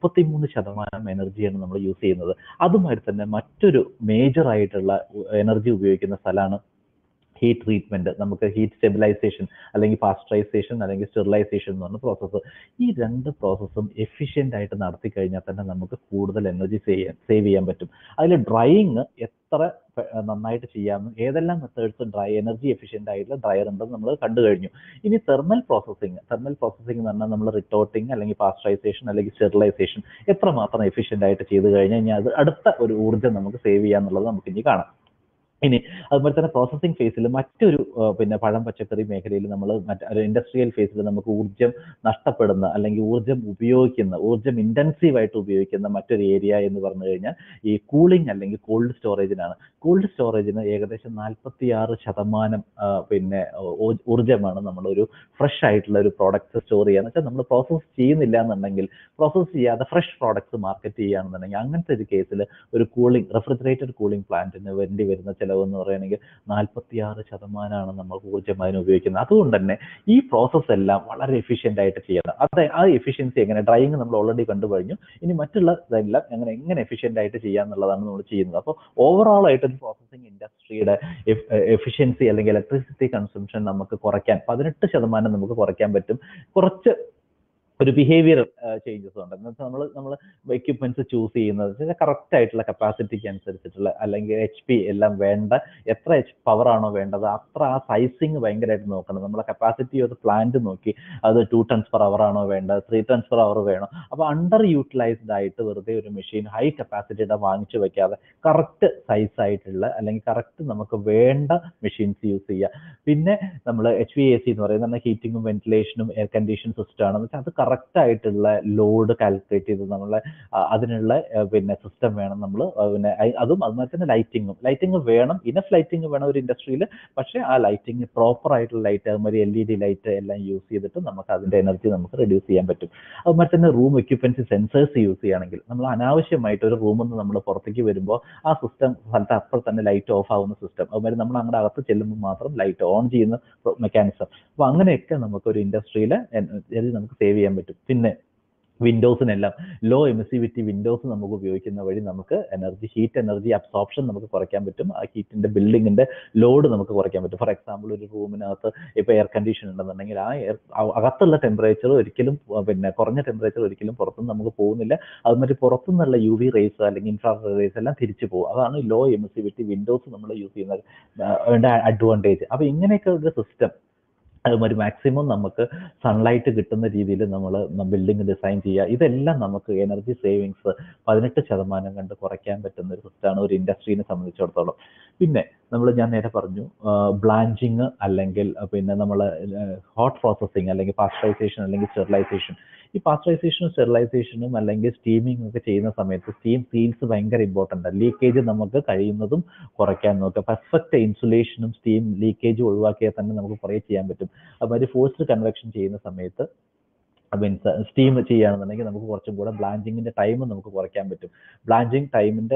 A: 33% എനർജിയാണ് നമ്മൾ യൂസ് ചെയ്യുന്നത്. അതുമാതിരി തന്നെ മറ്റൊരു മേജർ ആയിട്ടുള്ള എനർജി ഉപയോഗിക്കുന്ന സ്ഥലമാണ് ഹീറ്റ് ട്രീറ്റ്മെന്റ്. നമുക്ക് ഹീറ്റ് സ്റ്റെബിലൈസേഷൻ അല്ലെങ്കിൽ പാസ്ചറൈസേഷൻ അല്ലെങ്കിൽ സ്റ്റെറിലൈസേഷൻ എന്ന് പറഞ്ഞ പ്രോസസ്സ്. ഈ രണ്ട് പ്രോസസ്സും എഫിഷ്യൻ്റ് ആയിട്ട് നടത്തി കഴിഞ്ഞാൽ തന്നെ നമുക്ക് കൂടുതൽ എനർജി സേവ് ചെയ്യാൻ പറ്റും. അതിൽ ഡ്രൈയിങ് എത്ര നന്നായിട്ട് ചെയ്യാമെന്നും ഏതെല്ലാം മെത്തേഡ്സ് എനർജി എഫിഷ്യൻ്റ് ആയിട്ടുള്ള ഡ്രയർ ഉണ്ടെന്ന് നമ്മൾ കണ്ടു കഴിഞ്ഞു. ഇനി തെർമൽ പ്രോസസ്സിങ് എന്ന് പറഞ്ഞാൽ നമ്മൾ റിട്ടോട്ടിങ് അല്ലെങ്കിൽ പാസ്ചറൈസേഷൻ അല്ലെങ്കിൽ സ്റ്റെറിലൈസേഷൻ എത്രമാത്രം എഫിഷ്യൻ്റ് ആയിട്ട് ചെയ്ത് കഴിഞ്ഞാൽ ഇനി അത് അടുത്ത ഒരു ഊർജ്ജം നമുക്ക് സേവ് ചെയ്യാന്നുള്ളത് നമുക്ക് ഇനി കാണാം. ഇനി അതുപോലെ തന്നെ പ്രോസസ്സിംഗ് ഫേസിൽ മറ്റൊരു പിന്നെ പഴം പച്ചക്കറി മേഖലയിൽ നമ്മൾ മറ്റൊരു ഇൻഡസ്ട്രിയൽ ഫേസിൽ നമുക്ക് ഊർജ്ജം നഷ്ടപ്പെടുന്ന അല്ലെങ്കിൽ ഊർജ്ജം ഇൻറ്റൻസീവായിട്ട് ഉപയോഗിക്കുന്ന മറ്റൊരു ഏരിയ എന്ന് പറഞ്ഞു കഴിഞ്ഞാൽ ഈ കൂളിംഗ് അല്ലെങ്കിൽ കോൾഡ് സ്റ്റോറേജിനാണ്. കോൾഡ് സ്റ്റോറേജിന് ഏകദേശം 46% പിന്നെ ഊർജ്ജമാണ് നമ്മളൊരു ഫ്രഷ് ആയിട്ടുള്ള ഒരു പ്രോഡക്റ്റ് സ്റ്റോർ ചെയ്യാന്ന് വെച്ചാൽ നമ്മൾ പ്രോസസ്സ് ചെയ്യുന്നില്ല എന്നുണ്ടെങ്കിൽ, പ്രോസസ്സ് ചെയ്യാതെ ഫ്രഷ് പ്രോഡക്ട്സ് മാർക്കറ്റ് ചെയ്യുകയാണെന്നുണ്ടെങ്കിൽ അങ്ങനത്തെ ഒരു കേസിൽ ഒരു റെഫ്രിജറേറ്റഡ് കൂളിംഗ് പ്ലാന്റിന് വേണ്ടി വരുന്ന ചിലവെന്ന് പറയുകയാണെങ്കിൽ 46% നമ്മൾ ഊർജ്ജം അതിന് ഉപയോഗിക്കുന്നത്. അതുകൊണ്ട് തന്നെ ഈ പ്രോസസ്സ് എല്ലാം വളരെ എഫിഷ്യൻ്റ് ആയിട്ട് ചെയ്യണം. ആ എഫിഷ്യൻസി എങ്ങനെ ഡ്രൈയിങ് നമ്മൾ ഓൾറെഡി കണ്ടുകഴിഞ്ഞു. ഇനി മറ്റുള്ള ഇതെല്ലാം എങ്ങനെ എഫിഷ്യൻ്റ് ആയിട്ട് ചെയ്യാന്നുള്ളതാണ് നമ്മൾ ചെയ്യുന്നത്. അപ്പോൾ ഓവറോൾ ആയിട്ട് പ്രോസസ്സിംഗ് ഇൻഡസ്ട്രിയുടെ എഫിഷ്യൻസി അല്ലെങ്കിൽ ഇലക്ട്രിസിറ്റി കൺസംഷൻ നമുക്ക് കുറയ്ക്കാൻ 18% നമുക്ക് കുറയ്ക്കാൻ പറ്റും. കുറച്ച് ഒരു ബിഹേവിയർ ചേഞ്ചസ് ഉണ്ട്. എന്ന് വെച്ചാൽ നമ്മൾ എക്യുപ്മെന്റ്സ് ചൂസ് ചെയ്യുന്നത് കറക്റ്റ് ആയിട്ടുള്ള കപ്പാസിറ്റിക്ക് അനുസരിച്ചിട്ടുള്ള അല്ലെങ്കിൽ HP എല്ലാം വേണ്ട എത്ര പവർ ആണോ വേണ്ടത് അത്ര ആ സൈസിങ് ഭയങ്കരമായിട്ട് നോക്കണം. നമ്മളെ കപ്പാസിറ്റി ഒരു പ്ലാന്റ് നോക്കി അത് 2 tons per hour ആണോ വേണ്ടത്, 3 tons per hour വേണോ. അപ്പോൾ അണ്ടർ യൂട്ടിലൈസ്ഡ് ആയിട്ട് വെറുതെ ഒരു മെഷീൻ ഹൈ കപ്പാസിറ്റിയുടെ വാങ്ങിച്ചു വെക്കാതെ കറക്റ്റ് സൈസ് ആയിട്ടുള്ള അല്ലെങ്കിൽ കറക്റ്റ് നമുക്ക് വേണ്ട മെഷീൻസ് യൂസ് ചെയ്യുക. പിന്നെ നമ്മൾ HVAC എന്ന് പറയുന്നത് ഹീറ്റിങ്ങും വെന്റിലേഷനും എയർ കണ്ടീഷൻ സിസ്റ്റം ആണെന്ന് വെച്ചാൽ അത് കറക്റ്റ് ആയിട്ടുള്ള ലോഡ് കാൽക്കുലേറ്റ് ചെയ്ത് നമ്മളെ അതിനുള്ള പിന്നെ സിസ്റ്റം വേണം നമ്മൾ. പിന്നെ അതും അതുമാതിരി തന്നെ ലൈറ്റിംഗ് വേണം, ഇനഫ് ലൈറ്റിംഗ് വേണം ഒരു ഇൻഡസ്ട്രിയിൽ. പക്ഷേ ആ ലൈറ്റിംഗ് പ്രോപ്പർ ആയിട്ടുള്ള ലൈറ്റ്, അതുമാതിരി LED ലൈറ്റ് എല്ലാം യൂസ് ചെയ്തിട്ട് നമുക്ക് അതിന്റെ എനർജി നമുക്ക് റെഡ്യൂസ് ചെയ്യാൻ പറ്റും. അതുമാതിരി തന്നെ റൂം എക്യുപ്മെന്റ്സ് സെൻസേഴ്സ് യൂസ് ചെയ്യുകയാണെങ്കിൽ നമ്മൾ അനാവശ്യമായിട്ട് ഒരു റൂമിൽ നിന്ന് നമ്മൾ പുറത്തേക്ക് വരുമ്പോൾ ആ സിസ്റ്റം സ്ഥലത്ത് അപ്പോൾ തന്നെ ലൈറ്റ് ഓഫ് ആവുന്ന സിസ്റ്റം, അതുമാതിരി നമ്മൾ അങ്ങോട്ട് അകത്ത് ചെല്ലുമ്പോൾ മാത്രം ലൈറ്റ് ഓൺ ചെയ്യുന്ന മെക്കാനിസം. അപ്പോൾ അങ്ങനെയൊക്കെ നമുക്ക് ഒരു ഇൻഡസ്ട്രിയിൽ നമുക്ക് സേവ് ചെയ്യാൻ പറ്റും. പിന്നെ വിൻഡോസിനെല്ലാം ലോ എമിസിവിറ്റി വിൻഡോസ് നമുക്ക് ഉപയോഗിക്കുന്ന വഴി നമുക്ക് ഹീറ്റ് എനർജി അബ്സോർപ്ഷൻ നമുക്ക് കുറയ്ക്കാൻ പറ്റും. ആ ഹീറ്റിന്റെ ബിൽഡിങ്ങിന്റെ ലോഡ് നമുക്ക് കുറയ്ക്കാൻ പറ്റും. ഫോർ എക്സാമ്പിൾ ഒരു റൂമിനകത്ത് ഇപ്പോൾ എയർ കണ്ടീഷൻ ഉണ്ടെന്നുണ്ടെങ്കിൽ ആ അകത്തുള്ള ടെമ്പറേച്ചർ ഒരിക്കലും പിന്നെ കുറഞ്ഞ ടെമ്പറേച്ചർ ഒരിക്കലും പുറത്തുനിന്ന് നമുക്ക് പോകുന്നില്ല. അതുമാതിരി പുറത്തുനിന്നുള്ള UV റേസ് അല്ലെങ്കിൽ ഇൻഫ്രാറെഡ് റേസ് എല്ലാം തിരിച്ചു പോകും. അതാണ് ലോ എമിസിവിറ്റി വിൻഡോസ് നമ്മൾ യൂസ് ചെയ്യുന്ന അഡ്വാൻറ്റേജ്. അപ്പോൾ ഇങ്ങനെയൊക്കെ ഒരു സിസ്റ്റം, അതുമാതിരി മാക്സിമം നമുക്ക് സൺലൈറ്റ് കിട്ടുന്ന രീതിയിൽ നമ്മൾ ബിൽഡിംഗ് ഡിസൈൻ ചെയ്യുക. ഇതെല്ലാം നമുക്ക് എനർജി സേവിങ്സ് 18% കണ്ട് കുറയ്ക്കാൻ പറ്റുന്ന ഒരു സിസ്റ്റമാണ് ഒരു ഇൻഡസ്ട്രീനെ സംബന്ധിച്ചിടത്തോളം. പിന്നെ ഞാൻ നേരെ പറഞ്ഞു ബ്ലാഞ്ചിങ് അല്ലെങ്കിൽ പിന്നെ നമ്മൾ ഹോട്ട് പ്രോസസ്സിങ് അല്ലെങ്കിൽ പാസ്ചറൈസേഷൻ അല്ലെങ്കിൽ സ്റ്റെറിലൈസേഷൻ. ഈ പാസ്ചറൈസേഷനും സ്റ്റെറിലൈസേഷനും അല്ലെങ്കിൽ സ്റ്റീമിംഗ് ഒക്കെ ചെയ്യുന്ന സമയത്ത് സ്റ്റീം സീൽസ് ഭയങ്കര ഇമ്പോർട്ടൻ്റ് ആണ്. ലീക്കേജ് നമുക്ക് കഴിയുന്നതും കുറയ്ക്കാൻ നോക്കുക. പെർഫെക്റ്റ് ഇൻസുലേഷനും സ്റ്റീം ലീക്കേജ് ഒഴിവാക്കിയാൽ തന്നെ നമുക്ക് കുറേ ചെയ്യാൻ പറ്റും. അതുമാതിരി ഫോഴ്സ്ഡ് കൺവെക്ഷൻ ചെയ്യുന്ന സമയത്ത് മീൻസ് സ്റ്റീം ചെയ്യുകയാണെന്നുണ്ടെങ്കിൽ നമുക്ക് കുറച്ചും കൂടെ ബ്ലാഞ്ചിങ്ങിന്റെ ടൈം നമുക്ക് കുറയ്ക്കാൻ പറ്റും. ബ്ലാഞ്ചിങ് ടൈമിന്റെ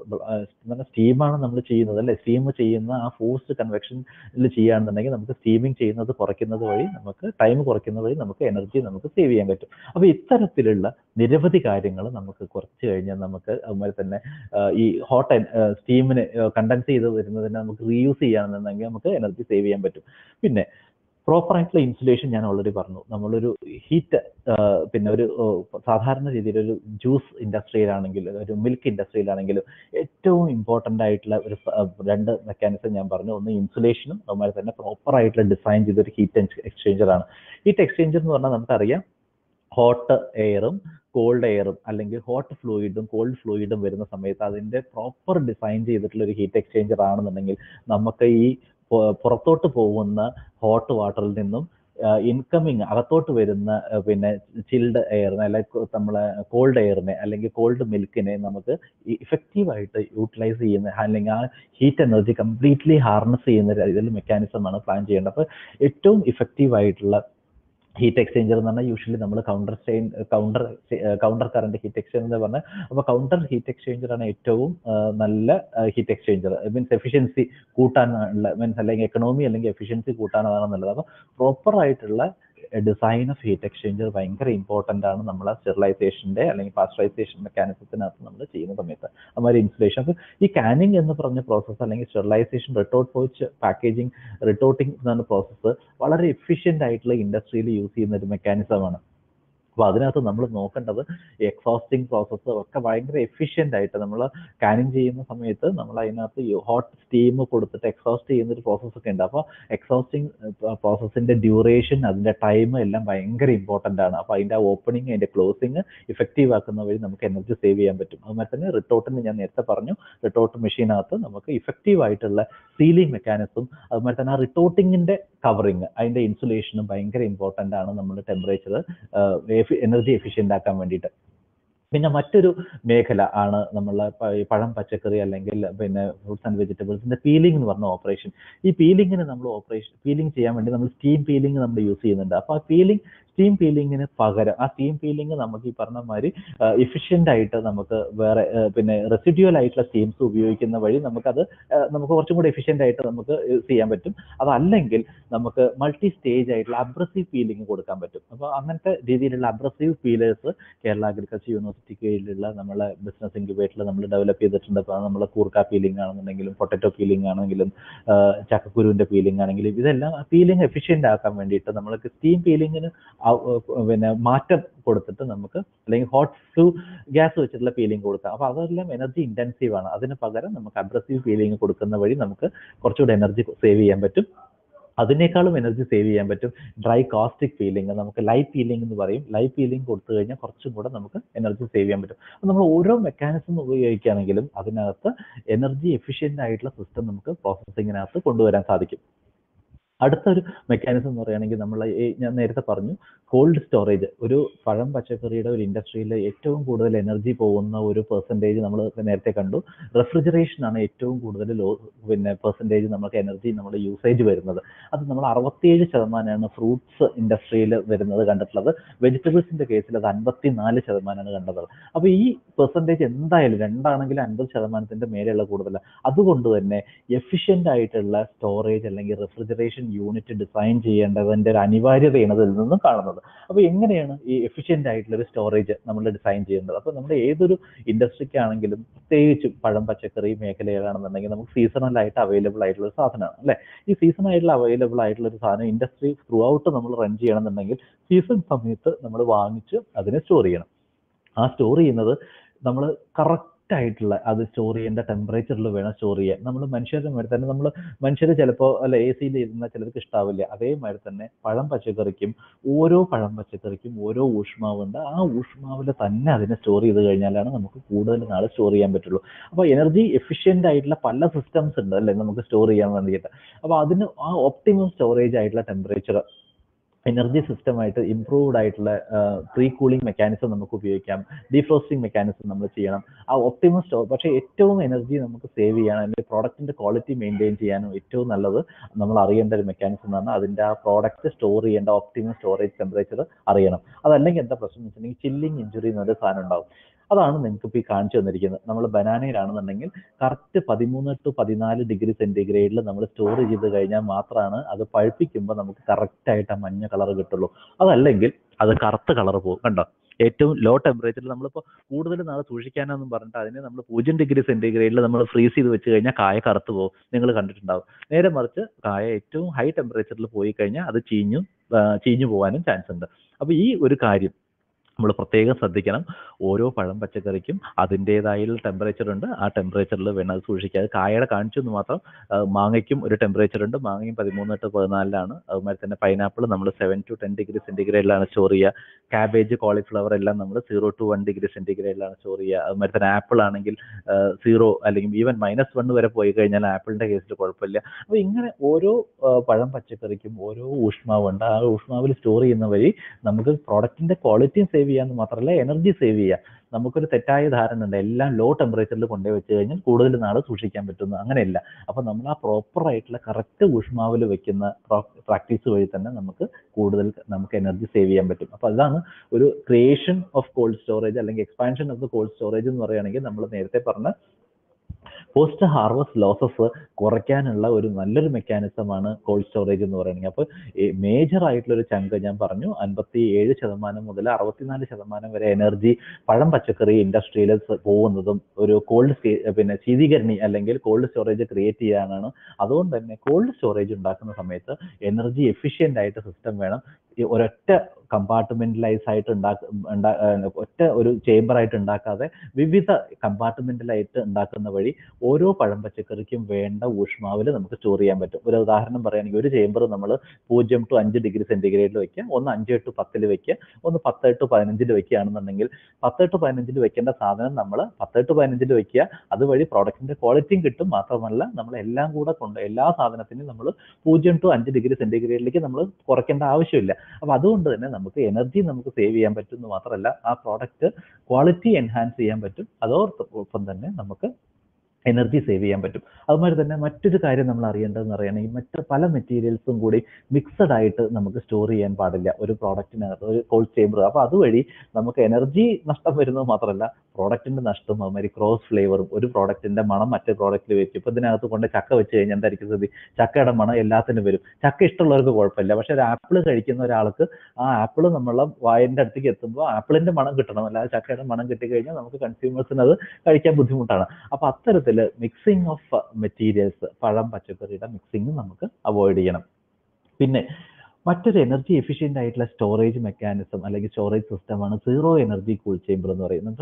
A: സ്റ്റീമാണ് നമ്മൾ ചെയ്യുന്നത് അല്ലേ, സ്റ്റീം ചെയ്യുന്ന ആ ഫോഴ്സ്ഡ് കൺവെക്ഷനിൽ ചെയ്യുകയാണെന്നുണ്ടെങ്കിൽ നമുക്ക് സ്റ്റീമിങ് ചെയ്യുന്നത് കുറയ്ക്കുന്നത് വഴി നമുക്ക് ടൈം കുറയ്ക്കുന്നത് വഴി നമുക്ക് എനർജി നമുക്ക് സേവ് ചെയ്യാൻ പറ്റും. അപ്പോൾ ഇത്തരത്തിലുള്ള നിരവധി കാര്യങ്ങൾ നമുക്ക് കുറച്ച് കഴിഞ്ഞാൽ നമുക്ക് അതുമാതിരി തന്നെ ഈ ഹോട്ട് സ്റ്റീമിന് കണ്ടൻസ് ചെയ്ത് വരുന്നതിനെ നമുക്ക് റീയൂസ് ചെയ്യുകയാണെന്നുണ്ടെങ്കിൽ നമുക്ക് എനർജി സേവ് ചെയ്യാൻ പറ്റും. പിന്നെ പ്രോപ്പർ ആയിട്ടുള്ള ഇൻസുലേഷൻ ഞാൻ ഓൾറെഡി പറഞ്ഞു. നമ്മളൊരു ഹീറ്റ് പിന്നെ ഒരു സാധാരണ രീതിയിലൊരു ജ്യൂസ് ഇൻഡസ്ട്രിയിലാണെങ്കിലും ഒരു മിൽക്ക് ഇൻഡസ്ട്രിയിലാണെങ്കിലും ഏറ്റവും ഇമ്പോർട്ടൻ്റ് ആയിട്ടുള്ള ഒരു 2 മെക്കാനിസം ഞാൻ പറഞ്ഞു. ഒന്ന് ഇൻസുലേഷനും അതുമാതിരി തന്നെ പ്രോപ്പർ ആയിട്ടുള്ള ഡിസൈൻ ചെയ്തൊരു ഹീറ്റ് എക്സ്ചേഞ്ചറാണ്. ഹീറ്റ് എക്സ്ചേഞ്ചർ എന്ന് പറഞ്ഞാൽ നമുക്കറിയാം ഹോട്ട് എയറും കോൾഡ് എയറും അല്ലെങ്കിൽ ഹോട്ട് ഫ്ലൂയിഡും കോൾഡ് ഫ്ലൂയിഡും വരുന്ന സമയത്ത് അതിൻ്റെ പ്രോപ്പർ ഡിസൈൻ ചെയ്തിട്ടുള്ള ഒരു ഹീറ്റ് എക്സ്ചേഞ്ചർ ആണെന്നുണ്ടെങ്കിൽ നമുക്ക് ഈ പുറത്തോട്ട് പോകുന്ന ഹോട്ട് വാട്ടറിൽ നിന്നും ഇൻകമിങ് അകത്തോട്ട് വരുന്ന പിന്നെ ചിൽഡ് എയറിനെ അല്ലെങ്കിൽ നമ്മളെ കോൾഡ് എയറിനെ അല്ലെങ്കിൽ കോൾഡ് മിൽക്കിനെ നമുക്ക് ഇഫക്റ്റീവായിട്ട് യൂട്ടിലൈസ് ചെയ്യുന്ന അല്ലെങ്കിൽ ആ ഹീറ്റ് എനർജി കംപ്ലീറ്റ്ലി ഹാർനസ് ചെയ്യുന്ന രീതിയിൽ മെക്കാനിസമാണ് പ്ലാൻ ചെയ്യേണ്ടത്. അപ്പോൾ ഏറ്റവും ഇഫക്റ്റീവായിട്ടുള്ള ഹീറ്റ് എക്സ്ചേഞ്ചർ എന്ന് പറഞ്ഞാൽ യൂഷ്വലി നമ്മൾ കൗണ്ടർ കറണ്ട് ഹീറ്റ് എക്സ്ചേഞ്ചർ എന്ന് പറഞ്ഞാൽ, അപ്പോൾ കൗണ്ടർ ഹീറ്റ് എക്സ്ചേഞ്ചറാണ് ഏറ്റവും നല്ല ഹീറ്റ് എക്സ്ചേഞ്ചർ. മീൻസ് എഫിഷ്യൻസി കൂട്ടാനുള്ള മീൻസ് അല്ലെങ്കിൽ എക്കണോമി അല്ലെങ്കിൽ എഫിഷ്യൻസി കൂട്ടാനാണ് നല്ലത്. അപ്പോൾ പ്രോപ്പർ ആയിട്ടുള്ള ഡിസൈൻ ഓഫ് ഹീറ്റ് എക്സ്ചേഞ്ചർ ഭയങ്കര ഇമ്പോർട്ടൻ്റ് ആണ് നമ്മൾ സ്റ്റെറിലൈസേഷൻ്റെ അല്ലെങ്കിൽ പാസ്ചറൈസേഷൻ മെക്കാനിസത്തിനകത്ത് നമ്മൾ ചെയ്യുന്ന സമയത്ത്. അതുമാതിരി ഇൻസുലേഷൻ. അപ്പോൾ ഈ കാനിങ് എന്ന് പറഞ്ഞ പ്രോസസ്സ് അല്ലെങ്കിൽ sterilisation retort pouch packaging retorting എന്ന പ്രോസസ്സ് വളരെ എഫിഷ്യൻ്റ് ആയിട്ടുള്ള ഇൻഡസ്ട്രിയിൽ യൂസ് ചെയ്യുന്ന ഒരു മെക്കാനിസമാണ്. അപ്പോൾ അതിനകത്ത് നമ്മൾ നോക്കേണ്ടത് എക്സോസ്റ്റിംഗ് പ്രോസസ്സ് ഒക്കെ ഭയങ്കര എഫിഷ്യൻ്റ് ആയിട്ട് നമ്മൾ കാനിങ് ചെയ്യുന്ന സമയത്ത് നമ്മൾ അതിനകത്ത് ഹോട്ട് സ്റ്റീം കൊടുത്തിട്ട് എക്സോസ്റ്റ് ചെയ്യുന്നൊരു പ്രോസസ്സൊക്കെ ഉണ്ട്. അപ്പോൾ എക്സോസ്റ്റിംഗ് പ്രോസസ്സിൻ്റെ ഡ്യൂറേഷൻ അതിൻ്റെ ടൈം എല്ലാം ഭയങ്കര ഇമ്പോർട്ടൻ്റ് ആണ്. അപ്പോൾ അതിൻ്റെ ഓപ്പണിങ് അതിൻ്റെ ക്ലോസിങ് ഇഫക്റ്റീവ് ആക്കുന്ന വഴി നമുക്ക് എനർജി സേവ് ചെയ്യാൻ പറ്റും. അതുമാതിരി തന്നെ റിട്ടോർട്ടിന് ഞാൻ നേരത്തെ പറഞ്ഞു, റിട്ടോർട്ട് മെഷീനകത്ത് നമുക്ക് ഇഫക്റ്റീവ് ആയിട്ടുള്ള സീലിംഗ് മെക്കാനിസം അതുമാതിരി തന്നെ ആ റിട്ടോർട്ടിങ്ങിൻ്റെ കവറിങ് അതിൻ്റെ ഇൻസുലേഷനും ഭയങ്കര ഇമ്പോർട്ടൻ്റ് ആണ് നമ്മൾ ടെമ്പറേച്ചർ എനർജി എഫിഷ്യൻ്റ് ആക്കാൻ വേണ്ടിയിട്ട്. പിന്നെ മറ്റൊരു മേഖല ആണ് നമ്മളെ പഴം പച്ചക്കറി അല്ലെങ്കിൽ പിന്നെ ഫ്രൂട്ട്സ് ആൻഡ് വെജിറ്റബിൾസിന്റെ പീലിംഗ് എന്ന് പറഞ്ഞ ഓപ്പറേഷൻ. ഈ പീലിംഗിന് നമ്മൾ പീലിംഗ് ചെയ്യാൻ വേണ്ടി നമ്മൾ സ്റ്റീം പീലിംഗ് നമ്മൾ യൂസ് ചെയ്യുന്നുണ്ട്. അപ്പോൾ ആ സ്റ്റീം പീലിങ്ങിന് പകരം ആ സ്റ്റീം പീലിംഗ് നമുക്ക് ഈ പറഞ്ഞ മാതിരി എഫിഷ്യൻ്റ് ആയിട്ട് നമുക്ക് വേറെ പിന്നെ റെസിഡ്യുവൽ ആയിട്ടുള്ള സ്റ്റീംസ് ഉപയോഗിക്കുന്ന വഴി നമുക്ക് കുറച്ചും കൂടി എഫിഷ്യൻ്റ് ആയിട്ട് നമുക്ക് യൂസ് ചെയ്യാൻ പറ്റും. അതല്ലെങ്കിൽ നമുക്ക് മൾട്ടി സ്റ്റേജ് ആയിട്ടുള്ള അബ്രസീവ് പീലിംഗ് കൊടുക്കാൻ പറ്റും. അപ്പോൾ അങ്ങനത്തെ രീതിയിലുള്ള അബ്രസീവ് പീലേഴ്സ് കേരള അഗ്രികൾച്ചർ യൂണിവേഴ്സിറ്റിക്ക് കീഴിലുള്ള നമ്മളെ ബിസിനസ് ഇൻക്യുബേറ്ററിൽ നമ്മൾ ഡെവലപ്പ് ചെയ്തിട്ടുണ്ട്. അപ്പോൾ നമ്മൾ കൂർക്ക പീലിംഗ് ആണെന്നുണ്ടെങ്കിലും പൊട്ടറ്റോ പീലിംഗ് ആണെങ്കിലും ചക്കക്കുരുവിൻ്റെ പീലിംഗ് ആണെങ്കിലും ഇതെല്ലാം പീലിംഗ് എഫിഷ്യൻ്റ് ആക്കാൻ വേണ്ടിയിട്ട് നമ്മൾക്ക് സ്റ്റീം പീലിങ്ങിന് പിന്നെ മാറ്റം കൊടുത്തിട്ട് നമുക്ക് അല്ലെങ്കിൽ ഹോട്ട് ഫ്ലൂ ഗ്യാസ് വെച്ചിട്ടുള്ള പീലിംഗ് കൊടുക്കാം. അപ്പോൾ അതെല്ലാം എനർജി ഇൻറ്റൻസീവ് ആണ്. അതിന് പകരം നമുക്ക് അബ്രസീവ് പീലിംഗ് കൊടുക്കുന്ന വഴി നമുക്ക് കുറച്ചുകൂടി എനർജി സേവ് ചെയ്യാൻ പറ്റും. അതിനേക്കാളും എനർജി സേവ് ചെയ്യാൻ പറ്റും ഡ്രൈ കാസ്റ്റിക് പീലിംഗ്, നമുക്ക് ലൈവ് പീലിംഗ് എന്ന് പറയും. ലൈവ് പീലിംഗ് കൊടുത്തു കഴിഞ്ഞാൽ കുറച്ചും കൂടെ നമുക്ക് എനർജി സേവ് ചെയ്യാൻ പറ്റും. അപ്പോൾ നമ്മൾ ഓരോ മെക്കാനിസം ഉപയോഗിക്കുകയാണെങ്കിലും അതിനകത്ത് എനർജി എഫിഷ്യൻ്റ് ആയിട്ടുള്ള സിസ്റ്റം നമുക്ക് പ്രോസസ്സിങ്ങിനകത്ത് കൊണ്ടുവരാൻ സാധിക്കും. അടുത്തൊരു മെക്കാനിസം എന്ന് പറയുകയാണെങ്കിൽ നമ്മൾ ഞാൻ നേരത്തെ പറഞ്ഞു കോൾഡ് സ്റ്റോറേജ്. ഒരു പഴം പച്ചക്കറിയുടെ ഒരു ഇൻഡസ്ട്രിയിൽ ഏറ്റവും കൂടുതൽ എനർജി പോകുന്ന ഒരു പെർസെൻറ്റേജ് നമ്മൾ നേരത്തെ കണ്ടു. റെഫ്രിജറേഷൻ ആണ് ഏറ്റവും കൂടുതൽ പെർസെൻറ്റേജ് നമുക്ക് എനർജി നമ്മുടെ യൂസേജ് വരുന്നത്. അത് നമ്മൾ 67% ഫ്രൂട്ട്സ് ഇൻഡസ്ട്രിയിൽ വരുന്നത് കണ്ടിട്ടുള്ളത്. വെജിറ്റബിൾസിന്റെ കേസിൽ അത് 54% കണ്ടത്. അപ്പോൾ ഈ പെർസെൻറ്റേജ് എന്തായാലും രണ്ടാണെങ്കിലും 50% മേലെയുള്ള കൂടുതലാണ്. അതുകൊണ്ട് തന്നെ എഫിഷ്യൻ്റ് ആയിട്ടുള്ള സ്റ്റോറേജ് അല്ലെങ്കിൽ റെഫ്രിജറേഷൻ യൂണിറ്റ് ഡിസൈൻ ചെയ്യേണ്ടതിൻ്റെ ഒരു അനിവാര്യതയാണ് ഇതിൽ നിന്നും കാണുന്നത്. അപ്പോൾ എങ്ങനെയാണ് ഈ എഫിഷ്യൻ്റ് ആയിട്ടുള്ള ഒരു സ്റ്റോറേജ് നമ്മൾ ഡിസൈൻ ചെയ്യേണ്ടത്? അപ്പോൾ നമ്മുടെ ഏതൊരു ഇൻഡസ്ട്രിക്കാണെങ്കിലും പ്രത്യേകിച്ചും പഴം പച്ചക്കറി മേഖലയിലാണെന്നുണ്ടെങ്കിൽ നമുക്ക് സീസണൽ ആയിട്ട് അവൈലബിൾ ആയിട്ടുള്ള ഒരു സാധനമാണ് അല്ലേ? ഈ സീസൺ ആയിട്ടുള്ള അവൈലബിൾ ആയിട്ടുള്ള ഒരു സാധനം ഇൻഡസ്ട്രി ത്രൂ ഔട്ട് നമ്മൾ റൺ ചെയ്യണമെന്നുണ്ടെങ്കിൽ സീസൺ സമയത്ത് നമ്മൾ വാങ്ങിച്ച് അതിനെ സ്റ്റോർ ചെയ്യണം. ആ സ്റ്റോർ ചെയ്യുന്നത് നമ്മൾ കറക്റ്റ് ആയിട്ടുള്ള അത് സ്റ്റോർ ചെയ്യേണ്ട ടെമ്പറേച്ചറിൽ വേണം സ്റ്റോർ ചെയ്യാൻ. നമ്മൾ മനുഷ്യരുടെ മാതിരി തന്നെ മനുഷ്യർ ചിലപ്പോൾ അല്ല AC-യിൽ ഇരുന്ന ചിലർക്ക് ഇഷ്ടാവില്ല. അതേമാതിരി തന്നെ പഴം പച്ചക്കറിക്കും ഓരോ ഊഷ്മാവുണ്ട്. ആ ഊഷ്മാവിൽ തന്നെ അതിനെ സ്റ്റോർ ചെയ്ത് കഴിഞ്ഞാലാണ് നമുക്ക് കൂടുതൽ നാൾ സ്റ്റോർ ചെയ്യാൻ പറ്റുള്ളൂ. അപ്പോൾ എനർജി എഫിഷ്യൻ്റ് ആയിട്ടുള്ള പല സിസ്റ്റംസ് ഉണ്ട് അല്ലേ നമുക്ക് സ്റ്റോർ ചെയ്യാൻ വേണ്ടിയിട്ട്. അപ്പോൾ അതിന് ആ ഒപ്റ്റിമം സ്റ്റോറേജ് ആയിട്ടുള്ള ടെമ്പറേച്ചർ എനർജി സിസ്റ്റമായിട്ട് ഇംപ്രൂവ്ഡ് ആയിട്ടുള്ള പ്രീ കൂളിംഗ് മെക്കാനിസം നമുക്ക് ഉപയോഗിക്കാം. ഡീഫ്രോസ്റ്റിംഗ് മെക്കാനിസം നമ്മൾ ചെയ്യണം. ആ ഒപ്റ്റിമം പക്ഷേ ഏറ്റവും എനർജി നമുക്ക് സേവ് ചെയ്യാൻ അല്ലെങ്കിൽ പ്രോഡക്റ്റിന്റെ ക്വാളിറ്റി മെയിൻറ്റെയിൻ ചെയ്യാനും ഏറ്റവും നല്ലത് നമ്മൾ അറിയേണ്ട ഒരു മെക്കാനിസം എന്ന് പറഞ്ഞാൽ അതിൻ്റെ ആ പ്രോഡക്റ്റ് സ്റ്റോർ ചെയ്യേണ്ട ഒപ്റ്റിമം സ്റ്റോറേജ് ടെമ്പറേച്ചർ അറിയണം. അതല്ലെങ്കിൽ എന്താ പ്രശ്നം എന്ന് വെച്ചിട്ടുണ്ടെങ്കിൽ ചില്ലിങ് ഇഞ്ചുറി എന്നൊരു സാധനം ഉണ്ടാവും. അതാണ് നിങ്ങൾക്ക് ഇപ്പോൾ ഈ കാണിച്ചു തന്നിരിക്കുന്നത്. നമ്മൾ ബനാനയിലാണെന്നുണ്ടെങ്കിൽ കറക്റ്റ് 13 to 14 ഡിഗ്രി സെൻറ്റിഗ്രേഡിൽ നമ്മൾ സ്റ്റോർ ചെയ്ത് കഴിഞ്ഞാൽ മാത്രമാണ് അത് പഴുപ്പിക്കുമ്പോൾ നമുക്ക് കറക്റ്റായിട്ട് ആ മഞ്ഞ കളർ കിട്ടുള്ളൂ. അതല്ലെങ്കിൽ അത് കറുത്ത കളർ പോകും. കണ്ടോ? ഏറ്റവും ലോ ടെമ്പറേച്ചറിൽ നമ്മളിപ്പോൾ കൂടുതൽ നാൾ സൂക്ഷിക്കാനെന്നും പറഞ്ഞിട്ട് അതിനെ നമ്മൾ 0 ഡിഗ്രി സെൻറ്റിഗ്രേഡിൽ നമ്മൾ ഫ്രീസ് ചെയ്ത് വെച്ച് കഴിഞ്ഞാൽ കായ കറുത്ത് പോകും. നിങ്ങൾ കണ്ടിട്ടുണ്ടാവും. നേരെ മറിച്ച് കായ ഏറ്റവും ഹൈ ടെമ്പറേച്ചറിൽ പോയി കഴിഞ്ഞാൽ അത് ചീഞ്ഞു പോകാനും ചാൻസ് ഉണ്ട്. അപ്പോൾ ഈ ഒരു കാര്യം നമ്മൾ പ്രത്യേകം ശ്രദ്ധിക്കണം. ഓരോ പഴം പച്ചക്കറിക്കും അതിൻ്റേതായുള്ള ടെമ്പറേച്ചർ ഉണ്ട്. ആ ടെമ്പറേച്ചറിൽ വേണം അത് സൂക്ഷിക്കുക. അത് കായയുടെ കാണിച്ചു എന്ന് മാത്രം. മാങ്ങയ്ക്കും ഒരു ടെമ്പറേച്ചർ ഉണ്ട്. മാങ്ങയും 13 to 14 അതുമാതിരി തന്നെ പൈനാപ്പിൾ നമ്മൾ 7 to 10 ഡിഗ്രി സെൻറ്റിഗ്രേഡിലാണ് സ്റ്റോർ ചെയ്യുക. കാബേജ് കോളിഫ്ലവർ എല്ലാം നമ്മൾ 0 to 1 ഡിഗ്രി സെൻറ്റിഗ്രേഡിലാണ് സ്റ്റോർ ചെയ്യുക. അതുമാതിരി തന്നെ ആപ്പിൾ ആണെങ്കിൽ 0 അല്ലെങ്കിൽ ഈവൻ -1 വരെ പോയി കഴിഞ്ഞാൽ ആപ്പിളിൻ്റെ കേസിൽ കുഴപ്പമില്ല. അപ്പോൾ ഇങ്ങനെ ഓരോ പഴം പച്ചക്കറിക്കും ഓരോ ഊഷ്മാവുണ്ട്. ആ ഊഷ്മാവിൽ സ്റ്റോർ ചെയ്യുന്ന വഴി നമുക്ക് പ്രോഡക്റ്റിൻ്റെ ക്വാളിറ്റിയും സേവ് ചെയ്യാന്ന് മാത്രമല്ല എനർജി സേവ് ചെയ്യാം. നമുക്കൊരു തെറ്റായ ധാരണ ഉണ്ട്, എല്ലാം ലോ ടെമ്പറേച്ചറിൽ കൊണ്ടുപോയി വെച്ച് കഴിഞ്ഞാൽ കൂടുതൽ നാൾ സൂക്ഷിക്കാൻ പറ്റുന്നു. അങ്ങനെയല്ല. അപ്പോൾ നമ്മൾ ആ പ്രോപ്പർ ആയിട്ടുള്ള കറക്റ്റ് ഊഷ്മാവിൽ വെക്കുന്ന പ്രാക്ടീസ് വഴി തന്നെ നമുക്ക് എനർജി സേവ് ചെയ്യാൻ പറ്റും. അപ്പോൾ അതാണ് ഒരു ക്രിയേഷൻ ഓഫ് കോൾഡ് സ്റ്റോറേജ് അല്ലെങ്കിൽ expansion of the cold storage എന്ന് പറയുകയാണെങ്കിൽ നമ്മൾ നേരത്തെ പറഞ്ഞ പോസ്റ്റ് ഹാർവസ്റ്റ് ലോസസ് കുറയ്ക്കാനുള്ള ഒരു നല്ലൊരു മെക്കാനിസമാണ് കോൾഡ് സ്റ്റോറേജ് എന്ന് പറയുന്നത്. അപ്പോൾ മേജർ ആയിട്ടുള്ള ഒരു ചങ്ക് ഞാൻ പറഞ്ഞു 57% മുതൽ 64% വരെ എനർജി പഴം പച്ചക്കറി ഇൻഡസ്ട്രിയിൽ പോകുന്നതും ഒരു ശീതീകരണി അല്ലെങ്കിൽ കോൾഡ് സ്റ്റോറേജ് ക്രിയേറ്റ് ചെയ്യാനാണ്. അതുകൊണ്ട് തന്നെ കോൾഡ് സ്റ്റോറേജ് ഉണ്ടാക്കുന്ന സമയത്ത് എനർജി എഫിഷ്യൻ്റ് ആയിട്ട് സിസ്റ്റം വേണം. ഒരൊറ്റ കമ്പാർട്ട്മെന്റലൈസ് ആയിട്ട് ഒറ്റ ഒരു ചേംബർ ആയിട്ട് ഉണ്ടാക്കാതെ വിവിധ കമ്പാർട്ട്മെന്റലായിട്ട് ഉണ്ടാക്കുന്ന വഴി ഓരോ പഴം പച്ചക്കറിക്കും വേണ്ട ഊഷ്മാവിൽ നമുക്ക് സ്റ്റോർ ചെയ്യാൻ പറ്റും. ഒരു ഉദാഹരണം പറയുകയാണെങ്കിൽ ഒരു ചേംബർ നമ്മൾ 0 to 5 ഡിഗ്രി സെൻറ്റിഗ്രേഡിൽ വെക്കുക, ഒന്ന് 5 to 10 വെക്കുക, ഒന്ന് 10 to 15 വെക്കുകയാണെന്നുണ്ടെങ്കിൽ 10 to 15 വെക്കേണ്ട സാധനം നമ്മൾ 10 to 15 വെക്കുക. അതുവഴി പ്രോഡക്റ്റിന്റെ ക്വാളിറ്റിയും കിട്ടും. മാത്രമല്ല നമ്മൾ എല്ലാം കൂടെ എല്ലാ സാധനത്തിനും നമ്മൾ 0 to 5 ഡിഗ്രി സെൻറ്റിഗ്രേഡിലേക്ക് നമ്മൾ കുറയ്ക്കേണ്ട ആവശ്യമില്ല. അപ്പോൾ അതുകൊണ്ട് തന്നെ നമുക്ക് എനർജി നമുക്ക് സേവ് ചെയ്യാൻ പറ്റും എന്ന് മാത്രമല്ല ആ പ്രോഡക്റ്റ് ക്വാളിറ്റി എൻഹാൻസ് ചെയ്യാൻ പറ്റും. അതോടൊപ്പം തന്നെ നമുക്ക് എനർജി സേവ് ചെയ്യാൻ പറ്റും. അതുമാതിരി തന്നെ മറ്റൊരു കാര്യം നമ്മൾ അറിയേണ്ടതെന്ന് പറയുകയാണെങ്കിൽ മറ്റ് പല മെറ്റീരിയൽസും കൂടി മിക്സഡ് ആയിട്ട് നമുക്ക് സ്റ്റോർ ചെയ്യാൻ പാടില്ല ഒരു പ്രോഡക്റ്റിനകത്ത്, ഒരു കോൾഡ് ചേംബർ. അപ്പോൾ അതുവഴി നമുക്ക് എനർജി നഷ്ടം വരുന്നത് മാത്രമല്ല പ്രോഡക്റ്റിന്റെ നഷ്ടം, അതുമാതിരി ക്രോസ് ഫ്ലേവറും. ഒരു പ്രോഡക്റ്റിന്റെ മണം മറ്റേ പ്രോഡക്റ്റിൽ വെച്ച് ഇപ്പോൾ ഇതിനകത്ത് കൊണ്ട് ചക്ക വെച്ച് കഴിഞ്ഞാൽ എന്തായിരിക്കും സ്ഥിതി? ചക്കയുടെ മണം എല്ലാത്തിനും വരും. ചക്ക ഇഷ്ടമുള്ളവർക്ക് കുഴപ്പമില്ല, പക്ഷെ ഒരു ആപ്പിൾ കഴിക്കുന്ന ഒരാൾക്ക് ആ ആപ്പിൾ നമ്മളെ വായൻ്റെ അടുത്തേക്ക് എത്തുമ്പോൾ ആപ്പിളിന്റെ മണം കിട്ടണം, അല്ലാതെ ചക്കയുടെ മണം കിട്ടിക്കഴിഞ്ഞാൽ നമുക്ക് കൺസ്യൂമേഴ്സിന് അത് കഴിക്കാൻ ബുദ്ധിമുട്ടാണ്. അപ്പോൾ അത്തരത്തിൽ മിക്സിംഗ് ഓഫ് മെറ്റീരിയൽസ്, പഴം പച്ചക്കറിയുടെ മിക്സിംഗ് നമുക്ക് അവോയ്ഡ് ചെയ്യണം. പിന്നെ മറ്റൊരു എനർജി എഫിഷ്യൻ്റ് ആയിട്ടുള്ള സ്റ്റോറേജ് മെക്കാനിസം അല്ലെങ്കിൽ സ്റ്റോറേജ് സിസ്റ്റമാണ് സീറോ എനർജി കൂൾ ചേംബർ എന്ന് പറയുന്നത്.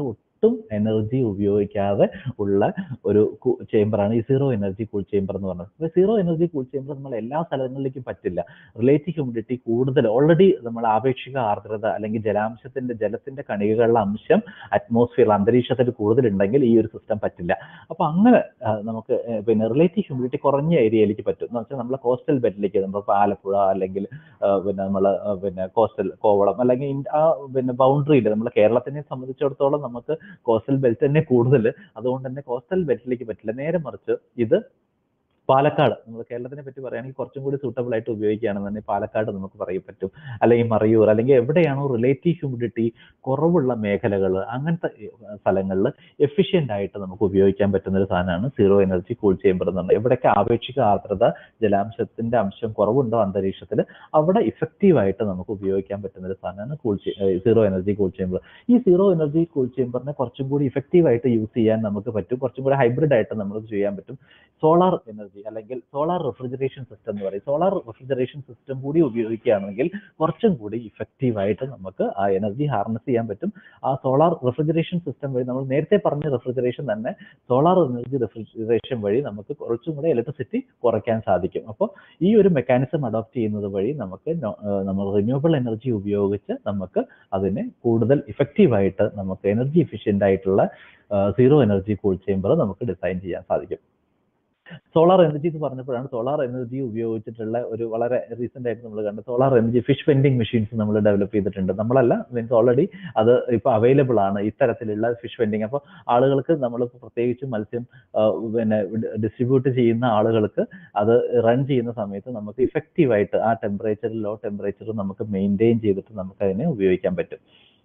A: ഒട്ടും എനർജി ഉപയോഗിക്കാതെ ഉള്ള ഒരു ചേമ്പറാണ് ഈ സീറോ എനർജി കൂൾ ചേമ്പർ എന്ന് പറയുന്നത്. അപ്പോൾ സീറോ എനർജി കൂൾ ചേമ്പർ നമ്മൾ എല്ലാ സ്ഥലങ്ങളിലേക്കും പറ്റില്ല. റിലേറ്റീവ് ഹ്യൂമിഡിറ്റി കൂടുതൽ, ഓൾറെഡി നമ്മൾ ആപേക്ഷിക ആർദ്രത അല്ലെങ്കിൽ ജലത്തിന്റെ കണികകളുടെ അംശം അറ്റ്മോസ്ഫിയർ അന്തരീക്ഷത്തിൽ കൂടുതലുണ്ടെങ്കിൽ ഈ ഒരു സിസ്റ്റം പറ്റില്ല. അപ്പോൾ അങ്ങനെ നമുക്ക് പിന്നെ റിലേറ്റീവ് ഹ്യൂമിഡിറ്റി കുറഞ്ഞ ഏരിയയിലേക്ക് പറ്റും. എന്ന് വെച്ചാൽ നമ്മളെ കോസ്റ്റൽ ബെൽറ്റിലേക്ക്, നമ്മളിപ്പോൾ ആലപ്പുഴ അല്ലെങ്കിൽ പിന്നെ നമ്മൾ പിന്നെ കോസ്റ്റൽ കോവളം അല്ലെങ്കിൽ ആ പിന്നെ ബൗണ്ടറിയിൽ നമ്മൾ കേരളത്തിനെ സംബന്ധിച്ചിടത്തോളം നമുക്ക് കോസ്റ്റൽ ബെൽറ്റ് തന്നെ കൂടുതൽ, അതുകൊണ്ട് തന്നെ കോസ്റ്റൽ ബെൽറ്റിലേക്ക് പറ്റില്ല. നേരെ മറിച്ച് ഇത് പാലക്കാട്, നമ്മൾ കേരളത്തിനെ പറ്റി പറയുകയാണെങ്കിൽ കുറച്ചും കൂടി സൂട്ടബിൾ ആയിട്ട് ഉപയോഗിക്കുകയാണെന്നുണ്ടെങ്കിൽ പാലക്കാട് നമുക്ക് പറയാൻ പറ്റും, അല്ലെങ്കിൽ മറയൂർ, അല്ലെങ്കിൽ എവിടെയാണോ റിലേറ്റീവ് ഹ്യൂമിഡിറ്റി കുറവുള്ള മേഖലകൾ, അങ്ങനത്തെ സ്ഥലങ്ങളിൽ എഫിഷ്യൻ്റ് ആയിട്ട് നമുക്ക് ഉപയോഗിക്കാൻ പറ്റുന്ന ഒരു സാധനമാണ് സീറോ എനർജി കൂൾ ചേമ്പർ എന്ന് പറഞ്ഞാൽ. എവിടെയൊക്കെ ആപേക്ഷിക ആർദ്രത, ജലാംശത്തിന്റെ അംശം കുറവുണ്ടോ അന്തരീക്ഷത്തിൽ, അവിടെ ഇഫക്റ്റീവായിട്ട് നമുക്ക് ഉപയോഗിക്കാൻ പറ്റുന്ന ഒരു സാധനമാണ് സീറോ എനർജി കൂൾ ചേമ്പർ. ഈ സീറോ എനർജി കൂൾ ചേമ്പറിനെ കുറച്ചും കൂടി ഇഫക്റ്റീവായിട്ട് യൂസ് ചെയ്യാൻ നമുക്ക് പറ്റും, കുറച്ചും കൂടി ഹൈബ്രിഡ് ആയിട്ട് നമ്മൾ ചെയ്യാൻ പറ്റും. സോളാർ എനർജി അല്ലെങ്കിൽ സോളാർ റെഫ്രിജറേഷൻ സിസ്റ്റം എന്ന് പറയും. സോളാർ റെഫ്രിജറേഷൻ സിസ്റ്റം കൂടി ഉപയോഗിക്കുകയാണെങ്കിൽ കുറച്ചും കൂടി ഇഫക്റ്റീവായിട്ട് നമുക്ക് ആ എനർജി ഹാർനസ് ചെയ്യാൻ പറ്റും. ആ സോളാർ റെഫ്രിജറേഷൻ സിസ്റ്റം വഴി, നമ്മൾ നേരത്തെ പറഞ്ഞ റെഫ്രിജറേഷൻ തന്നെ സോളാർ എനർജി റെഫ്രിജറേഷൻ വഴി നമുക്ക് കുറച്ചും കൂടെ ഇലക്ട്രിസിറ്റി കുറയ്ക്കാൻ സാധിക്കും. അപ്പോൾ ഈ ഒരു മെക്കാനിസം അഡോപ്റ്റ് ചെയ്യുന്നത് വഴി നമുക്ക് നമ്മൾ റിന്യൂവബിൾ എനർജി ഉപയോഗിച്ച് നമുക്ക് അതിനെ കൂടുതൽ ഇഫക്റ്റീവായിട്ട് നമുക്ക് എനർജി എഫിഷ്യൻ്റ് ആയിട്ടുള്ള സീറോ എനർജി കൂൾ ചേമ്പർ നമുക്ക് ഡിസൈൻ ചെയ്യാൻ സാധിക്കും. സോളാർ എനർജി എന്ന് പറഞ്ഞപ്പോഴാണ് സോളാർ എനർജി ഉപയോഗിച്ചിട്ടുള്ള ഒരു വളരെ റീസെന്റ് ആയിട്ട് നമ്മൾ കണ്ടത് solar energy fish vending machines നമ്മൾ ഡെവലപ്പ് ചെയ്തിട്ടുണ്ട്. നമ്മളല്ല, മീൻസ് ഓൾറെഡി അത് ഇപ്പോൾ അവൈലബിൾ ആണ് ഇത്തരത്തിലുള്ള ഫിഷ് വെൻഡിങ്. അപ്പോൾ ആളുകൾക്ക്, നമ്മളിപ്പോൾ പ്രത്യേകിച്ച് മത്സ്യം പിന്നെ ഡിസ്ട്രിബ്യൂട്ട് ചെയ്യുന്ന ആളുകൾക്ക് അത് റൺ ചെയ്യുന്ന സമയത്ത് നമുക്ക് ഇഫക്റ്റീവായിട്ട് ആ ടെമ്പറേച്ചർ, ലോ ടെമ്പറേച്ചർ നമുക്ക് മെയിൻറ്റെയിൻ ചെയ്തിട്ട് നമുക്ക് അതിനെ ഉപയോഗിക്കാൻ പറ്റും.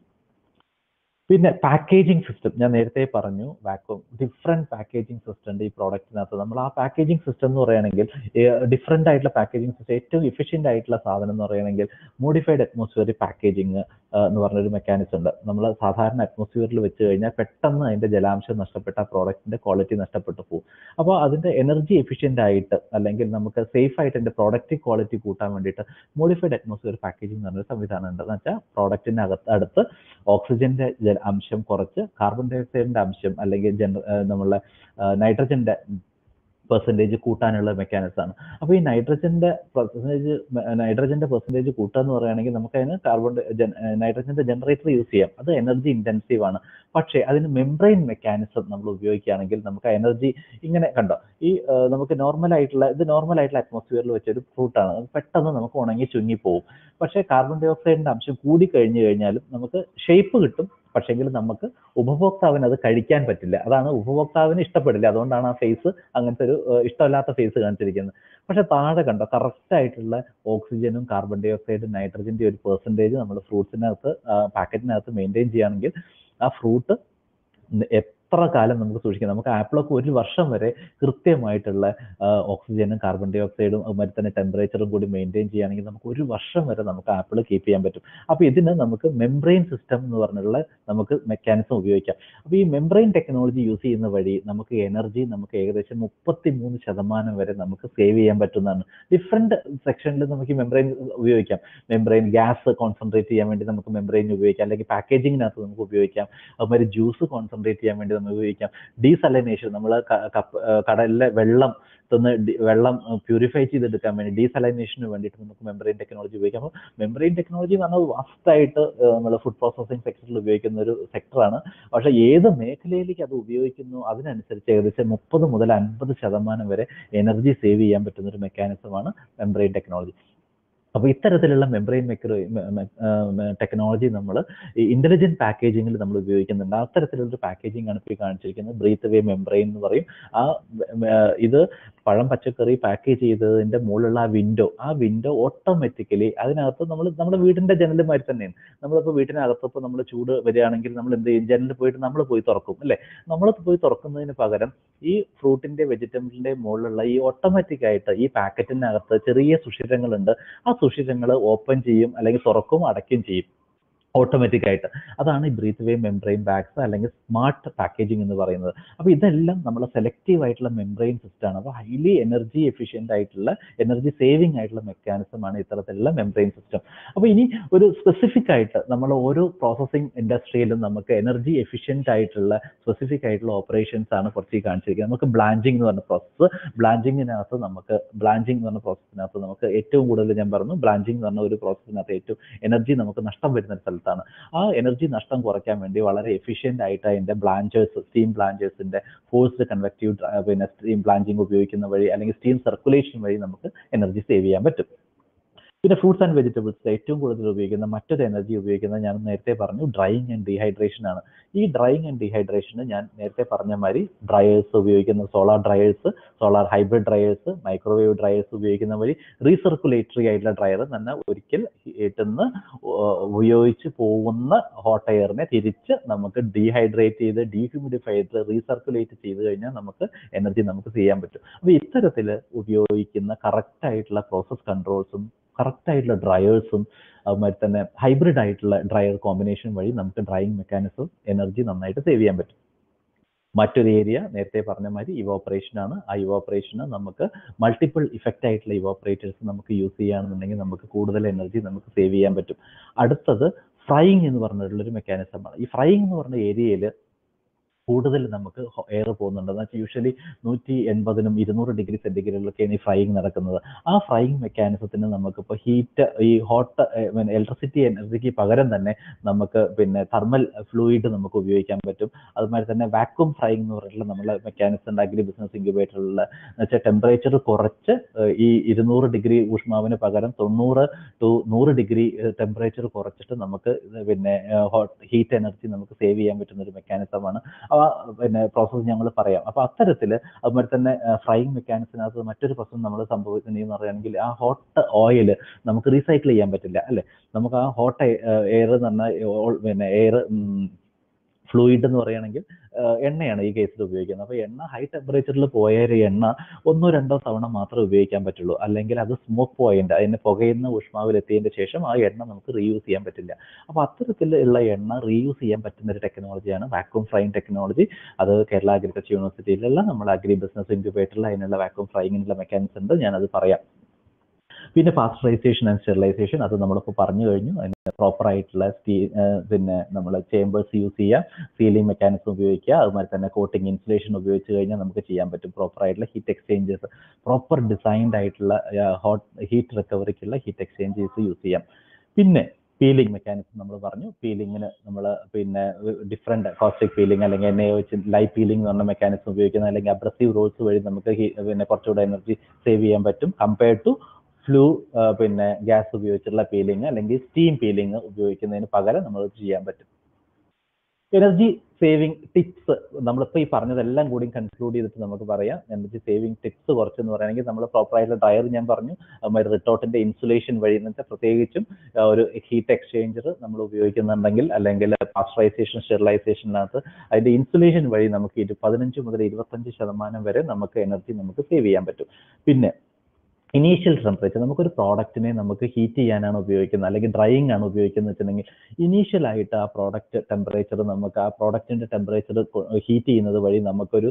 A: പിന്നെ പാക്കേജിങ് സിസ്റ്റം, ഞാൻ നേരത്തെ പറഞ്ഞു വാക്വം, ഡിഫറെൻറ്റ് പാക്കേജിങ് സിസ്റ്റം ഉണ്ട് ഈ പ്രോഡക്റ്റിനകത്ത്. നമ്മൾ ആ പാക്കേജിങ് സിസ്റ്റം എന്ന് പറയുകയാണെങ്കിൽ ഡിഫറെൻ്റ് ആയിട്ടുള്ള പാക്കേജിങ് സിസ്റ്റം, ഏറ്റവും എഫിഷ്യൻ്റ് ആയിട്ടുള്ള സാധനം എന്ന് പറയുകയാണെങ്കിൽ മോഡിഫൈഡ് അറ്റ്മോസ്ഫിയറിക് പാക്കേജിങ് എന്ന് പറഞ്ഞൊരു മെക്കാനിസം ഉണ്ട്. നമ്മൾ സാധാരണ അറ്റ്മോസ്ഫിയറിൽ വെച്ച് കഴിഞ്ഞാൽ പെട്ടെന്ന് അതിൻ്റെ ജലാംശം നഷ്ടപ്പെട്ട ആ പ്രോഡക്റ്റിൻ്റെ ക്വാളിറ്റി നഷ്ടപ്പെട്ടു പോകും. അപ്പോൾ അതിൻ്റെ എനർജി എഫിഷ്യൻ്റ് ആയിട്ട് അല്ലെങ്കിൽ നമുക്ക് സേഫ് ആയിട്ട് എൻ്റെ പ്രോഡക്റ്റ് ക്വാളിറ്റി കൂട്ടാൻ വേണ്ടിയിട്ട് മോഡിഫൈഡ് അറ്റ്മോസ്ഫിയർ പാക്കേജിംഗ് എന്ന് പറഞ്ഞൊരു സംവിധാനം ഉണ്ട്. എന്ന് വെച്ചാൽ പ്രോഡക്റ്റിൻ്റെ അടുത്ത് ഓക്സിജൻ്റെ അംശം കുറച്ച് കാർബൺ ഡൈ ഓക്സൈഡിൻ്റെ അംശം അല്ലെങ്കിൽ നമ്മളെ നൈട്രജൻ്റെ പെർസെൻറ്റേജ് കൂട്ടാനുള്ള മെക്കാനിസമാണ്. അപ്പോൾ ഈ നൈട്രജൻ്റെ പെർസെൻറ്റേജ് കൂട്ടുക എന്ന് പറയുകയാണെങ്കിൽ നമുക്ക് അതിന് നൈട്രജൻ്റെ ജനറേറ്റർ യൂസ് ചെയ്യാം. അത് എനർജി ഇൻറ്റൻസീവ് ആണ്. പക്ഷേ അതിന് മെംബ്രെയിൻ മെക്കാനിസം നമ്മൾ ഉപയോഗിക്കുകയാണെങ്കിൽ നമുക്ക് എനർജി ഇങ്ങനെ കണ്ടോ, ഈ നമുക്ക് നോർമൽ ആയിട്ടുള്ള അറ്റ്മോസ്ഫിയറിൽ വെച്ചൊരു ഫ്രൂട്ടാണ്, പെട്ടെന്ന് നമുക്ക് ഉണങ്ങി ചുങ്ങിപ്പോവും. പക്ഷേ കാർബൺ ഡൈ ഓക്സൈഡിൻ്റെ അംശം കൂടി കഴിഞ്ഞാലും നമുക്ക് ഷേപ്പ് കിട്ടും, പക്ഷേങ്കിൽ നമുക്ക് ഉപഭോക്താവിന് അത് കഴിക്കാൻ പറ്റില്ല. അതാണ് ഉപഭോക്താവിന് ഇഷ്ടപ്പെടില്ല. അതുകൊണ്ടാണ് ആ ഫേസ് അങ്ങനത്തെ ഒരു ഇഷ്ടമില്ലാത്ത ഫേസ് കാണിച്ചിരിക്കുന്നത്. പക്ഷെ താഴെ കണ്ടോ, കറക്റ്റ് ആയിട്ടുള്ള ഓക്സിജനും കാർബൺ ഡൈ ഓക്സൈഡും നൈട്രജൻ്റെ ഒരു പെർസെൻറ്റേജ് നമ്മൾ ഫ്രൂട്ട്സിനകത്ത് പാക്കറ്റിനകത്ത് മെയിൻറ്റെയിൻ ചെയ്യുകയാണെങ്കിൽ ആ ഫ്രൂട്ട് എത്ര കാലം നമുക്ക് സൂക്ഷിക്കാം. നമുക്ക് ആപ്പിളൊക്കെ 1 വർഷം വരെ കൃത്യമായിട്ടുള്ള ഓക്സിജനും കാർബൺ ഡൈ ഓക്സൈഡും അതുമാതിരി തന്നെ ടെമ്പറേച്ചറും കൂടി മെയിൻറ്റെയിൻ ചെയ്യുകയാണെങ്കിൽ നമുക്ക് 1 വർഷം വരെ നമുക്ക് ആപ്പിൾ കീപ്പ് ചെയ്യാൻ പറ്റും. അപ്പോൾ ഇതിന് നമുക്ക് മെംബ്രെയിൻ സിസ്റ്റം എന്ന് പറഞ്ഞുള്ള നമുക്ക് മെക്കാനിസം ഉപയോഗിക്കാം. അപ്പോൾ ഈ മെംബ്രെയിൻ ടെക്നോളജി യൂസ് ചെയ്യുന്ന വഴി നമുക്ക് എനർജി നമുക്ക് ഏകദേശം 33% വരെ നമുക്ക് സേവ് ചെയ്യാൻ പറ്റുന്നതാണ്. ഡിഫറെൻറ്റ് സെക്ഷനിൽ നമുക്ക് ഈ മെംബ്രെയിൻ ഉപയോഗിക്കാം. മെംബ്രെയിൻ ഗ്യാസ് കോൺസെൻട്രേറ്റ് ചെയ്യാൻ വേണ്ടി നമുക്ക് മെംബ്രെയിൻ ഉപയോഗിക്കാം, അല്ലെങ്കിൽ പാക്കേജിങ്ങിനകത്ത് നമുക്ക് ഉപയോഗിക്കാം. അതുമാതിരി ജ്യൂസ് കോൺസെൻട്രേറ്റ് ചെയ്യാൻ വേണ്ടി നമുക്ക് ഉപയോഗിക്കാം. ഡീസലൈനേഷൻ, നമ്മൾ കടലിലെ വെള്ളം പ്യൂരിഫൈ ചെയ്തെടുക്കാൻ വേണ്ടി ഡീസലൈനേഷന് വേണ്ടിയിട്ട് നമുക്ക് മെംബ്രെയിൻ ടെക്നോളജി ഉപയോഗിക്കാം. അപ്പോൾ മെംബ്രെയിൻ ടെക്നോളജി എന്ന് പറഞ്ഞാൽ വാസ്റ്റായിട്ട് നമ്മൾ ഫുഡ് പ്രോസസ്സിംഗ് സെക്ടറിൽ ഉപയോഗിക്കുന്ന ഒരു സെക്ടറാണ്. പക്ഷേ ഏത് മേഖലയിലേക്ക് അത് ഉപയോഗിക്കുന്നു അതിനനുസരിച്ച് ഏകദേശം 30 മുതൽ 50% വരെ എനർജി സേവ് ചെയ്യാൻ പറ്റുന്ന ഒരു മെക്കാനിസമാണ് മെംബ്രെയിൻ ടെക്നോളജി. അപ്പോൾ ഇത്തരത്തിലുള്ള മെംബ്രെയിൻ ടെക്നോളജി നമ്മൾ ഈ ഇന്റലിജന്റ് പാക്കേജിങ്ങിൽ നമ്മൾ ഉപയോഗിക്കുന്നുണ്ട്. അത്തരത്തിലുള്ളൊരു പാക്കേജിംഗ് ആണ് ഇപ്പോൾ കാണിച്ചിരിക്കുന്നത്. ബ്രീത്ത് അവേ മെംബ്രെയിൻ എന്ന് പറയും. ഇത് പഴം പച്ചക്കറി പാക്കേജ് ചെയ്തതിൻ്റെ മുകളിലുള്ള ആ വിൻഡോ ഓട്ടോമാറ്റിക്കലി അതിനകത്ത് നമ്മുടെ വീടിൻ്റെ ജനലുമാതിരി തന്നെയാണ്. നമ്മളിപ്പോൾ വീട്ടിനകത്തിപ്പോൾ നമ്മൾ ചൂട് വരികയാണെങ്കിൽ നമ്മൾ എന്ത് ചെയ്യും, ജനലിൽ പോയിട്ട് നമ്മൾ പോയി തുറക്കും അല്ലേ. നമ്മൾ പോയി തുറക്കുന്നതിന് പകരം ഈ ഫ്രൂട്ടിൻ്റെ വെജിറ്റബിളിൻ്റെ മുകളിലുള്ള ഈ ഓട്ടോമാറ്റിക്കായിട്ട് ഈ പാക്കറ്റിനകത്ത് ചെറിയ സുഷിരങ്ങളുണ്ട്. ആ സുഷിരങ്ങൾ ഓപ്പൺ ചെയ്യും, അല്ലെങ്കിൽ തുറക്കും അടയ്ക്കും ചെയ്യും. ഓട്ടോമാറ്റിക് ആയിട്ട്. അതാണ് ഈ ബ്രീത്ത് വേ മെംബ്രെയിൻ ബാഗ്സ് അല്ലെങ്കിൽ സ്മാർട്ട് പാക്കേജിംഗ് എന്ന് പറയുന്നത്. അപ്പോൾ ഇതെല്ലാം നമ്മൾ സെലക്റ്റീവ് ആയിട്ടുള്ള മെംബ്രെയിൻ സിസ്റ്റമാണ്. അപ്പോൾ ഹൈലി എനർജി എഫിഷ്യൻ്റ് ആയിട്ടുള്ള എനർജി സേവിങ് ആയിട്ടുള്ള മെക്കാനിസമാണ് ഇത്തരത്തിലുള്ള മെംബ്രെയിൻ സിസ്റ്റം. അപ്പോൾ ഇനി ഒരു സ്പെസിഫിക് ആയിട്ട് നമ്മൾ ഓരോ പ്രോസസ്സിംഗ് ഇൻഡസ്ട്രിയിലും നമുക്ക് എനർജി എഫിഷ്യൻ്റ് ആയിട്ടുള്ള സ്പെസിഫിക് ആയിട്ടുള്ള ഓപ്പറേഷൻസ് ആണ് കുറച്ച് കാണിച്ചിരിക്കുന്നത്. നമുക്ക് ബ്ലാഞ്ചിങ് എന്ന് പറഞ്ഞ പ്രോസസ്സ്, ബ്ലാഞ്ചിങ്ങിനകത്ത് നമുക്ക് ഏറ്റവും കൂടുതൽ ഞാൻ പറഞ്ഞു, ബ്ലാഞ്ചിങ് എന്ന് പറഞ്ഞ ഒരു പ്രോസസ്സിനകത്ത് ഏറ്റവും എനർജി നമുക്ക് നഷ്ടം വരുന്ന സ്ഥലത്താണ്. ആ എനർജി നഷ്ടം കുറയ്ക്കാൻ വേണ്ടി വളരെ എഫിഷ്യൻ്റ് ആയിട്ട് അതിൻ്റെ ബ്ലാഞ്ചേഴ്സ്, സ്റ്റീം ബ്ലാഞ്ചേഴ്സിൻ്റെ ഫോഴ്സ്ഡ് കൺവെക്റ്റീവ് സ്റ്റീം ബ്ലാഞ്ചിങ് ഉപയോഗിക്കുന്ന വഴി അല്ലെങ്കിൽ സ്റ്റീം സർക്കുലേഷൻ വഴി നമുക്ക് എനർജി സേവ് ചെയ്യാൻ പറ്റും. പിന്നെ ഫ്രൂട്ട്സ് ആൻഡ് വെജിറ്റബിൾസ് ഏറ്റവും കൂടുതൽ ഉപയോഗിക്കുന്ന മറ്റൊരു എനർജി ഉപയോഗിക്കുന്നത് ഞാൻ നേരത്തെ പറഞ്ഞു ഡ്രൈയിങ് ആൻഡ് ഡീഹൈഡ്രേഷൻ ആണ്. ഈ ഡ്രൈയിങ് ആൻഡ് ഡീഹൈഡ്രേഷന് ഞാൻ നേരത്തെ പറഞ്ഞ മാതിരി ഡ്രയേഴ്സ് ഉപയോഗിക്കുന്ന solar dryers, solar hybrid dryers, microwave dryers ഉപയോഗിക്കുന്ന വഴി റീസർക്കുലേറ്ററി ആയിട്ടുള്ള ഡ്രയർ തന്നെ ഒരിക്കൽ ഹീറ്റിന്ന് ഉപയോഗിച്ച് പോകുന്ന ഹോട്ട് എയറിനെ തിരിച്ച് നമുക്ക് ഡീഹൈഡ്രേറ്റ് ചെയ്ത് ഡീഹ്യൂമിഡിഫൈ ചെയ്ത് റീസർക്കുലേറ്റ് ചെയ്ത് കഴിഞ്ഞാൽ നമുക്ക് എനർജി നമുക്ക് ചെയ്യാൻ പറ്റും. അപ്പോൾ ഇത്തരത്തിൽ ഉപയോഗിക്കുന്ന കറക്റ്റായിട്ടുള്ള പ്രോസസ് കൺട്രോൾസും കറക്റ്റ് ആയിട്ടുള്ള ഡ്രയേഴ്സും അതുമാതിരി തന്നെ ഹൈബ്രിഡ് ആയിട്ടുള്ള ഡ്രയർ കോമ്പിനേഷൻ വഴി നമുക്ക് ഡ്രൈയിങ് മെക്കാനിസം എനർജി നന്നായിട്ട് സേവ് ചെയ്യാൻ പറ്റും. മറ്റൊരു ഏരിയ നേരത്തെ പറഞ്ഞ മാതിരി ഇവോപ്പറേഷൻ ആണ്. ആ ഇവോപ്പറേഷന് നമുക്ക് മൾട്ടിപ്പിൾ ഇഫക്റ്റ് ആയിട്ടുള്ള ഇവോപ്പറേറ്റേഴ്സ് നമുക്ക് യൂസ് ചെയ്യുകയാണെന്നുണ്ടെങ്കിൽ നമുക്ക് കൂടുതൽ എനർജി നമുക്ക് സേവ് ചെയ്യാൻ പറ്റും. അടുത്തത് ഫ്രൈയിങ് എന്ന് പറഞ്ഞിട്ടുള്ളൊരു മെക്കാനിസമാണ്. ഈ ഫ്രൈയിങ് എന്ന് പറഞ്ഞ ഏരിയയിൽ കൂടുതൽ നമുക്ക് എയർ പോകുന്നുണ്ട്. എന്ന് വെച്ചാൽ യൂഷ്വലി 180-നും 200 ഡിഗ്രി സെൻറ്റിഗ്രേഡിലൊക്കെയാണ് ഈ ഫ്രൈയിങ് നടക്കുന്നത്. ആ ഫ്രൈയിങ് മെക്കാനിസത്തിന് നമുക്കിപ്പോൾ ഹീറ്റ് ഈ ഹോട്ട് ഇലക്ട്രിസിറ്റി എനർജിക്ക് പകരം തന്നെ നമുക്ക് തെർമൽ ഫ്ലൂയിഡ് നമുക്ക് ഉപയോഗിക്കാൻ പറ്റും. അതുമാതിരി തന്നെ വാക്വം ഫ്രൈയിങ് എന്ന് പറഞ്ഞിട്ടുള്ള നമ്മളെ മെക്കാനിസം അഗ്രി ബിസിനസ് ഇൻക്യുബേറ്ററിലുള്ള എന്ന് വെച്ചാൽ ടെമ്പറേച്ചർ കുറച്ച് ഈ 200 ഡിഗ്രി ഊഷ്മാവിന് പകരം 90 to 100 ഡിഗ്രി ടെമ്പറേച്ചർ കുറച്ചിട്ട് നമുക്ക് ഹോട്ട് ഹീറ്റ് എനർജി നമുക്ക് സേവ് ചെയ്യാൻ പറ്റുന്ന ഒരു മെക്കാനിസമാണ്. പ്രോസസ്സ് ഞങ്ങൾ പറയാം. അപ്പോൾ അത്തരത്തിൽ അതുമാതിരി തന്നെ ഫ്രൈയിങ് മെക്കാനിസത്തിനകത്ത് മറ്റൊരു പ്രശ്നം നമ്മൾ സംഭവിക്കുന്നതെന്ന് പറയുകയാണെങ്കിൽ ആ ഹോട്ട് ഓയിൽ നമുക്ക് റീസൈക്കിൾ ചെയ്യാൻ പറ്റില്ല അല്ലേ. നമുക്ക് ആ ഹോട്ട് എയർ എന്ന് പറഞ്ഞാൽ എയർ ഫ്ലൂയിഡ് എന്ന് പറയുകയാണെങ്കിൽ എണ്ണയാണ് ഈ കേസിൽ ഉപയോഗിക്കുന്നത്. അപ്പോൾ എണ്ണ ഹൈ ടെമ്പറേച്ചറിൽ പോയ ഒരു എണ്ണ 1-2 തവണ മാത്രമേ ഉപയോഗിക്കാൻ പറ്റുള്ളൂ. അല്ലെങ്കിൽ അത് സ്മോക്ക് പോയിന്റ്, അതിന് പുകയുന്ന ഊഷ്മാവിലെത്തിയതിൻ്റെ ശേഷം ആ എണ്ണ നമുക്ക് റീയൂസ് ചെയ്യാൻ പറ്റില്ല. അപ്പോൾ അത്തരത്തിലുള്ള എണ്ണ റീയൂസ് ചെയ്യാൻ പറ്റുന്ന ഒരു ടെക്നോളജിയാണ് വാക്വം ഫ്രൈയിങ് ടെക്നോളജി. അത് കേരള അഗ്രികൾച്ചർ യൂണിവേഴ്സിറ്റിയിലുള്ള നമ്മൾ അഗ്രി ബിസിനസ് ഇൻക്യുബേറ്ററിൽ അതിനുള്ള വാക്വം ഫ്രൈയിങ്ങിനുള്ള മെക്കാനിസം ഉണ്ട്, ഞാനത് പറയാം. പിന്നെ പാസ്ചറൈസേഷൻ ആൻഡ് സ്റ്റെറിലൈസേഷൻ അത് നമ്മളിപ്പോൾ പറഞ്ഞു കഴിഞ്ഞു. അതിന് പ്രോപ്പർ ആയിട്ടുള്ള നമ്മൾ ചേമ്പേഴ്സ് യൂസ് ചെയ്യുക, സീലിംഗ് മെക്കാനിസം ഉപയോഗിക്കുക, അതുമാതിരി തന്നെ കോട്ടിംഗ് ഇൻസുലേഷൻ ഉപയോഗിച്ച് കഴിഞ്ഞാൽ നമുക്ക് ചെയ്യാൻ പറ്റും. പ്രോപ്പർ ആയിട്ടുള്ള ഹീറ്റ് എക്സ്ചേഞ്ചേഴ്സ്, പ്രോപ്പർ ഡിസൈൻഡ് ആയിട്ടുള്ള ഹോട്ട് ഹീറ്റ് റിക്കവറിക്കുള്ള ഹീറ്റ് എക്സ്ചേഞ്ചേഴ്സ് യൂസ് ചെയ്യാം. പിന്നെ പീലിംഗ് മെക്കാനിസം നമ്മൾ പറഞ്ഞു. പീലിങ്ങിന് നമ്മൾ ഡിഫറെൻറ്റ് കോസ്റ്റിക് പീലിംഗ് അല്ലെങ്കിൽ എണ്ണയെ വെച്ച് ലൈറ്റ് പീലിംഗ് എന്ന് പറഞ്ഞ മെക്കാനിസം ഉപയോഗിക്കുന്ന അല്ലെങ്കിൽ അബ്രസീവ് റോൾസ് വഴി നമുക്ക് കുറച്ചുകൂടെ എനർജി സേവ് ചെയ്യാൻ പറ്റും കമ്പയർഡ് ടു ഗ്യാസ് ഉപയോഗിച്ചുള്ള പീലിംഗ് അല്ലെങ്കിൽ സ്റ്റീം പീലിംഗ് ഉപയോഗിക്കുന്നതിന് പകരം നമ്മൾ ചെയ്യാൻ പറ്റും. എനർജി സേവിങ് ടിപ്സ് നമ്മളിപ്പോൾ ഈ പറഞ്ഞതെല്ലാം കൂടി കൺക്ലൂഡ് ചെയ്തിട്ട് നമുക്ക് പറയാം. എനർജി സേവിങ് ടിപ്സ് കുറച്ചെന്ന് പറയുകയാണെങ്കിൽ നമ്മൾ പ്രോപ്പറായിട്ടുള്ള ഡ്രയർ ഞാൻ പറഞ്ഞു, അതുമാതിരി റിട്ടോട്ടിൻ്റെ ഇൻസുലേഷൻ വഴി എന്നിട്ട് പ്രത്യേകിച്ചും ഒരു ഹീറ്റ് എക്സ്ചേഞ്ചർ നമ്മൾ ഉപയോഗിക്കുന്നുണ്ടെങ്കിൽ അല്ലെങ്കിൽ പാസ്ചറൈസേഷൻ സ്റ്റെറിലൈസേഷനകത്ത് അതിൻ്റെ ഇൻസുലേഷൻ വഴി നമുക്ക് 15 മുതൽ 25% വരെ നമുക്ക് എനർജി നമുക്ക് സേവ് ചെയ്യാൻ പറ്റും. പിന്നെ ഇനീഷ്യൽ ടെമ്പറേച്ചർ, നമുക്കൊരു പ്രോഡക്റ്റിനെ നമുക്ക് ഹീറ്റ് ചെയ്യാനാണ് ഉപയോഗിക്കുന്നത് അല്ലെങ്കിൽ ഡ്രൈയിങ് ആണ് ഉപയോഗിക്കുന്നത് വെച്ചിട്ടുണ്ടെങ്കിൽ ഇനീഷ്യലായിട്ട് ആ പ്രോഡക്റ്റ് ടെമ്പറേച്ചർ നമുക്ക് ആ പ്രോഡക്റ്റിൻ്റെ ടെമ്പറേച്ചർ ഹീറ്റ് ചെയ്യുന്നത് വഴി നമുക്കൊരു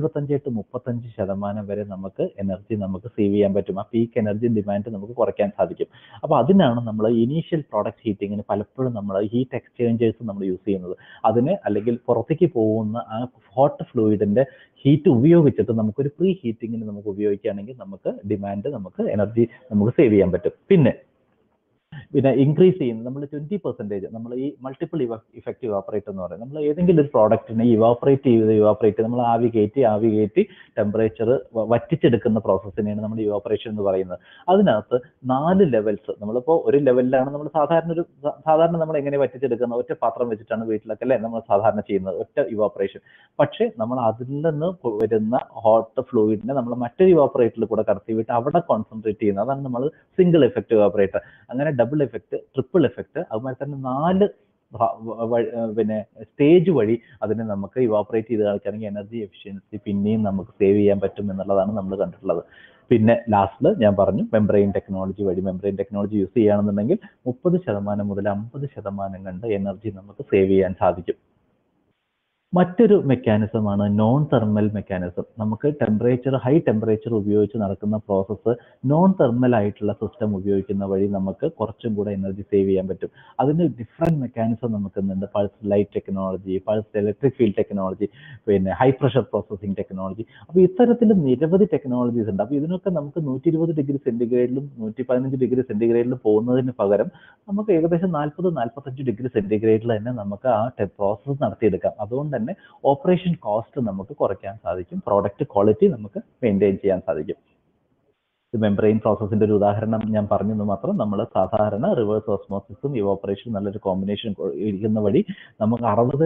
A: 25-35% വരെ നമുക്ക് എനർജി നമുക്ക് സേവ് ചെയ്യാൻ പറ്റും. ആ പീക്ക് എനർജി ഡിമാൻഡ് നമുക്ക് കുറയ്ക്കാൻ സാധിക്കും. അപ്പോൾ അതിനാണ് നമ്മൾ ഇനീഷ്യൽ പ്രോഡക്റ്റ് ഹീറ്റിങ്ങിന് പലപ്പോഴും നമ്മൾ ഹീറ്റ് എക്സ്ചേഞ്ചേഴ്സ് നമ്മൾ യൂസ് ചെയ്യുന്നത്. അതിന് അല്ലെങ്കിൽ പുറത്തേക്ക് പോകുന്ന ആ ഹോട്ട് ഫ്ലൂയിഡിൻ്റെ ഹീറ്റ് ഉപയോഗിച്ചിട്ട് നമുക്കൊരു പ്രീ ഹീറ്റിങ്ങിന് നമുക്ക് ഉപയോഗിക്കുകയാണെങ്കിൽ നമുക്ക് ഡിമാൻഡ് നമുക്ക് എനർജി നമുക്ക് സേവ് ചെയ്യാൻ പറ്റും. പിന്നെ ഇൻക്രീസ് ചെയ്യുന്നത് നമ്മൾ 20% നമ്മൾ ഈ മൾട്ടിപ്പിൾ ഇഫക്റ്റ് ഇവാപ്പറേറ്റ് എന്ന് പറയുന്നത് നമ്മൾ ഏതെങ്കിലും ഒരു പ്രോഡക്റ്റിനെ ഇവാപ്പറേറ്റ് നമ്മൾ ആവി കയറ്റി ടെമ്പറേച്ചർ വറ്റിച്ചെടുക്കുന്ന പ്രോസസ്സിനെയാണ് നമ്മൾ ഇവാപ്പറേഷൻ എന്ന് പറയുന്നത്. അതിനകത്ത് 4 ലെവൽസ്, നമ്മളിപ്പോൾ ഒരു ലെവലിലാണ് നമ്മൾ സാധാരണ നമ്മൾ എങ്ങനെ വറ്റിച്ചെടുക്കുന്നത്, ഒറ്റ പാത്രം വെച്ചിട്ടാണ് വീട്ടിലൊക്കെ അല്ലേ നമ്മൾ സാധാരണ ചെയ്യുന്നത്, ഒറ്റ ഇവാപ്പറേഷൻ. പക്ഷേ നമ്മൾ അതിൽ നിന്ന് വരുന്ന ഹോട്ട് ഫ്ലൂയിഡിനെ നമ്മൾ മറ്റൊരു ഇവാപ്പറേറ്ററിൽ കൂടെ കടത്തിവിട്ട് അവിടെ കോൺസെൻട്രേറ്റ് ചെയ്യുന്നത്, അതാണ് നമ്മൾ സിംഗിൾ എഫക്റ്റ് ഇവാപ്പറേറ്റർ. അങ്ങനെ ഡബിൾ എഫക്റ്റ്, ട്രിപ്പിൾ എഫക്റ്റ്, അതുമാതിരി തന്നെ 4 പിന്നെ സ്റ്റേജ് വഴി അതിനെ നമുക്ക് ഇവാപ്പറേറ്റ് ചെയ്ത് കളിക്കുകയാണെങ്കിൽ എനർജി എഫിഷ്യൻസി പിന്നെയും നമുക്ക് സേവ് ചെയ്യാൻ പറ്റും എന്നുള്ളതാണ് നമ്മൾ കണ്ടിട്ടുള്ളത്. പിന്നെ ലാസ്റ്റിൽ ഞാൻ പറഞ്ഞു മെംബ്രെയിൻ ടെക്നോളജി വഴി മെംബ്രെയിൻ ടെക്നോളജി യൂസ് ചെയ്യുകയാണെന്നുണ്ടെങ്കിൽ 30% മുതൽ 50% കണ്ട് എനർജി നമുക്ക് സേവ് ചെയ്യാൻ സാധിക്കും. മറ്റൊരു മെക്കാനിസമാണ് നോൺ തെർമൽ മെക്കാനിസം. നമുക്ക് ഹൈ ടെമ്പറേച്ചർ ഉപയോഗിച്ച് നടക്കുന്ന പ്രോസസ്സ് നോൺ തെർമൽ ആയിട്ടുള്ള സിസ്റ്റം ഉപയോഗിക്കുന്ന വഴി നമുക്ക് കുറച്ചും കൂടെ എനർജി സേവ് ചെയ്യാൻ പറ്റും. അതിന് ഡിഫറെൻറ്റ് മെക്കാനിസം നമുക്ക് ഇന്നുണ്ട്. Pulse light technology, pulse electric field technology, പിന്നെ ഹൈ പ്രഷർ പ്രോസസ്സിംഗ് ടെക്നോളജി. അപ്പോൾ ഇത്തരത്തിൽ നിരവധി ടെക്നോളജീസ് ഉണ്ട്. അപ്പോൾ ഇതിനൊക്കെ നമുക്ക് 120 ഡിഗ്രി സെൻറ്റിഗ്രേഡിലും 115 ഡിഗ്രി സെൻറ്റിഗ്രേഡിലും പോകുന്നതിന് പകരം നമുക്ക് ഏകദേശം 40-45 ഡിഗ്രി സെൻറ്റിഗ്രേഡിൽ തന്നെ നമുക്ക് ആ പ്രോസസ്സ് നടത്തിയെടുക്കാം. അതുകൊണ്ട് തന്നെ ഓപ്പറേഷൻ കോസ്റ്റ് നമുക്ക് കുറയ്ക്കാൻ സാധിക്കും, പ്രോഡക്റ്റ് ക്വാളിറ്റി നമുക്ക് മെയിൻറ്റെയിൻ ചെയ്യാൻ സാധിക്കും. മെംബ്രെയിൻ പ്രോസസ്സിന്റെ ഒരു ഉദാഹരണം ഞാൻ പറഞ്ഞെന്ന് മാത്രം. നമ്മൾ സാധാരണ റിവേഴ്സ് ഓസ്മോസിസും ഇവോപ്പറേഷനും നല്ലൊരു കോമ്പിനേഷൻ ഇരിക്കുന്ന വഴി നമുക്ക്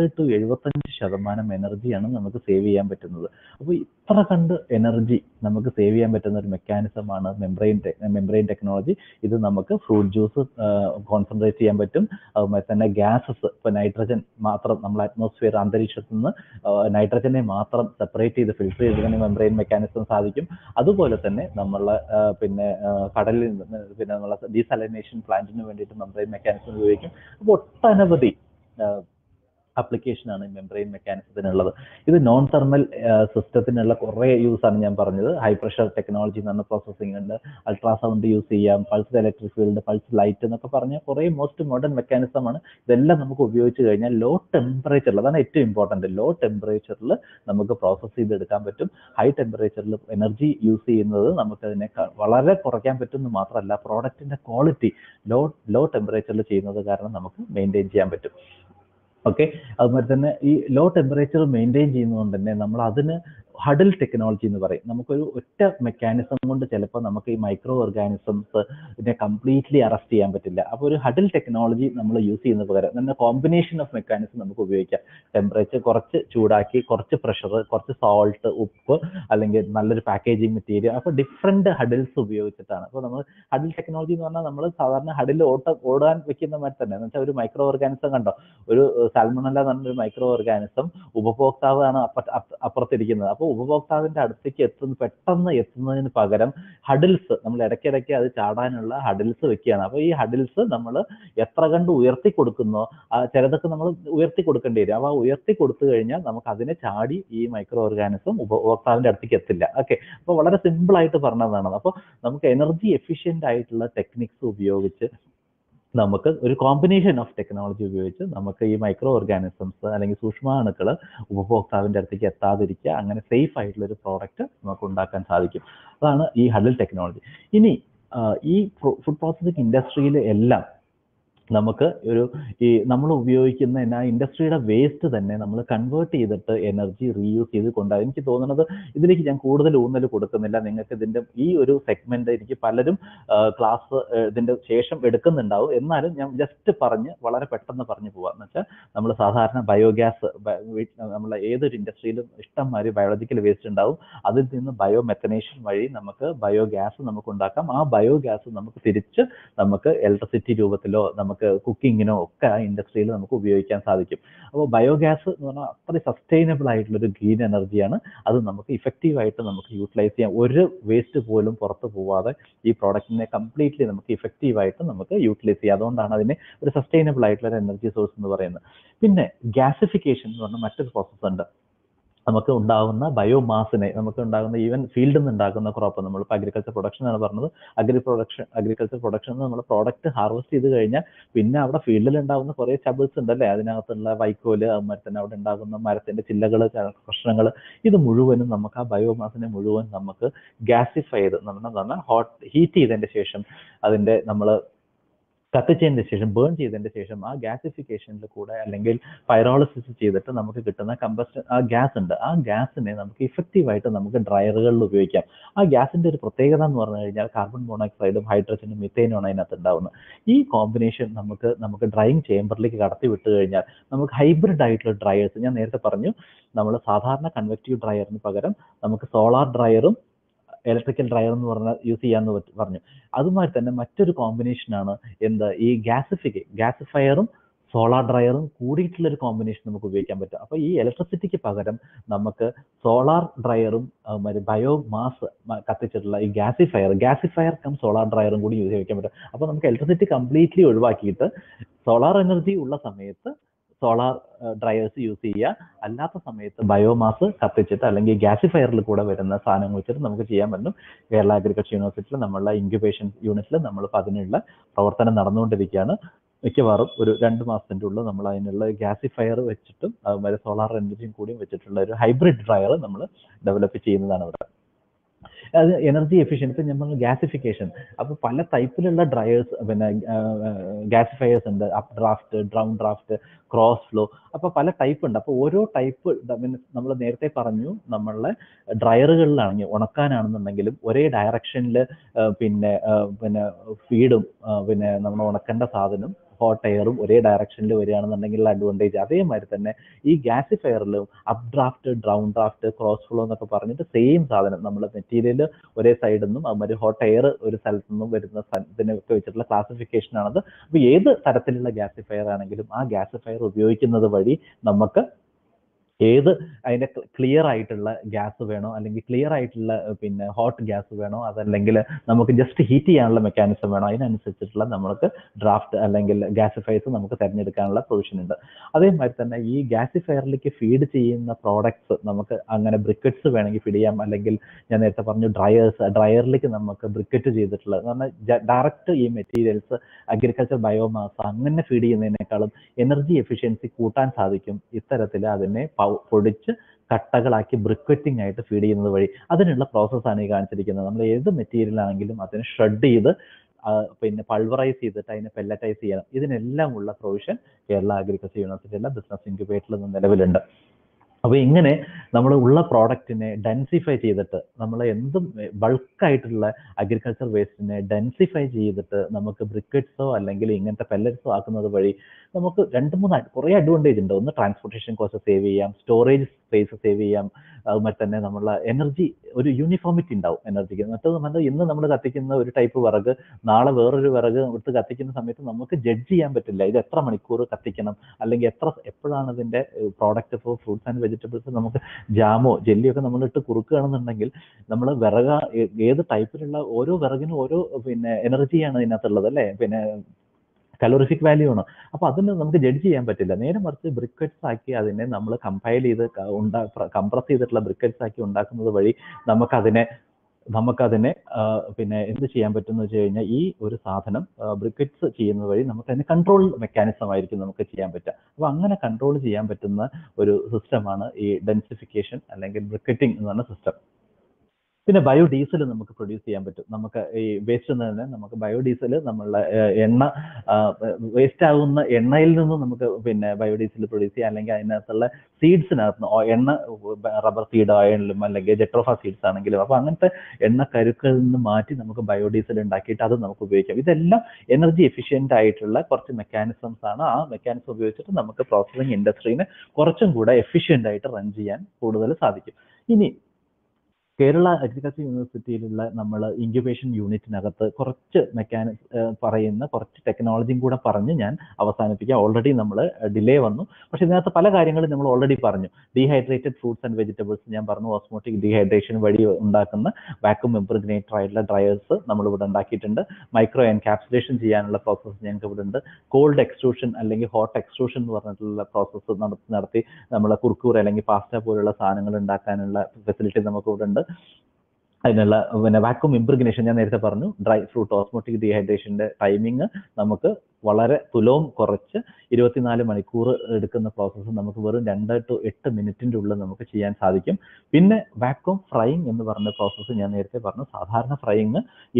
A: 60-75% എനർജിയാണ് നമുക്ക് സേവ് ചെയ്യാൻ പറ്റുന്നത്. അപ്പോൾ ഇത്ര കണ്ട് എനർജി നമുക്ക് സേവ് ചെയ്യാൻ പറ്റുന്ന ഒരു മെക്കാനിസമാണ് മെംബ്രെയിൻ ടെക്നോളജി. ഇത് നമുക്ക് ഫ്രൂട്ട് ജ്യൂസ് കോൺസെൻട്രേറ്റ് ചെയ്യാൻ പറ്റും. അതുപോലെ തന്നെ ഗ്യാസസ്, ഇപ്പോൾ നൈട്രജൻ മാത്രം നമ്മൾ അറ്റ്മോസ്ഫിയർ അന്തരീക്ഷത്തിൽ നിന്ന് നൈട്രജനെ മാത്രം സെപ്പറേറ്റ് ചെയ്ത് ഫിൽട്ടർ ചെയ്തെടുക്കാൻ മെംബ്രെയിൻ മെക്കാനിസം സാധിക്കും. അതുപോലെ തന്നെ നമ്മളെ പിന്നെ കടലിൽ നിന്ന് പിന്നെ നമ്മളെ ഡീസലൈനേഷൻ പ്ലാന്റിന് വേണ്ടിയിട്ട് മെംബ്രെയിൻ മെക്കാനിസം ഉപയോഗിക്കും. അപ്പോൾ ഒട്ടനവധി ആപ്ലിക്കേഷനാണ് മെംബ്രെയിൻ മെക്കാനിസത്തിനുള്ളത്. ഇത് നോൺ തെർമൽ സിസ്റ്റത്തിനുള്ള കുറേ യൂസാണ് ഞാൻ പറഞ്ഞത്. ഹൈ പ്രഷർ ടെക്നോളജി എന്ന് പറഞ്ഞ പ്രോസസ്സിംഗ് ഉണ്ട്, അൾട്രാസൗണ്ട് യൂസ് ചെയ്യാം, pulse electric field, pulse light എന്നൊക്കെ പറഞ്ഞ കുറേ മോസ്റ്റ് മോഡേൺ മെക്കാനിസമാണ്. ഇതെല്ലാം നമുക്ക് ഉപയോഗിച്ച് കഴിഞ്ഞാൽ ലോ ടെമ്പറേച്ചറിൽ, അതാണ് ഏറ്റവും ഇമ്പോർട്ടൻറ്റ്, ലോ ടെമ്പറേച്ചറിൽ നമുക്ക് പ്രോസസ്സ് ചെയ്തെടുക്കാൻ പറ്റും. ഹൈ ടെമ്പറേച്ചറിൽ എനർജി യൂസ് ചെയ്യുന്നത് നമുക്കതിനെ വളരെ കുറയ്ക്കാൻ പറ്റുമെന്ന് മാത്രമല്ല, പ്രോഡക്റ്റിൻ്റെ ക്വാളിറ്റി ലോ ടെമ്പറേച്ചറിൽ ചെയ്യുന്നത് കാരണം നമുക്ക് മെയിൻറ്റെയിൻ ചെയ്യാൻ പറ്റും. ഓക്കെ, അതുപോലെ തന്നെ ഈ ലോ ടെമ്പറേച്ചർ മെയിൻറ്റെയിൻ ചെയ്യുന്നതുകൊണ്ട് തന്നെ നമ്മൾ അതിന് ഹഡിൽ ടെക്നോളജി എന്ന് പറയും. നമുക്കൊരു ഒറ്റ മെക്കാനിസം കൊണ്ട് ചിലപ്പോൾ നമുക്ക് ഈ മൈക്രോ ഓർഗാനിസംസ് ഇതിനെ കംപ്ലീറ്റ്ലി അറസ്റ്റ് ചെയ്യാൻ പറ്റില്ല. അപ്പോൾ ഒരു ഹഡിൽ ടെക്നോളജി നമ്മൾ യൂസ് ചെയ്യുന്ന പകരം തന്നെ കോമ്പിനേഷൻ ഓഫ് മെക്കാനിസം നമുക്ക് ഉപയോഗിക്കാം. ടെമ്പറേച്ചർ കുറച്ച് ചൂടാക്കി, കുറച്ച് പ്രഷർ, കുറച്ച് സോൾട്ട്, ഉപ്പ്, അല്ലെങ്കിൽ നല്ലൊരു പാക്കേജിങ് മെറ്റീരിയൽ, അപ്പോൾ ഡിഫറെൻറ്റ് ഹഡിൽസ് ഉപയോഗിച്ചിട്ടാണ്. അപ്പോൾ നമ്മൾ ഹഡിൽ ടെക്നോളജി എന്ന് പറഞ്ഞാൽ നമ്മൾ സാധാരണ ഹഡിൽ ഓടാൻ വെക്കുന്ന മാതിരി തന്നെ. എന്ന് വെച്ചാൽ ഒരു മൈക്രോ ഓർഗാനിസം കണ്ടോ, ഒരു സാൽമണല്ല എന്ന് പറഞ്ഞൊരു മൈക്രോ ഓർഗാനിസം ഉപഭോക്താവാണ് അപ്പുറത്തിരിക്കുന്നത്. അപ്പോൾ ഉപഭോക്താവിന്റെ അടുത്തേക്ക് പെട്ടെന്ന് എത്തുന്നതിന് പകരം ഹഡിൽസ് നമ്മൾ ഇടയ്ക്കിടയ്ക്ക് അത് ചാടാനുള്ള ഹഡിൽസ് വെക്കുകയാണ്. അപ്പോൾ ഈ ഹഡിൽസ് നമ്മൾ എത്ര കണ്ട് ഉയർത്തി കൊടുക്കുന്നോ, ചിലതൊക്കെ നമ്മൾ ഉയർത്തി കൊടുക്കേണ്ടി വരും. അപ്പോൾ ഉയർത്തി കൊടുത്തു കഴിഞ്ഞാൽ നമുക്ക് അതിനെ ചാടി ഈ മൈക്രോ ഓർഗാനിസം ഉപഭോക്താവിന്റെ അടുത്തേക്ക് എത്തില്ല. ഓക്കെ, അപ്പോൾ വളരെ സിമ്പിൾ ആയിട്ട് പറഞ്ഞതാണ്. അപ്പോൾ നമുക്ക് എനർജി എഫിഷ്യന്റ് ആയിട്ടുള്ള ടെക്നിക്സ് ഉപയോഗിച്ച് നമുക്ക് ഒരു കോമ്പിനേഷൻ ഓഫ് ടെക്നോളജി ഉപയോഗിച്ച് നമുക്ക് ഈ മൈക്രോ ഓർഗാനിസംസ് അല്ലെങ്കിൽ സൂക്ഷ്മാണുക്കൾ ഉപഭോക്താവിൻ്റെ അടുത്തേക്ക് എത്താതിരിക്കുക, അങ്ങനെ സേഫ് ആയിട്ടുള്ള ഒരു പ്രോഡക്റ്റ് നമുക്ക് ഉണ്ടാക്കാൻ സാധിക്കും. അതാണ് ഈ ഹഡിൽ ടെക്നോളജി. ഇനി ഈ ഫുഡ് പ്രോസസ്സിംഗ് ഇൻഡസ്ട്രിയിൽ എല്ലാം നമുക്ക് നമ്മൾ ഉപയോഗിക്കുന്ന ഇൻഡസ്ട്രിയുടെ വേസ്റ്റ് തന്നെ നമ്മൾ കൺവേർട്ട് ചെയ്തിട്ട് എനർജി റീയൂസ് ചെയ്ത് കൊണ്ടുപോകും. എനിക്ക് തോന്നുന്നത് ഇതിലേക്ക് ഞാൻ കൂടുതൽ ഊന്നൽ കൊടുക്കുന്നില്ല. നിങ്ങൾക്ക് ഇതിൻ്റെ ഈ ഒരു സെഗ്മെന്റ് എനിക്ക് പലരും ക്ലാസ് ഇതിൻ്റെ ശേഷം എടുക്കുന്നുണ്ടാവും. എന്നാലും ഞാൻ ജസ്റ്റ് വളരെ പെട്ടെന്ന് പറഞ്ഞു പോവാം. എന്ന് വെച്ചാൽ നമ്മൾ സാധാരണ ബയോഗ്യാസ്, നമ്മൾ ഏതൊരു ഇൻഡസ്ട്രിയിലും ഇഷ്ടംമാതിരി ബയോളജിക്കൽ വേസ്റ്റ് ഉണ്ടാവും. അതിൽ നിന്ന് ബയോമെത്തനേഷൻ വഴി നമുക്ക് ബയോഗ്യാസ് നമുക്ക് ഉണ്ടാക്കാം. ആ ബയോഗ്യാസ് നമുക്ക് തിരിച്ച് നമുക്ക് ഇലക്ട്രിസിറ്റി രൂപത്തിലോ നമുക്ക് കുക്കിങ്ങിനോ ഒക്കെ ആ ഇൻഡസ്ട്രിയിൽ നമുക്ക് ഉപയോഗിക്കാൻ സാധിക്കും. അപ്പോൾ ബയോഗ്യാസ് എന്ന് പറഞ്ഞാൽ അത്ര സസ്റ്റൈനബിൾ ആയിട്ടുള്ളൊരു ഗ്രീൻ എനർജിയാണ്. അത് നമുക്ക് ഇഫക്റ്റീവായിട്ട് നമുക്ക് യൂട്ടിലൈസ് ചെയ്യാം. ഒരു വേസ്റ്റ് പോലും പുറത്ത് പോവാതെ ഈ പ്രോഡക്റ്റിനെ കംപ്ലീറ്റ്ലി നമുക്ക് ഇഫക്റ്റീവായിട്ട് നമുക്ക് യൂട്ടിലൈസ് ചെയ്യാം. അതുകൊണ്ടാണ് അതിനെ ഒരു സസ്റ്റൈനബിൾ ആയിട്ടുള്ള ഒരു എനർജി സോഴ്സ് എന്ന് പറയുന്നത്. പിന്നെ ഗ്യാസിഫിക്കേഷൻ എന്ന് പറഞ്ഞ മറ്റൊരു പ്രോസസ്സ് ഉണ്ട്. നമുക്ക് ഉണ്ടാകുന്ന ബയോമാസിനെ, നമുക്ക് ഉണ്ടാകുന്ന ഈവൻ ഫീൽഡിൽ നിന്ന് ഉണ്ടാകുന്ന ക്രോപ്പ്, നമ്മളിപ്പോൾ അഗ്രികൾച്ചർ പ്രൊഡക്ഷൻ ആണ് പറഞ്ഞത്. അഗ്രികൾച്ചർ പ്രൊഡക്ഷൻ നമ്മൾ പ്രോഡക്റ്റ് ഹാർവെസ്റ്റ് ചെയ്ത് കഴിഞ്ഞാൽ പിന്നെ അവിടെ ഫീൽഡിൽ ഉണ്ടാകുന്ന കുറേ ചബിൾസ് ഉണ്ടല്ലേ, അതിനകത്തുള്ള വൈക്കോല്, അതുമാതിരി തന്നെ അവിടെ ഉണ്ടാകുന്ന മരത്തിന്റെ ചില്ലകൾ, കഷ്ണങ്ങൾ, ഇത് മുഴുവനും നമുക്ക് ആ ബയോമാസിനെ മുഴുവൻ നമുക്ക് ഗ്യാസിഫൈ ചെയ്ത് പറഞ്ഞാൽ ഹീറ്റ് ചെയ്തതിന്റെ ശേഷം അതിന്റെ നമ്മൾ കത്തിച്ചതിന് ശേഷം ബേൺ ചെയ്തതിന് ശേഷം ആ ഗ്യാസിഫിക്കേഷനിൽ കൂടെ അല്ലെങ്കിൽ പൈറോളിസിസ് ചെയ്തിട്ട് നമുക്ക് കിട്ടുന്ന കമ്പസ്റ്റൻ ആ ഗ്യാസ് ഉണ്ട്. ആ ഗ്യാസിനെ നമുക്ക് ഇഫക്റ്റീവായിട്ട് നമുക്ക് ഡ്രയറുകളിൽ ഉപയോഗിക്കാം. ആ ഗ്യാസിന്റെ ഒരു പ്രത്യേകത എന്ന് പറഞ്ഞു കഴിഞ്ഞാൽ കാർബൺ മോണോക്സൈഡും ഹൈഡ്രജനും മിഥേനുമാണ് അതിനകത്ത് ഉണ്ടാവുന്നത്. ഈ കോമ്പിനേഷൻ നമുക്ക് ഡ്രൈയിങ് ചേമ്പറിലേക്ക് കടത്തി വിട്ട് കഴിഞ്ഞാൽ നമുക്ക് ഹൈബ്രിഡ് ആയിട്ടുള്ള ഡ്രയേഴ്സ്, ഞാൻ നേരത്തെ പറഞ്ഞു നമ്മൾ സാധാരണ കൺവെക്റ്റീവ് ഡ്രയറിന് പകരം നമുക്ക് സോളാർ ഡ്രയറും ഇലക്ട്രിക്കൽ ഡ്രയർ എന്ന് പറഞ്ഞാൽ യൂസ് ചെയ്യാമെന്ന് പറഞ്ഞു. അതുമാതിരി തന്നെ മറ്റൊരു കോമ്പിനേഷനാണ് ഈ ഗ്യാസിഫയറും സോളാർ ഡ്രയറും കൂടിയിട്ടുള്ളൊരു കോമ്പിനേഷൻ നമുക്ക് ഉപയോഗിക്കാൻ പറ്റും. അപ്പോൾ ഈ ഇലക്ട്രിസിറ്റിക്ക് പകരം നമുക്ക് സോളാർ ഡ്രയറും ബയോമാസ് കത്തിച്ചിട്ടുള്ള ഈ ഗ്യാസിഫയർ കം സോളാർ ഡ്രയറും കൂടി ഉപയോഗിക്കാൻ പറ്റും. അപ്പോൾ നമുക്ക് ഇലക്ട്രിസിറ്റി കംപ്ലീറ്റ്ലി ഒഴിവാക്കിയിട്ട് സോളാർ എനർജി ഉള്ള സമയത്ത് സോളാർ ഡ്രയേഴ്സ് യൂസ് ചെയ്യുക, അല്ലാത്ത സമയത്ത് ബയോമാസ് കത്തിച്ചിട്ട് അല്ലെങ്കിൽ ഗ്യാസിഫയറിൽ കൂടെ വരുന്ന സാധനങ്ങൾ വെച്ചിട്ട് നമുക്ക് ചെയ്യാൻ പറ്റും. കേരള അഗ്രികൾച്ചർ യൂണിവേഴ്സിറ്റിയിൽ നമ്മളുടെ ഇൻക്യുബേഷൻ യൂണിറ്റിൽ നമ്മളിപ്പോൾ അതിനുള്ള പ്രവർത്തനം നടന്നുകൊണ്ടിരിക്കുകയാണ്. മിക്കവാറും ഒരു 2 മാസത്തിൻ്റെ ഉള്ളിൽ നമ്മൾ അതിനുള്ള ഗ്യാസിഫയർ വെച്ചിട്ടും അതുപോലെ സോളാർ എനർജിയും കൂടിയും വെച്ചിട്ടുള്ള ഒരു ഹൈബ്രിഡ് ഡ്രയർ നമ്മൾ ഡെവലപ്പ് ചെയ്യുന്നതാണ് ഇവിടെ. അത് എനർജി എഫിഷ്യൻസി, നമ്മൾ ഗ്യാസിഫിക്കേഷൻ. അപ്പോൾ പല ടൈപ്പിലുള്ള ഡ്രയേഴ്സ്, പിന്നെ ഗ്യാസിഫയേഴ്സ് ഉണ്ട്, up draft, down draft, cross flow. അപ്പോൾ പല ടൈപ്പ് ഉണ്ട്. അപ്പോൾ ഓരോ ടൈപ്പ് നമ്മൾ നേരത്തെ പറഞ്ഞു, നമ്മളെ ഡ്രയറുകളിലാണെങ്കിൽ ഉണക്കാനാണെന്നുണ്ടെങ്കിലും ഒരേ ഡയറക്ഷനിൽ പിന്നെ ഫീഡും പിന്നെ നമ്മൾ ഉണക്കേണ്ട സാധനം ഹോട്ട് എയറും ഒരേ ഡയറക്ഷനിൽ വരികയാണെന്നുണ്ടെങ്കിൽ അഡ്വാൻറ്റേജ്. അതേമാതിരി തന്നെ ഈ ഗ്യാസിഫയറിലും up draft, down draft, cross flow എന്നൊക്കെ പറഞ്ഞിട്ട് സെയിം സാധനം നമ്മൾ മെറ്റീരിയൽ ഒരേ സൈഡിൽ നിന്നും അതുമാതിരി ഹോട്ട് എയർ ഒരു സ്ഥലത്തു നിന്നും വരുന്ന ഇതിനൊക്കെ വെച്ചിട്ടുള്ള ക്ലാസിഫിക്കേഷൻ ആണത്. അപ്പോൾ ഏത് തരത്തിലുള്ള ഗ്യാസിഫയർ ആണെങ്കിലും ആ ഗ്യാസിഫയർ ഉപയോഗിക്കുന്നത് വഴി നമുക്ക് ഏത് അതിൻ്റെ ക്ലിയർ ആയിട്ടുള്ള ഗ്യാസ് വേണോ, അല്ലെങ്കിൽ ക്ലിയർ ആയിട്ടുള്ള പിന്നെ ഹോട്ട് ഗ്യാസ് വേണോ, അതല്ലെങ്കിൽ നമുക്ക് ജസ്റ്റ് ഹീറ്റ് ചെയ്യാനുള്ള മെക്കാനിസം വേണോ, അതിനനുസരിച്ചിട്ടുള്ള നമുക്ക് ഡ്രാഫ്റ്റ് അല്ലെങ്കിൽ ഗ്യാസിഫയേഴ്സ് നമുക്ക് തിരഞ്ഞെടുക്കാനുള്ള പ്രൊവിഷൻ ഉണ്ട്. അതേമാതിരി തന്നെ ഈ ഗ്യാസിഫയറിലേക്ക് ഫീഡ് ചെയ്യുന്ന പ്രോഡക്ട്സ് നമുക്ക് അങ്ങനെ ബ്രിക്കറ്റ്സ് വേണമെങ്കിൽ ഫീഡ് ചെയ്യാം, അല്ലെങ്കിൽ ഞാൻ നേരത്തെ പറഞ്ഞു ഡ്രയറിലേക്ക് നമുക്ക് ബ്രിക്കറ്റ് ചെയ്തിട്ടുള്ളത് എന്ന് പറഞ്ഞാൽ ഡയറക്റ്റ് ഈ മെറ്റീരിയൽസ് അഗ്രികൾച്ചർ ബയോമാസ് അങ്ങനെ ഫീഡ് ചെയ്യുന്നതിനേക്കാളും എനർജി എഫിഷ്യൻസി കൂട്ടാൻ സാധിക്കും ഇത്തരത്തിൽ അതിനെ പൊടിച്ച് കട്ടകളാക്കി ബ്രിക്വറ്റിംഗ് ആയിട്ട് ഫീഡ് ചെയ്യുന്നത് വഴി. അതിനുള്ള പ്രോസസ്സാണ് ഈ കാണിച്ചിരിക്കുന്നത്. നമ്മൾ ഏത് മെറ്റീരിയൽ ആണെങ്കിലും അതിനെ ഷ്രെഡ് ചെയ്ത് പിന്നെ പൾവറൈസ് ചെയ്തിട്ട് അതിനെ പെല്ലറ്റൈസ് ചെയ്യണം. ഇതിനെല്ലാം ഉള്ള പ്രൊവിഷൻ കേരള അഗ്രികൾച്ചർ യൂണിവേഴ്സിറ്റിയിലെ ബിസിനസ് ഇൻക്യുബേറ്ററിൽ നിന്ന് നിലവിലുണ്ട്. അപ്പോൾ ഇങ്ങനെ നമ്മൾ ഉള്ള പ്രോഡക്റ്റിനെ ഡെൻസിഫൈ ചെയ്തിട്ട്, നമ്മൾ എന്തും ബൾക്കായിട്ടുള്ള അഗ്രികൾച്ചർ വേസ്റ്റിനെ ഡെൻസിഫൈ ചെയ്തിട്ട് നമുക്ക് ബ്രിക്കറ്റ്സോ അല്ലെങ്കിൽ ഇങ്ങനത്തെ പെല്ലറ്റ്സോ ആക്കുന്നത് വഴി നമുക്ക് 2-3 കുറേ അഡ്വാൻറ്റേജ് ഉണ്ട്. ഒന്ന്, ട്രാൻസ്പോർട്ടേഷൻ കോസ്റ്റ് സേവ് ചെയ്യാം, സ്റ്റോറേജ് സ്പേസ് സേവ് ചെയ്യാം, അതുമാതിരി തന്നെ നമ്മളെ എനർജി ഒരു യൂണിഫോമിറ്റി ഉണ്ടാവും എനർജിക്ക്. മറ്റേത് ഇന്ന് നമ്മൾ കത്തിക്കുന്ന ഒരു ടൈപ്പ് വിറക് നാളെ വേറൊരു വിറക് എടുത്ത് കത്തിക്കുന്ന സമയത്ത് നമുക്ക് ജഡ്ജ് ചെയ്യാൻ പറ്റില്ല ഇത് എത്ര മണിക്കൂർ കത്തിക്കണം, അല്ലെങ്കിൽ എപ്പോഴാണ് ഇതിൻ്റെ പ്രോഡക്റ്റ്. ഇപ്പോൾ ഫ്രൂട്ട്സ് ആൻഡ് വെജിറ്റബിൾസ് നമുക്ക് ജാമോ ജെല്ലിയൊക്കെ നമ്മൾ ഇട്ട് കുറുക്കുകയാണെന്നുണ്ടെങ്കിൽ നമ്മൾ ഏത് ടൈപ്പിലുള്ള ഓരോ വിറകിനും ഓരോ പിന്നെ എനർജിയാണ് ഇതിനകത്തുള്ളത്, അല്ലേ, പിന്നെ കലോറിഫിക് വാല്യൂ ആണ്. അപ്പോൾ അതിന് നമുക്ക് ജഡ്ജ് ചെയ്യാൻ പറ്റില്ല. നേരെ മറിച്ച് ബ്രിക്കറ്റ്സ് ആക്കി അതിനെ നമ്മൾ കമ്പൈൽ ചെയ്ത് കംപ്രസ് ചെയ്തിട്ടുള്ള ബ്രിക്കറ്റ്സ് ആക്കി ഉണ്ടാക്കുന്നത് വഴി നമുക്കതിനെ പിന്നെ എന്ത് ചെയ്യാൻ പറ്റുമെന്ന് വെച്ച് കഴിഞ്ഞാൽ ഈ ഒരു സാധനം ബ്രിക്കറ്റ്സ് ചെയ്യുന്നത് വഴി നമുക്ക് അതിന് കൺട്രോൾ മെക്കാനിസം ആയിരിക്കും നമുക്ക് ചെയ്യാൻ പറ്റുക. അപ്പോൾ അങ്ങനെ കൺട്രോൾ ചെയ്യാൻ പറ്റുന്ന ഒരു സിസ്റ്റമാണ് ഈ ഡെൻസിഫിക്കേഷൻ അല്ലെങ്കിൽ ബ്രിക്കറ്റിംഗ് എന്ന് പറഞ്ഞ സിസ്റ്റം. പിന്നെ ബയോഡീസൽ നമുക്ക് പ്രൊഡ്യൂസ് ചെയ്യാൻ പറ്റും. നമുക്ക് ഈ വേസ്റ്റ് തന്നെ നമുക്ക് ബയോഡീസൽ നമ്മളുടെ എണ്ണ വേസ്റ്റ് ആകുന്ന എണ്ണയിൽ നിന്നും നമുക്ക് പിന്നെ ബയോഡീസൽ പ്രൊഡ്യൂസ് ചെയ്യാം, അല്ലെങ്കിൽ അതിനകത്തുള്ള സീഡ്സിനകത്ത് എണ്ണ റബ്ബർ സീഡ് ആയാലും അല്ലെങ്കിൽ ജെട്രോഫ സീഡ്സ് ആണെങ്കിലും അപ്പോൾ അങ്ങനത്തെ എണ്ണ കരുക്കളിൽ നിന്ന് മാറ്റി നമുക്ക് ബയോഡീസൽ ഉണ്ടാക്കിയിട്ട് അത് നമുക്ക് ഉപയോഗിക്കാം. ഇതെല്ലാം എനർജി എഫിഷ്യൻ്റ് ആയിട്ടുള്ള കുറച്ച് മെക്കാനിസംസ് ആണ്. ആ മെക്കാനിസം ഉപയോഗിച്ചിട്ട് നമുക്ക് പ്രോസസ്സിംഗ് ഇൻഡസ്ട്രീനെ കുറച്ചും കൂടെ എഫിഷ്യൻ്റ് ആയിട്ട് റൺ ചെയ്യാൻ കൂടുതൽ സാധിക്കും. ഇനി കേരള അഗ്രികൾച്ചർ യൂണിവേഴ്സിറ്റിയിലുള്ള നമ്മൾ ഇൻക്യുബേഷൻ യൂണിറ്റിനകത്ത് കുറച്ച് പറയുന്ന കുറച്ച് ടെക്നോളജിയും കൂടെ പറഞ്ഞ് ഞാൻ അവസാനിപ്പിക്കാം. ഓൾറെഡി നമ്മൾ ഡിലേ വന്നു, പക്ഷേ ഇതിനകത്ത് പല കാര്യങ്ങളും നമ്മൾ ഓൾറെഡി പറഞ്ഞു. ഡീഹൈഡ്രേറ്റഡ് ഫ്രൂട്ട്സ് ആൻഡ് വെജിറ്റബിൾസ് ഞാൻ പറഞ്ഞു, ഓസ്മോട്ടിക് ഡീഹൈഡ്രേഷൻ വഴി ഉണ്ടാക്കുന്ന വാക്യൂം ഇംപ്രഗ്നേറ്റർ ആയിട്ടുള്ള ഡ്രയേഴ്സ് നമ്മളിവിടെ ഉണ്ടാക്കിയിട്ടുണ്ട്. മൈക്രോ എൻകാപ്സുലേഷൻ ചെയ്യാനുള്ള പ്രോസസ്സ് ഞങ്ങൾക്ക് ഇവിടെ ഉണ്ട്. കോൾഡ് എക്സ്ട്രൂഷൻ അല്ലെങ്കിൽ ഹോട്ട് എക്സ്ട്രൂഷൻ എന്ന് പറഞ്ഞിട്ടുള്ള പ്രോസസ്സ് നടത്തി നമ്മളെ കുർക്കൂർ അല്ലെങ്കിൽ പാസ്റ്റ പോലുള്ള സാധനങ്ങൾ ഉണ്ടാക്കാനുള്ള ഫെസിലിറ്റി നമുക്ക് ഇവിടെ ഉണ്ട്. അതിനുള്ള പിന്നെ വാക്യൂം ഇംപ്രഗ്നേഷൻ ഞാൻ നേരത്തെ പറഞ്ഞു. ഡ്രൈ ഫ്രൂട്ട് ഓസ്മോട്ടിക് ഡീഹൈഡ്രേഷൻ്റെ ടൈമിങ് നമുക്ക് വളരെ തുലവും കുറച്ച് 24 മണിക്കൂർ എടുക്കുന്ന പ്രോസസ്സ് നമുക്ക് വെറും 2 to 8 മിനിറ്റിൻ്റെ ഉള്ളിൽ നമുക്ക് ചെയ്യാൻ സാധിക്കും. പിന്നെ വാക്യൂം ഫ്രൈയിങ് എന്ന് പറഞ്ഞ പ്രോസസ്സ് ഞാൻ നേരത്തെ പറഞ്ഞു. സാധാരണ ഫ്രൈയിങ്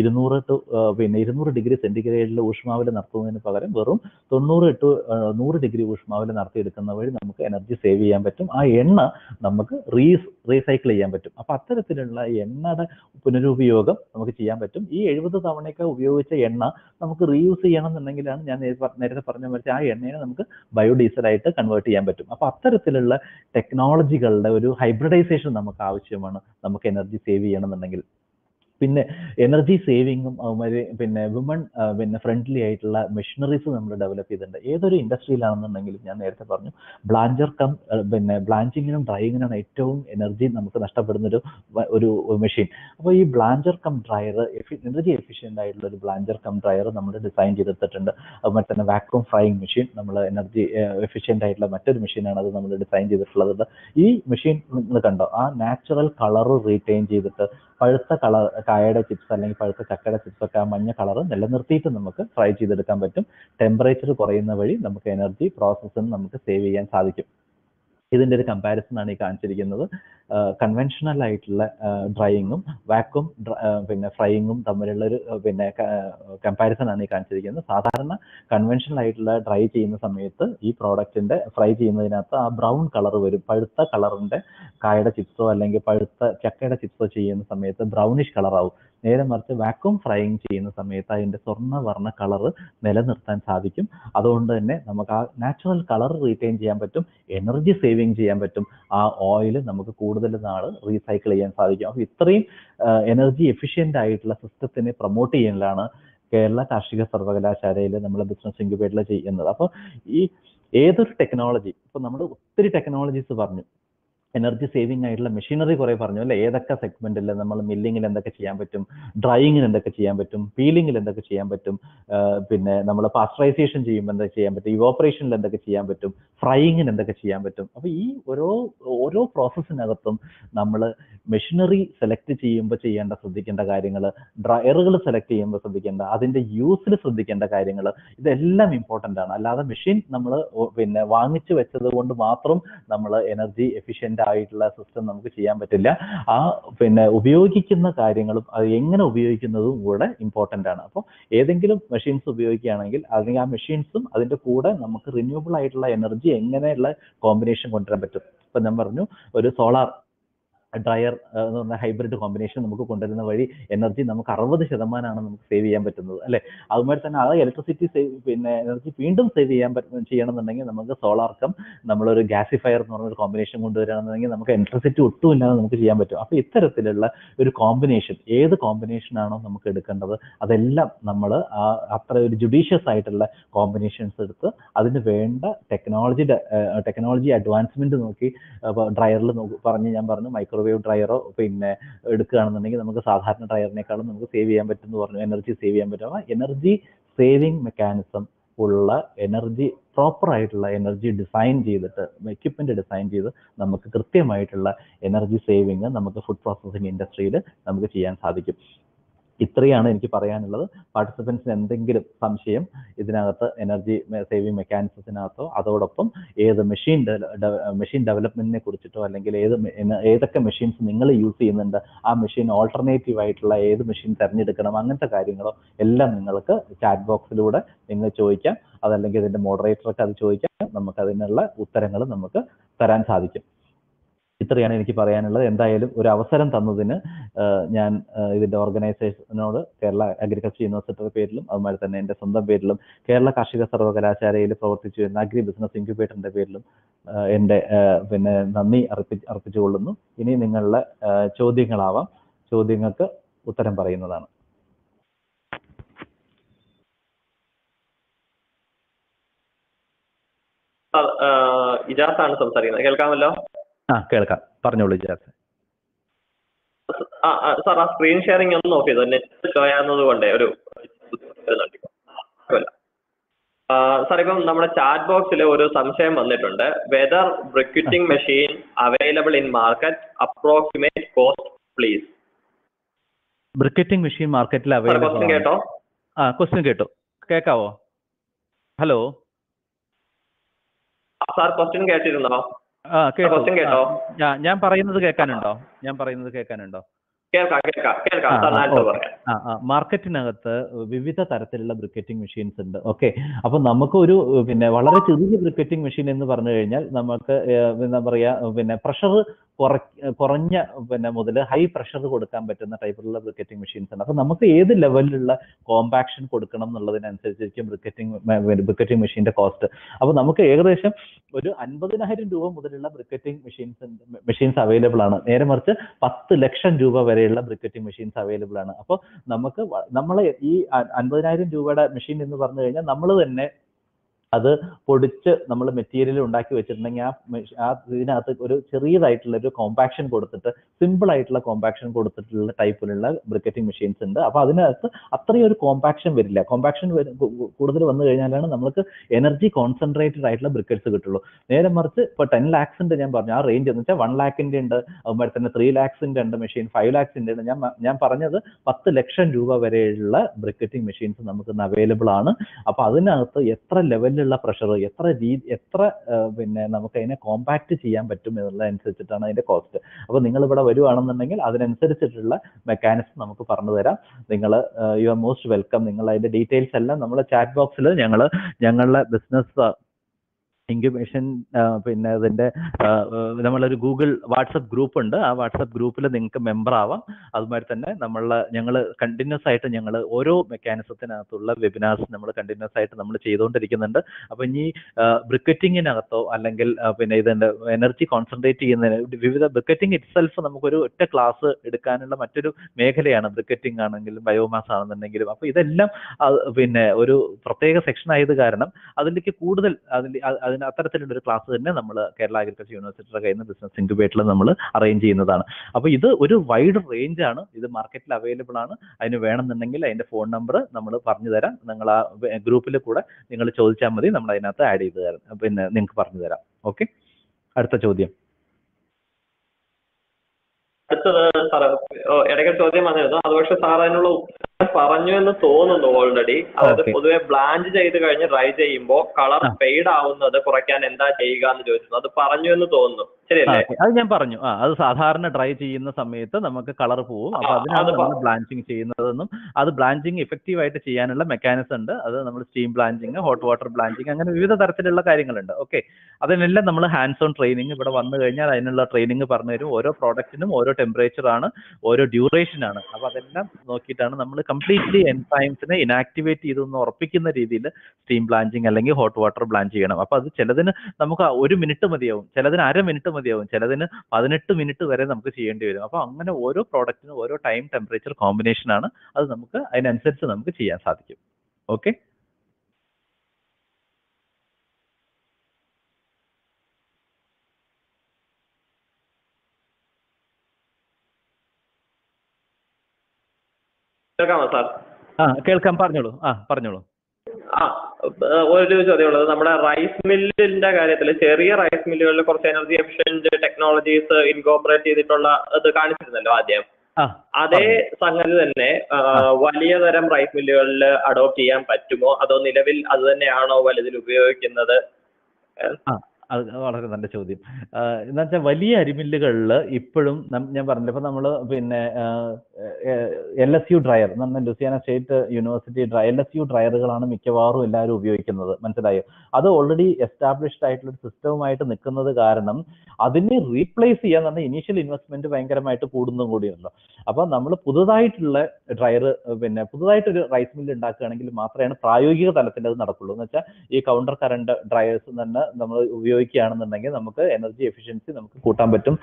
A: 200 ഡിഗ്രി സെൻറ്റിഗ്രേഡിൽ ഊഷ്മാവിൽ നടത്തുന്നതിന് പകരം വെറും 90 to 100 ഡിഗ്രി ഊഷ്മാവിൽ നടത്തിയെടുക്കുന്ന വഴി നമുക്ക് എനർജി സേവ് ചെയ്യാൻ പറ്റും. ആ എണ്ണ നമുക്ക് റീസൈക്കിൾ ചെയ്യാൻ പറ്റും. അപ്പോൾ അത്തരത്തിലുള്ള എണ്ണയുടെ പുനരുപയോഗം നമുക്ക് ചെയ്യാൻ പറ്റും. ഈ 70 തവണയൊക്കെ ഉപയോഗിച്ച എണ്ണ നമുക്ക് റീയൂസ് ചെയ്യണമെന്നുണ്ടെങ്കിലാണ് ഞാൻ നേരത്തെ പറഞ്ഞ പോലെ ആ എണ്ണയെ നമുക്ക് ബയോഡീസലായിട്ട് കൺവേർട്ട് ചെയ്യാൻ പറ്റും. അപ്പോൾ അത്തരത്തിലുള്ള ടെക്നോളജികളുടെ ഒരു ഹൈബ്രിഡൈസേഷൻ നമുക്ക് ആവശ്യമാണ് നമുക്ക് എനർജി സേവ് ചെയ്യണമെന്നുണ്ടെങ്കിൽ. പിന്നെ എനർജി സേവിങ്ങും പിന്നെ വിമൺ പിന്നെ ഫ്രണ്ട്ലി ആയിട്ടുള്ള മെഷീനറീസ് നമ്മൾ ഡെവലപ്പ് ചെയ്തിട്ടുണ്ട്. ഏതൊരു ഇൻഡസ്ട്രിയിലാണെന്നുണ്ടെങ്കിലും ഞാൻ നേരത്തെ പറഞ്ഞു ബ്ലാഞ്ചർ കം പിന്നെ ബ്ലാഞ്ചിങ്ങിനും ഡ്രൈയിങ്ങിനാണ് ഏറ്റവും എനർജി നമുക്ക് നഷ്ടപ്പെടുന്നൊരു ഒരു മെഷീൻ. അപ്പോൾ ഈ blancher cum dryer energy efficient ആയിട്ടുള്ള ഒരു ബ്ലാഞ്ചർ കം ഡ്രയർ നമ്മൾ ഡിസൈൻ ചെയ്തെടുത്തിട്ടുണ്ട്. അതുപോലെ തന്നെ വാക്വം ഫ്രൈയിങ് മെഷീൻ നമ്മൾ എനർജി എഫിഷ്യൻ്റ് ആയിട്ടുള്ള മറ്റൊരു മെഷീനാണ്, അത് നമ്മൾ ഡിസൈൻ ചെയ്തിട്ടുള്ളത്. ഈ മെഷീൻ നിങ്ങൾ കണ്ടോ, ആ നാച്ചുറൽ കളർ റീറ്റെയിൻ ചെയ്തിട്ട് പഴുത്ത കായയുടെ ചിപ്സ് അല്ലെങ്കിൽ പഴുത്ത ചക്കയുടെ ചിപ്സ് ഒക്കെ ആ മഞ്ഞ കളർ നിലനിർത്തിയിട്ട് നമുക്ക് ഫ്രൈ ചെയ്തെടുക്കാൻ പറ്റും. ടെമ്പറേച്ചർ കുറയുന്ന വഴി നമുക്ക് എനർജി പ്രോസസ്സിന് നമുക്ക് സേവ് ചെയ്യാൻ സാധിക്കും. ഇതിൻ്റെ ഒരു കമ്പാരിസൺ ആണ് ഈ കാണിച്ചിരിക്കുന്നത്. കൺവെൻഷണൽ ആയിട്ടുള്ള ഡ്രൈയിങ്ങും വാക്വം പിന്നെ ഫ്രൈയിങ്ങും തമ്മിലുള്ള ഒരു പിന്നെ കമ്പാരിസൺ ആണ് ഈ കാണിച്ചിരിക്കുന്നത്. സാധാരണ കൺവെൻഷണൽ ആയിട്ടുള്ള ഡ്രൈ ചെയ്യുന്ന സമയത്ത് ഈ പ്രോഡക്റ്റിന്റെ ഫ്രൈ ചെയ്യുന്നതിനകത്ത് ആ ബ്രൗൺ കളർ വരും. പഴുത്ത കളറിന്റെ കായയുടെ ചിപ്സോ അല്ലെങ്കിൽ പഴുത്ത ചക്കയുടെ ചിപ്സോ ചെയ്യുന്ന സമയത്ത് ബ്രൗണിഷ് കളറാവും. നേരെ മറിച്ച് വാക്വം ഫ്രൈയിങ് ചെയ്യുന്ന സമയത്ത് അതിൻ്റെ സ്വർണ്ണവർണ്ണ കളറ് നിലനിർത്താൻ സാധിക്കും. അതുകൊണ്ട് തന്നെ നമുക്ക് ആ നാച്ചുറൽ കളർ റീറ്റെയിൻ ചെയ്യാൻ പറ്റും, എനർജി സേവിങ് ചെയ്യാൻ പറ്റും. ആ ഓയിൽ നമുക്ക് കൂടുതൽ നാൾ റീസൈക്കിൾ ചെയ്യാൻ സാധിക്കും. അപ്പോൾ ഇത്രയും എനർജി എഫിഷ്യൻ്റ് ആയിട്ടുള്ള സിസ്റ്റത്തിനെ പ്രൊമോട്ട് ചെയ്യുന്നതാണ് കേരള കാർഷിക സർവകലാശാലയിൽ നമ്മൾ ബിസിനസ് ഇൻക്യുബേറ്ററിൽ ചെയ്യുന്നത്. അപ്പോൾ ഈ ഏതൊരു ടെക്നോളജി, ഇപ്പോൾ നമ്മൾ ഒത്തിരി ടെക്നോളജീസ് പറഞ്ഞു, എനർജി സേവിങ് ആയിട്ടുള്ള മെഷീനറി കുറേ പറഞ്ഞു അല്ലേ. ഏതൊക്കെ സെഗ്മെന്റിൽ നമ്മൾ മില്ലിങ്ങിൽ എന്തൊക്കെ ചെയ്യാൻ പറ്റും, ഡ്രൈയിങ്ങിൽ എന്തൊക്കെ ചെയ്യാൻ പറ്റും, പീലിങ്ങിൽ എന്തൊക്കെ ചെയ്യാൻ പറ്റും, പിന്നെ നമ്മൾ പാസ്ചറൈസേഷൻ ചെയ്യുമ്പോൾ എന്തൊക്കെ ചെയ്യാൻ പറ്റും, ഇവോപ്പറേഷനിൽ എന്തൊക്കെ ചെയ്യാൻ പറ്റും, ഫ്രൈയിങ്ങിന് എന്തൊക്കെ ചെയ്യാൻ പറ്റും. അപ്പോൾ ഈ ഓരോ പ്രോസസ്സിനകത്തും നമ്മൾ മെഷീനറി സെലക്ട് ചെയ്യുമ്പോൾ ശ്രദ്ധിക്കേണ്ട കാര്യങ്ങൾ, ഡ്രയറുകൾ സെലക്ട് ചെയ്യുമ്പോൾ ശ്രദ്ധിക്കേണ്ട, അതിൻ്റെ യൂസിൽ ശ്രദ്ധിക്കേണ്ട കാര്യങ്ങൾ, ഇതെല്ലാം ഇമ്പോർട്ടൻ്റ് ആണ്. അല്ലാതെ മെഷീൻ നമ്മൾ പിന്നെ വാങ്ങിച്ചു വെച്ചത് കൊണ്ട് മാത്രം നമ്മൾ എനർജി എഫിഷ്യൻ്റ് ആയിട്ടുള്ള സിസ്റ്റം നമുക്ക് ചെയ്യാൻ പറ്റില്ല. ആ പിന്നെ ഉപയോഗിക്കുന്ന കാര്യങ്ങളും അത് എങ്ങനെ ഉപയോഗിക്കുന്നതും കൂടെ ഇമ്പോർട്ടൻ്റ് ആണ്. അപ്പോൾ ഏതെങ്കിലും മെഷീൻസ് ഉപയോഗിക്കുകയാണെങ്കിൽ അല്ലെങ്കിൽ ആ മെഷീൻസും അതിൻ്റെ കൂടെ നമുക്ക് റിന്യൂവബിൾ ആയിട്ടുള്ള എനർജി എങ്ങനെയുള്ള കോമ്പിനേഷൻ കൊണ്ടുവരാൻ പറ്റും. ഇപ്പം ഞാൻ പറഞ്ഞു ഒരു സോളാർ ഡ്രയർ എന്ന് പറഞ്ഞ ഹൈബ്രിഡ് കോമ്പിനേഷൻ നമുക്ക് കൊണ്ടുവരുന്ന വഴി എനർജി നമുക്ക് 60% നമുക്ക് സേവ് ചെയ്യാൻ പറ്റുന്നത് അല്ലേ. അതുമാതിരി തന്നെ ആ ഇലക്ട്രിസിറ്റി പിന്നെ എനർജി വീണ്ടും സേവ് ചെയ്യണമെന്നുണ്ടെങ്കിൽ നമുക്ക് സോളാർക്കം നമ്മളൊരു ഗ്യാസിഫയർ എന്ന് പറഞ്ഞൊരു കോമ്പിനേഷൻ കൊണ്ടുവരികയാണെന്നുണ്ടെങ്കിൽ നമുക്ക് ഇലക്ട്രിസിറ്റി ഒട്ടും ഇല്ലാതെ നമുക്ക് ചെയ്യാൻ പറ്റും. അപ്പോൾ ഇത്തരത്തിലുള്ള ഒരു കോമ്പിനേഷൻ, ഏത് കോമ്പിനേഷനാണോ നമുക്ക് എടുക്കേണ്ടത് അതെല്ലാം നമ്മൾ അത്ര ഒരു ജുഡീഷ്യസ് ആയിട്ടുള്ള കോമ്പിനേഷൻസ് എടുത്ത് അതിന് വേണ്ട ടെക്നോളജി അഡ്വാൻസ്മെന്റ് നോക്കി ഡ്രയറിൽ ഞാൻ പറഞ്ഞു മൈക്രോവേവ് ഡ്രയറോ പിന്നെ എടുക്കുകയാണെന്നുണ്ടെങ്കിൽ നമുക്ക് സാധാരണ ഡ്രയറിനേക്കാളും നമുക്ക് സേവ് ചെയ്യാൻ പറ്റും എന്ന് പറഞ്ഞു, എനർജി സേവ് ചെയ്യാൻ പറ്റും. അപ്പോൾ എനർജി സേവിങ് മെക്കാനിസം ഉള്ള പ്രോപ്പർ ആയിട്ടുള്ള എനർജി ഡിസൈൻ ചെയ്തിട്ട് എക്യുപ്മെന്റ് ഡിസൈൻ ചെയ്ത് നമുക്ക് കൃത്യമായിട്ടുള്ള എനർജി സേവിങ് നമുക്ക് ഫുഡ് പ്രോസസ്സിംഗ് ഇൻഡസ്ട്രിയിൽ നമുക്ക് ചെയ്യാൻ സാധിക്കും. ഇത്രയാണ് എനിക്ക് പറയാനുള്ളത്. പാർട്ടിസിപ്പൻസിന് എന്തെങ്കിലും സംശയം ഇതിനകത്ത് എനർജി സേവിങ് മെക്കാനിസത്തിനകത്തോ അതോടൊപ്പം ഏത് മെഷീൻ ഡെവലപ്മെന്റിനെ കുറിച്ചിട്ടോ അല്ലെങ്കിൽ ഏതൊക്കെ മെഷീൻസ് നിങ്ങൾ യൂസ് ചെയ്യുന്നുണ്ട്, ആ മെഷീൻ ഓൾട്ടർനേറ്റീവ് ആയിട്ടുള്ള ഏത് മെഷീൻ തിരഞ്ഞെടുക്കണം, അങ്ങനത്തെ കാര്യങ്ങളോ എല്ലാം നിങ്ങൾക്ക് ചാറ്റ് ബോക്സിലൂടെ നിങ്ങൾ ചോദിക്കാം. അതല്ലെങ്കിൽ ഇതിന്റെ മോഡറേറ്റർക്ക് അത് ചോദിക്കാം. നമുക്ക് അതിനുള്ള ഉത്തരങ്ങൾ നമുക്ക് തരാൻ സാധിക്കും. ഇത്രയാണ് എനിക്ക് പറയാനുള്ളത്. എന്തായാലും ഒരു അവസരം തന്നതിന് ഞാൻ ഇതിന്റെ ഓർഗനൈസേഷനോട് കേരള അഗ്രികൾച്ചർ യൂണിവേഴ്സിറ്റിയുടെ പേരിലും അതുപോലെ തന്നെ എൻ്റെ സ്വന്തം പേരിലും കേരള കാർഷിക സർവകലാശാലയിൽ പ്രവർത്തിച്ചു വരുന്ന അഗ്രി ബിസിനസ് ഇൻക്യുബേറ്ററിന്റെ പേരിലും എൻ്റെ പിന്നെ നന്ദി അർപ്പിച്ചുകൊള്ളുന്നു. ഇനി നിങ്ങളുടെ ചോദ്യങ്ങളാവാം, ചോദ്യങ്ങൾക്ക് ഉത്തരം പറയുന്നതാണ്.
B: ഇജാസാണ് സംസാരിക്കുന്നത്, കേൾക്കാമല്ലോ?
A: കേൾക്കാം, പറഞ്ഞോളൂ ഇജാസ്.
B: സാർ ആ സ്ക്രീൻ ഷെയറിംഗ് ഒന്ന് നോക്കിയത് നെറ്റ് സ്ലോ ആകുന്നത് കൊണ്ടേ ഒരു സാർ ഇപ്പം നമ്മുടെ ചാറ്റ് ബോക്സിൽ ഒരു സംശയം വന്നിട്ടുണ്ട്. Whether briquetting machine available in market, approximate cost please.
A: Briquetting machine മാർക്കറ്റിൽ അവൈലബിൾ?
B: ക്വസ്റ്റ്യൻ കേട്ടോ?
A: ക്വസ്റ്റ്യൻ കേട്ടു. കേൾക്കാവോ? ഹലോ
B: സാർ, ക്വസ്റ്റ്യൻ കേട്ടിരുന്നോ?
A: കേട്ടോ. ഞാൻ പറയുന്നത് കേൾക്കാനുണ്ടോ? മാർക്കറ്റിനകത്ത് വിവിധ തരത്തിലുള്ള ബ്രിക്കറ്റിംഗ് മെഷീൻസ് ഉണ്ട്. ഓക്കെ, അപ്പൊ നമുക്കൊരു പിന്നെ വളരെ ചെറിയ ബ്രിക്കറ്റിംഗ് മെഷീൻ എന്ന് പറഞ്ഞു കഴിഞ്ഞാൽ നമുക്ക് എന്താ പറയാ പിന്നെ പ്രഷർ കുറഞ്ഞ മുതൽ ഹൈ പ്രഷർ കൊടുക്കാൻ പറ്റുന്ന ടൈപ്പിലുള്ള ബ്രിക്കറ്റിംഗ് മെഷീൻസ് ഉണ്ട്. അപ്പോൾ നമുക്ക് ഏത് ലെവലിലുള്ള കോമ്പാക്ഷൻ കൊടുക്കണം എന്നുള്ളതിനനുസരിച്ചിരിക്കും ബ്രിക്കറ്റിംഗ് മെഷീന്റെ കോസ്റ്റ്. അപ്പോൾ നമുക്ക് ഏകദേശം ഒരു 50,000 രൂപ മുതലുള്ള ബ്രിക്കറ്റിംഗ് മെഷീൻസ് അവൈലബിൾ ആണ്. നേരെ മറിച്ച് 10 ലക്ഷം രൂപ വരെയുള്ള ബ്രിക്കറ്റിംഗ് മെഷീൻസ് അവൈലബിൾ ആണ്. അപ്പോൾ നമ്മൾ ഈ 50,000 രൂപയുടെ മെഷീൻ എന്ന് പറഞ്ഞു കഴിഞ്ഞാൽ നമ്മൾ തന്നെ അത് പൊടിച്ച് നമ്മൾ മെറ്റീരിയൽ ഉണ്ടാക്കി വെച്ചിട്ടുണ്ടെങ്കിൽ ആ ഇതിനകത്ത് ഒരു ചെറിയതായിട്ടുള്ള ഒരു കോമ്പാക്ഷൻ കൊടുത്തിട്ട്, സിമ്പിൾ ആയിട്ടുള്ള കോമ്പാക്ഷൻ കൊടുത്തിട്ടുള്ള ടൈപ്പിലുള്ള ബ്രിക്കറ്റിംഗ് മെഷീൻസ് ഉണ്ട്. അപ്പോൾ അതിനകത്ത് അത്രയും ഒരു കോമ്പാക്ഷൻ വരില്ല. കോമ്പാക്ഷൻ കൂടുതൽ വന്നു കഴിഞ്ഞാലാണ് നമുക്ക് എനർജി കോൺസെൻട്രേറ്റഡ് ആയിട്ടുള്ള ബ്രിക്കറ്റ്സ് കിട്ടുള്ളൂ. നേരെ മറിച്ച് ഇപ്പോൾ 10 lakhs ഞാൻ പറഞ്ഞു, ആ റേഞ്ച് എന്ന് വെച്ചാൽ 1 lakh ഉണ്ട്, അതുപോലെ തന്നെ 3 lakhs ഉണ്ട് മെഷീൻ, 5 lakhs ഉണ്ട്. ഞാൻ പറഞ്ഞത് 10 ലക്ഷം രൂപ വരെയുള്ള ബ്രിക്കറ്റിംഗ് മെഷീൻസ് നമുക്ക് അവൈലബിൾ ആണ്. അപ്പോൾ അതിനകത്ത് എത്ര ലെവലിലുള്ള പ്രഷർ, എത്ര നമുക്ക് അതിനെ കോമ്പാക്ട് ചെയ്യാൻ പറ്റും എന്നുള്ളതനുസരിച്ചിട്ടാണ് അതിന്റെ കോസ്റ്റ്. അപ്പോൾ നിങ്ങൾ ഇവിടെ വരുവാണെന്നുണ്ടെങ്കിൽ അതിനനുസരിച്ചിട്ടുള്ള മെക്കാനിസം നമുക്ക് പറഞ്ഞു തരാം. നിങ്ങൾ യു ആർ മോസ്റ്റ് വെൽക്കം. നിങ്ങൾ അതിന്റെ ഡീറ്റെയിൽസ് എല്ലാം നമ്മളെ ചാറ്റ് ബോക്സിൽ ഞങ്ങളുടെ ബിസിനസ് ഇൻക്യുബേഷൻ അതിന്റെ നമ്മളൊരു ഗൂഗിൾ വാട്സപ്പ് ഗ്രൂപ്പ് ഉണ്ട്. ആ വാട്സപ്പ് ഗ്രൂപ്പിൽ നിങ്ങൾക്ക് മെമ്പർ ആവാം. അതുമാതിരി തന്നെ ഞങ്ങൾ കണ്ടിന്യൂസ് ആയിട്ട് ഓരോ മെക്കാനിസത്തിനകത്തുള്ള വെബിനാർസ് നമ്മൾ കണ്ടിന്യൂസ് ആയിട്ട് നമ്മൾ ചെയ്തുകൊണ്ടിരിക്കുന്നുണ്ട്. അപ്പോൾ ഇനി ബ്രിക്കറ്റിങ്ങിനകത്തോ അല്ലെങ്കിൽ ഇതിന്റെ എനർജി കോൺസെൻട്രേറ്റ് ചെയ്യുന്നതിന് വിവിധ ബ്രിക്കറ്റിംഗ് ഇറ്റ്സെൽഫ് നമുക്കൊരു ഒറ്റ ക്ലാസ് എടുക്കാനുള്ള മറ്റൊരു മേഖലയാണ്. ബ്രിക്കറ്റിംഗ് ആണെങ്കിലും ബയോമാസ് ആണെന്നുണ്ടെങ്കിലും. അപ്പോൾ ഇതെല്ലാം ഒരു പ്രത്യേക സെക്ഷൻ ആയത് കാരണം അതിലേക്ക് കൂടുതൽ അത്തരത്തിലുള്ള ഒരു ക്ലാസ് തന്നെ നമ്മൾ കേരള അഗ്രികൾച്ചർ യൂണിവേഴ്സിറ്റിയുടെ കയ്യിൽ നിന്ന് ബിസിനസ് ഇൻക്യുബേറ്ററിൽ നമ്മൾ അറേഞ്ച് ചെയ്യുന്നതാണ്. അപ്പോൾ ഇത് ഒരു വൈഡ് റേഞ്ച് ആണ്. ഇത് മാർക്കറ്റിൽ അവൈലബിൾ ആണ്. അതിന് വേണമെന്നുണ്ടെങ്കിൽ അതിന്റെ ഫോൺ നമ്പർ നമ്മൾ പറഞ്ഞു തരാം. നിങ്ങൾ ആ ഗ്രൂപ്പിൽ കൂടെ നിങ്ങൾ ചോദിച്ചാൽ മതി, നമ്മൾ അതിനകത്ത് ആഡ് ചെയ്ത് തരാം. നിങ്ങൾക്ക് പറഞ്ഞു തരാം. ഓക്കെ, അടുത്ത ചോദ്യം.
B: അടുത്തത് സാറ് ഇടയ്ക്ക് ചോദ്യം വന്നിരുന്നു. അത് പക്ഷെ സാർ അതിനുള്ള പറഞ്ഞു എന്ന് തോന്നുന്നു ഓൾറെഡി. അതായത് പൊതുവെ ബ്ലാഞ്ച് ചെയ്ത് കഴിഞ്ഞ് ഡ്രൈ ചെയ്യുമ്പോൾ കളർ ഫെയ്ഡ് ആവുന്നത് കുറയ്ക്കാൻ എന്താ ചെയ്യുക എന്ന് ചോദിച്ചു. അത് പറഞ്ഞു എന്ന് തോന്നുന്നു, ശരിയല്ലേ?
A: അത് ഞാൻ പറഞ്ഞു. അത് സാധാരണ ഡ്രൈ ചെയ്യുന്ന സമയത്ത് നമുക്ക് കളർ പോവും. അപ്പൊ അതിനാണ് ബ്ലാഞ്ചിങ് ചെയ്യുന്നതെന്നും അത് ബ്ലാഞ്ചിങ് എഫക്റ്റീവ് ആയിട്ട് ചെയ്യാനുള്ള മെക്കാനിസം ഉണ്ട്. അത് നമ്മൾ steam blanching, hot water blanching, അങ്ങനെ വിവിധ തരത്തിലുള്ള കാര്യങ്ങളുണ്ട്. ഓക്കെ, അതിനെല്ലാം നമ്മൾ ഹാൻഡ്സ് ഓൺ ട്രെയിനിങ് ഇവിടെ വന്നു കഴിഞ്ഞാൽ അതിനുള്ള ട്രെയിനിങ് പറഞ്ഞു തരും. ഓരോ പ്രോഡക്റ്റിനും ഓരോ ടെമ്പറേച്ചർ ആണ്, ഓരോ ഡ്യൂറേഷൻ ആണ്. അപ്പൊ അതെല്ലാം നോക്കിയിട്ടാണ് നമ്മൾ കംപ്ലീറ്റ്ലി എൻസൈംസിനെ ഇനാക്ടിവേറ്റ് ചെയ്തെന്ന് ഉറപ്പിക്കുന്ന രീതിയിൽ സ്റ്റീം ബ്ലാഞ്ചിങ് അല്ലെങ്കിൽ ഹോട്ട് വാട്ടർ ബ്ലാഞ്ച് ചെയ്യണം. അപ്പൊ അത് ചിലതിന് നമുക്ക് 1 മിനിറ്റ് മതിയാവും, ചിലതിന് 1/2 മിനിറ്റ് മതിയാവും, ചിലതിന് 18 മിനിറ്റ് വരെ നമുക്ക് ചെയ്യേണ്ടി വരും. അപ്പൊ അങ്ങനെ ഓരോ പ്രോഡക്റ്റിനും ഓരോ ടൈം ടെമ്പറേച്ചർ കോമ്പിനേഷൻ ആണ്. അത് നമുക്ക് അതിനനുസരിച്ച് നമുക്ക് ചെയ്യാൻ സാധിക്കും. ഓക്കെ,
B: കേൾക്കാമോ സാർ?
A: കേൾക്കാം, പറഞ്ഞോളൂ. പറഞ്ഞോളൂ.
B: ഒരു ചോദ്യമുള്ളത്, നമ്മുടെ റൈസ് മില്ലിന്റെ കാര്യത്തിൽ ചെറിയ റൈസ് മില്ലുകളിൽ കുറച്ച് എനർജി എഫിഷ്യന്റ് ടെക്നോളജീസ് ഇൻകോർപ്പറേറ്റ് ചെയ്തിട്ടുള്ള ഇത് കാണിച്ചിരുന്നല്ലോ ആദ്യം. അതേ സംഗതി തന്നെ വലിയ തരം റൈസ് മില്ലുകളിൽ അഡോപ്റ്റ് ചെയ്യാൻ പറ്റുമോ, അതോ നിലവിൽ അത് തന്നെയാണോ വലുതിൽ ഉപയോഗിക്കുന്നത്?
A: അത് വളരെ നല്ല ചോദ്യം. എന്ന് വെച്ചാൽ വലിയ അരിമില്ലുകളിൽ ഇപ്പോഴും ഞാൻ പറഞ്ഞില്ല, ഇപ്പൊ നമ്മൾ LSU ഡ്രയർ എന്ന് പറഞ്ഞാൽ ലൂസിയാന സ്റ്റേറ്റ് യൂണിവേഴ്സിറ്റി LSU ഡ്രയറുകളാണ് മിക്കവാറും എല്ലാവരും ഉപയോഗിക്കുന്നത്. മനസ്സിലായോ? അത് ഓൾറെഡി എസ്റ്റാബ്ലിഷ്ഡ് ആയിട്ടുള്ള ഒരു സിസ്റ്റവുമായിട്ട് നിൽക്കുന്നത് കാരണം അതിനെ റീപ്ലേസ് ചെയ്യാൻ പറഞ്ഞാൽ ഇനീഷ്യൽ ഇൻവെസ്റ്റ്മെന്റ് ഭയങ്കരമായിട്ട് കൂടുന്നതും കൂടിയുണ്ടല്ലോ. അപ്പൊ നമ്മൾ പുതുതായിട്ടുള്ള ഡ്രയർ പുതുതായിട്ടൊരു റൈസ് മില്ല് ഉണ്ടാക്കുകയാണെങ്കിൽ മാത്രമേ പ്രായോഗിക തലത്തിൽ അത് നടക്കുള്ളൂ. എന്ന് വെച്ചാൽ ഈ കൗണ്ടർ കറണ്ട് ഡ്രയേഴ്സ് തന്നെ നമ്മൾ ഉപയോഗിക്കുകയാണെന്നുണ്ടെങ്കിൽ നമുക്ക് എനർജി എഫിഷ്യൻസി നമുക്ക് കൂട്ടാൻ പറ്റും.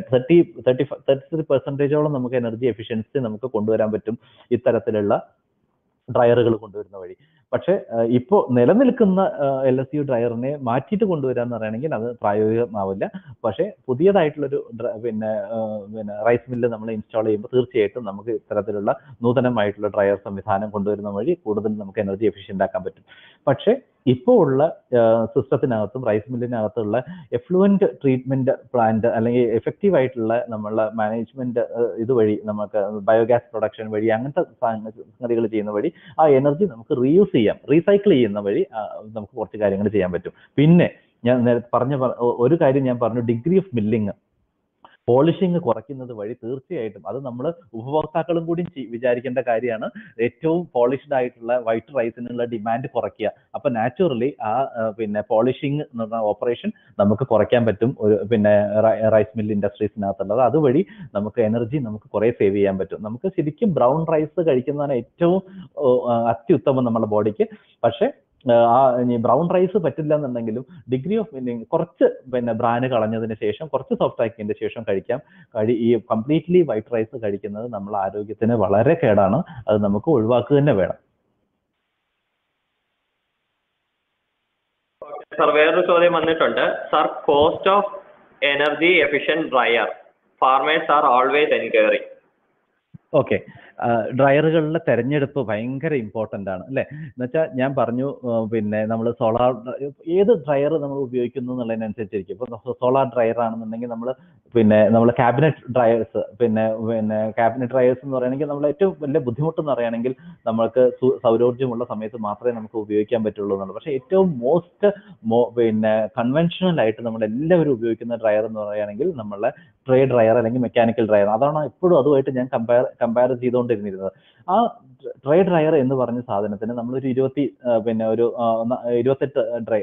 A: 33% നമുക്ക് എനർജി എഫിഷ്യൻസി നമുക്ക് കൊണ്ടുവരാൻ പറ്റും ഇത്തരത്തിലുള്ള ഡ്രയറുകൾ കൊണ്ടുവരുന്ന വഴി. പക്ഷെ ഇപ്പോൾ നിലനിൽക്കുന്ന LSU ഡ്രയറിനെ മാറ്റിയിട്ട് കൊണ്ടുവരാന്ന് പറയുകയാണെങ്കിൽ അത് പ്രായോഗികമാവില്ല. പക്ഷെ പുതിയതായിട്ടുള്ളൊരു റൈസ് മില്ല് നമ്മൾ ഇൻസ്റ്റാൾ ചെയ്യുമ്പോൾ തീർച്ചയായിട്ടും നമുക്ക് ഇത്തരത്തിലുള്ള നൂതനമായിട്ടുള്ള ഡ്രയർ സംവിധാനം കൊണ്ടുവരുന്ന വഴി കൂടുതൽ നമുക്ക് എനർജി എഫിഷ്യൻ്റ് ആക്കാൻ പറ്റും. പക്ഷെ ഇപ്പോൾ ഉള്ള സിസ്റ്റത്തിനകത്തും റൈസ് മില്ലിനകത്തുള്ള എഫ്ലുവൻറ്റ് ട്രീറ്റ്മെന്റ് പ്ലാന്റ് അല്ലെങ്കിൽ എഫക്റ്റീവ് ആയിട്ടുള്ള നമ്മളുടെ മാനേജ്മെന്റ് ഇതുവഴി നമുക്ക് ബയോഗ്യാസ് പ്രൊഡക്ഷൻ വഴി അങ്ങനത്തെ സംഗതികൾ ചെയ്യുന്ന വഴി ആ എനർജി നമുക്ക് റീയൂസ് ചെയ്യാം, റീസൈക്കിൾ ചെയ്യുന്ന വഴി നമുക്ക് കുറച്ച് കാര്യങ്ങൾ ചെയ്യാൻ പറ്റും. പിന്നെ ഞാൻ നേരത്തെ പറഞ്ഞ ഒരു കാര്യം ഞാൻ പറഞ്ഞു, ഡിഗ്രി ഓഫ് മില്ലിങ്. പോളിഷിങ് കുറയ്ക്കുന്നത് വഴി തീർച്ചയായിട്ടും അത് നമ്മൾ ഉപഭോക്താക്കളും കൂടി വിചാരിക്കേണ്ട കാര്യമാണ്. ഏറ്റവും പോളിഷ്ഡ് ആയിട്ടുള്ള വൈറ്റ് റൈസിനുള്ള ഡിമാൻഡ് കുറയ്ക്കുക. അപ്പൊ നാച്ചുറലി ആ പിന്നെ പോളിഷിങ് എന്ന് പറഞ്ഞ ഓപ്പറേഷൻ നമുക്ക് കുറയ്ക്കാൻ പറ്റും ഒരു പിന്നെ റൈസ് മിൽ ഇൻഡസ്ട്രീസിനകത്തുള്ളത്. അതുവഴി നമുക്ക് എനർജി നമുക്ക് കുറെ സേവ് ചെയ്യാൻ പറ്റും. നമുക്ക് ശരിക്കും ബ്രൗൺ റൈസ് കഴിക്കുന്നതാണ് ഏറ്റവും അത്യുത്തമം നമ്മുടെ ബോഡിക്ക്. പക്ഷെ ബ്രൗൺ റൈസ് പറ്റില്ല എന്നുണ്ടെങ്കിലും ഡിഗ്രി ഓഫ് മീനിങ് കുറച്ച് പിന്നെ ബ്രാന് കളഞ്ഞതിന് ശേഷം കുറച്ച് സോഫ്റ്റ് ആക്കിയതിന് ശേഷം കഴിക്കാം. ഈ കംപ്ലീറ്റ്ലി വൈറ്റ് റൈസ് കഴിക്കുന്നത് നമ്മുടെ ആരോഗ്യത്തിന് വളരെ കേടാണ്. അത് നമുക്ക് ഒഴിവാക്കുക തന്നെ വേണം.
B: സർ, വേറൊരു ചോദ്യം വന്നിട്ടുണ്ട്. Sir, cost of energy efficient dryer farmers are always enquiring.
A: Okay, ഡ്രയറുകളുടെ തെരഞ്ഞെടുപ്പ് ഭയങ്കര ഇമ്പോർട്ടൻ്റ് ആണ് അല്ലേ? എന്നുവെച്ചാൽ ഞാൻ പറഞ്ഞു പിന്നെ നമ്മൾ സോളാർ ഏത് ഡ്രയർ നമ്മൾ ഉപയോഗിക്കുന്നു എന്നുള്ളതിനനുസരിച്ചിരിക്കും. ഇപ്പോൾ സോളാർ ഡ്രയർ ആണെന്നുണ്ടെങ്കിൽ നമ്മൾ ക്യാബിനറ്റ് ഡ്രയേഴ്സ് പിന്നെ ക്യാബിനറ്റ് ഡ്രയേഴ്സ് എന്ന് പറയുകയാണെങ്കിൽ നമ്മൾ ഏറ്റവും വലിയ ബുദ്ധിമുട്ടെന്ന് പറയുകയാണെങ്കിൽ നമ്മൾക്ക് സൗരോർജ്ജമുള്ള സമയത്ത് മാത്രമേ നമുക്ക് ഉപയോഗിക്കാൻ പറ്റുള്ളൂ എന്നുള്ളത്. പക്ഷേ ഏറ്റവും പിന്നെ കൺവെൻഷണൽ ആയിട്ട് നമ്മളെല്ലാവരും ഉപയോഗിക്കുന്ന ഡ്രയർ എന്ന് പറയുകയാണെങ്കിൽ നമ്മളെ ട്രേ ഡ്രയർ അല്ലെങ്കിൽ മെക്കാനിക്കൽ ഡ്രയർ. അതാണ് എപ്പോഴും അതുമായിട്ട് ഞാൻ കമ്പയർ ചെയ്തുകൊണ്ടിരുന്നത്. ആ ട്രേ ഡ്രയർ എന്ന് പറഞ്ഞ സാധനത്തിന് നമ്മളൊരു 28 ഡ്രൈ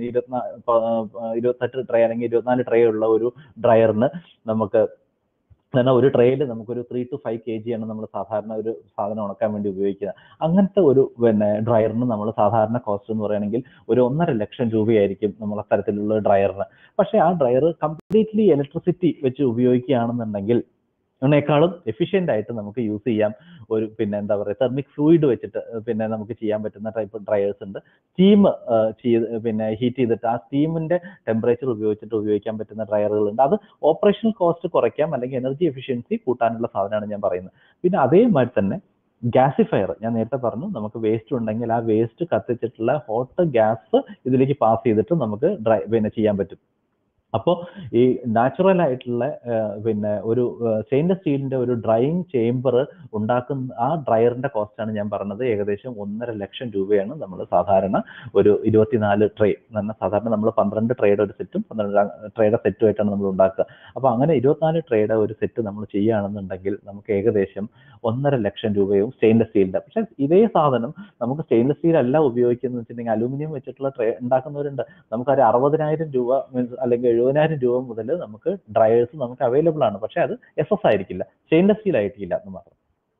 A: 28 ട്രേ അല്ലെങ്കിൽ 24 ട്രേ ഉള്ള ഒരു ഡ്രയറിന് നമുക്ക് ഒരു ട്രേയിൽ നമുക്കൊരു 3 to 5 kg ആണ് നമ്മൾ സാധാരണ ഒരു സാധനം ഉണക്കാൻ വേണ്ടി ഉപയോഗിക്കുക. അങ്ങനത്തെ ഒരു ഡ്രയറിന് നമ്മൾ സാധാരണ കോസ്റ്റ് എന്ന് പറയുകയാണെങ്കിൽ ഒരു 1.5 ലക്ഷം രൂപയായിരിക്കും നമ്മൾ അത്തരത്തിലുള്ള ഡ്രയറിന്. പക്ഷേ ആ ഡ്രയർ കംപ്ലീറ്റ്ലി ഇലക്ട്രിസിറ്റി വെച്ച് ഉപയോഗിക്കുകയാണെന്നുണ്ടെങ്കിൽ അതിനേക്കാളും എഫിഷ്യൻ്റ് ആയിട്ട് നമുക്ക് യൂസ് ചെയ്യാം. ഒരു പിന്നെ എന്താ പറയുക തെർമിക് ഫ്ലൂയിഡ് വെച്ചിട്ട് പിന്നെ നമുക്ക് ചെയ്യാൻ പറ്റുന്ന ടൈപ്പ് ഡ്രയേഴ്സ് ഉണ്ട്. സ്റ്റീം പിന്നെ ഹീറ്റ് ചെയ്തിട്ട് ആ സ്റ്റീമിന്റെ ടെമ്പറേച്ചർ ഉപയോഗിച്ചിട്ട് ഉപയോഗിക്കാൻ പറ്റുന്ന ഡ്രയറുകളുണ്ട്. അത് ഓപ്പറേഷണൽ കോസ്റ്റ് കുറയ്ക്കാം അല്ലെങ്കിൽ എനർജി എഫിഷ്യൻസി കൂട്ടാനുള്ള സാധനമാണ് ഞാൻ പറയുന്നത്. പിന്നെ അതേമാതിരി തന്നെ ഗ്യാസിഫയർ ഞാൻ നേരത്തെ പറഞ്ഞു, നമുക്ക് വേസ്റ്റ് ഉണ്ടെങ്കിൽ ആ വേസ്റ്റ് കത്തിച്ചിട്ടുള്ള ഹോട്ട് ഗ്യാസ് ഇതിലേക്ക് പാസ് ചെയ്തിട്ട് നമുക്ക് പിന്നെ ചെയ്യാൻ പറ്റും. അപ്പോൾ ഈ നാച്ചുറൽ ആയിട്ടുള്ള പിന്നെ ഒരു സ്റ്റെയിൻലെസ് സ്റ്റീലിന്റെ ഒരു ഡ്രൈയിങ് ചേംബർ ഉണ്ടാക്കുന്ന ആ ഡ്രയറിന്റെ കോസ്റ്റാണ് ഞാൻ പറഞ്ഞത്. ഏകദേശം 1.5 ലക്ഷം രൂപയാണ് നമ്മൾ സാധാരണ ഒരു 24 ട്രേ എന്ന് സാധാരണ നമ്മൾ 12 ട്രേയുടെ ഒരു സെറ്റും 12 ട്രേയുടെ സെറ്റുമായിട്ടാണ് നമ്മൾ ഉണ്ടാക്കുക. അപ്പോൾ അങ്ങനെ 24 ട്രേയുടെ ഒരു സെറ്റ് നമ്മൾ ചെയ്യുകയാണെന്നുണ്ടെങ്കിൽ നമുക്ക് ഏകദേശം 1.5 ലക്ഷം രൂപയും സ്റ്റെയിൻലെസ് സ്റ്റീലിന്റെ. പക്ഷേ ഇതേ സാധനം നമുക്ക് സ്റ്റെയിൻലെസ് സ്റ്റീൽ അല്ല ഉപയോഗിക്കുന്നത് വെച്ചിട്ടുണ്ടെങ്കിൽ അലൂമിനിയം വെച്ചിട്ടുള്ള ട്രേ ഉണ്ടാക്കുന്നവരുണ്ട്. നമുക്കൊരു 60,000 രൂപ അല്ലെങ്കിൽ 70,000 രൂപ മുതൽ നമുക്ക് ഡ്രയേഴ്സ് നമുക്ക് അവൈലബിൾ ആണ്. പക്ഷെ അത് SS ആയിരിക്കില്ല, സ്റ്റെയിൻലെസ് സ്റ്റീൽ ആയിരിക്കില്ല എന്ന് മാത്രം.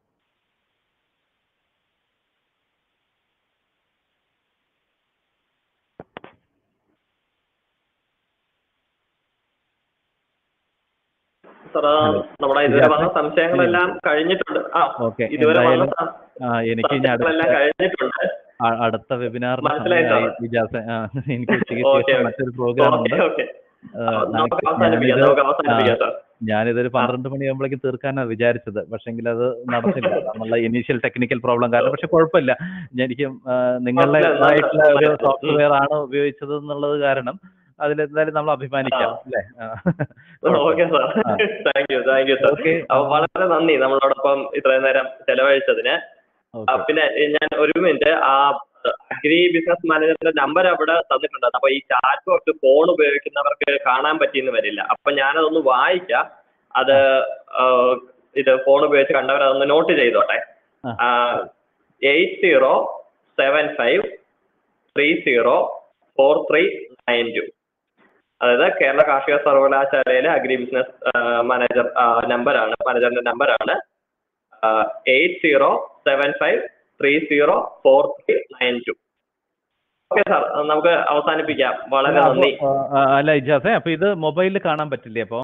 B: നമ്മുടെ ഇതുവരെ വന്ന സംശയങ്ങളെല്ലാം കഴിഞ്ഞിട്ടുണ്ട്. ഇതുവരെ
A: എനിക്ക്
B: കഴിഞ്ഞിട്ടുണ്ട്.
A: അടുത്ത വെബിനാറിന് എനിക്ക് മറ്റൊരു പ്രോഗ്രാം ഉണ്ട്. ഞാനിതൊരു 12 മണിയാകുമ്പോഴേക്കും തീർക്കാനാണ് വിചാരിച്ചത്. പക്ഷെങ്കിൽ അത് നടന്നില്ല, നമ്മളുടെ ഇനീഷ്യൽ ടെക്നിക്കൽ പ്രോബ്ലം കാരണം. പക്ഷെ കുഴപ്പമില്ല, എനിക്ക് നിങ്ങളുടേതായിട്ടുള്ള ഒരു സോഫ്റ്റ്വെയർ ആണ് ഉപയോഗിച്ചത് എന്നുള്ളത് കാരണം അതിലെന്തായാലും നമ്മൾ അഭിമാനിക്കാം അല്ലേ?
B: Okay sir, thank you sir. വളരെ നന്ദി നമ്മളോടൊപ്പം ഇത്രയും നേരം ചെലവഴിച്ചതിന്. പിന്നെ ഞാൻ ഒരു മിനിറ്റ്, ആ അഗ്രി ബിസിനസ് മാനേജറിന്റെ നമ്പർ അവിടെ തന്നിട്ടുണ്ട്. അപ്പൊ ഈ ചാറ്റ് ബോക്സ് ഫോൺ ഉപയോഗിക്കുന്നവർക്ക് കാണാൻ പറ്റിയെന്ന് വരില്ല. അപ്പൊ ഞാനതൊന്ന് വായിക്കാം. അത് ഇത് ഫോൺ ഉപയോഗിച്ച് കണ്ടവർ അതൊന്ന് നോട്ട് ചെയ്തോട്ടെ. 8075304392. അതായത് കേരള കാർഷിക സർവകലാശാലയിലെ അഗ്രി ബിസിനസ് മാനേജറിന്റെ നമ്പറാണ് 8075304392. ഓക്കെ സാർ, നമുക്ക് അവസാനിപ്പിക്കാം. വളരെ നന്ദി.
A: അല്ല ഇജാസെ, അപ്പൊ ഇത് മൊബൈലിൽ കാണാൻ പറ്റില്ലേ? അപ്പൊ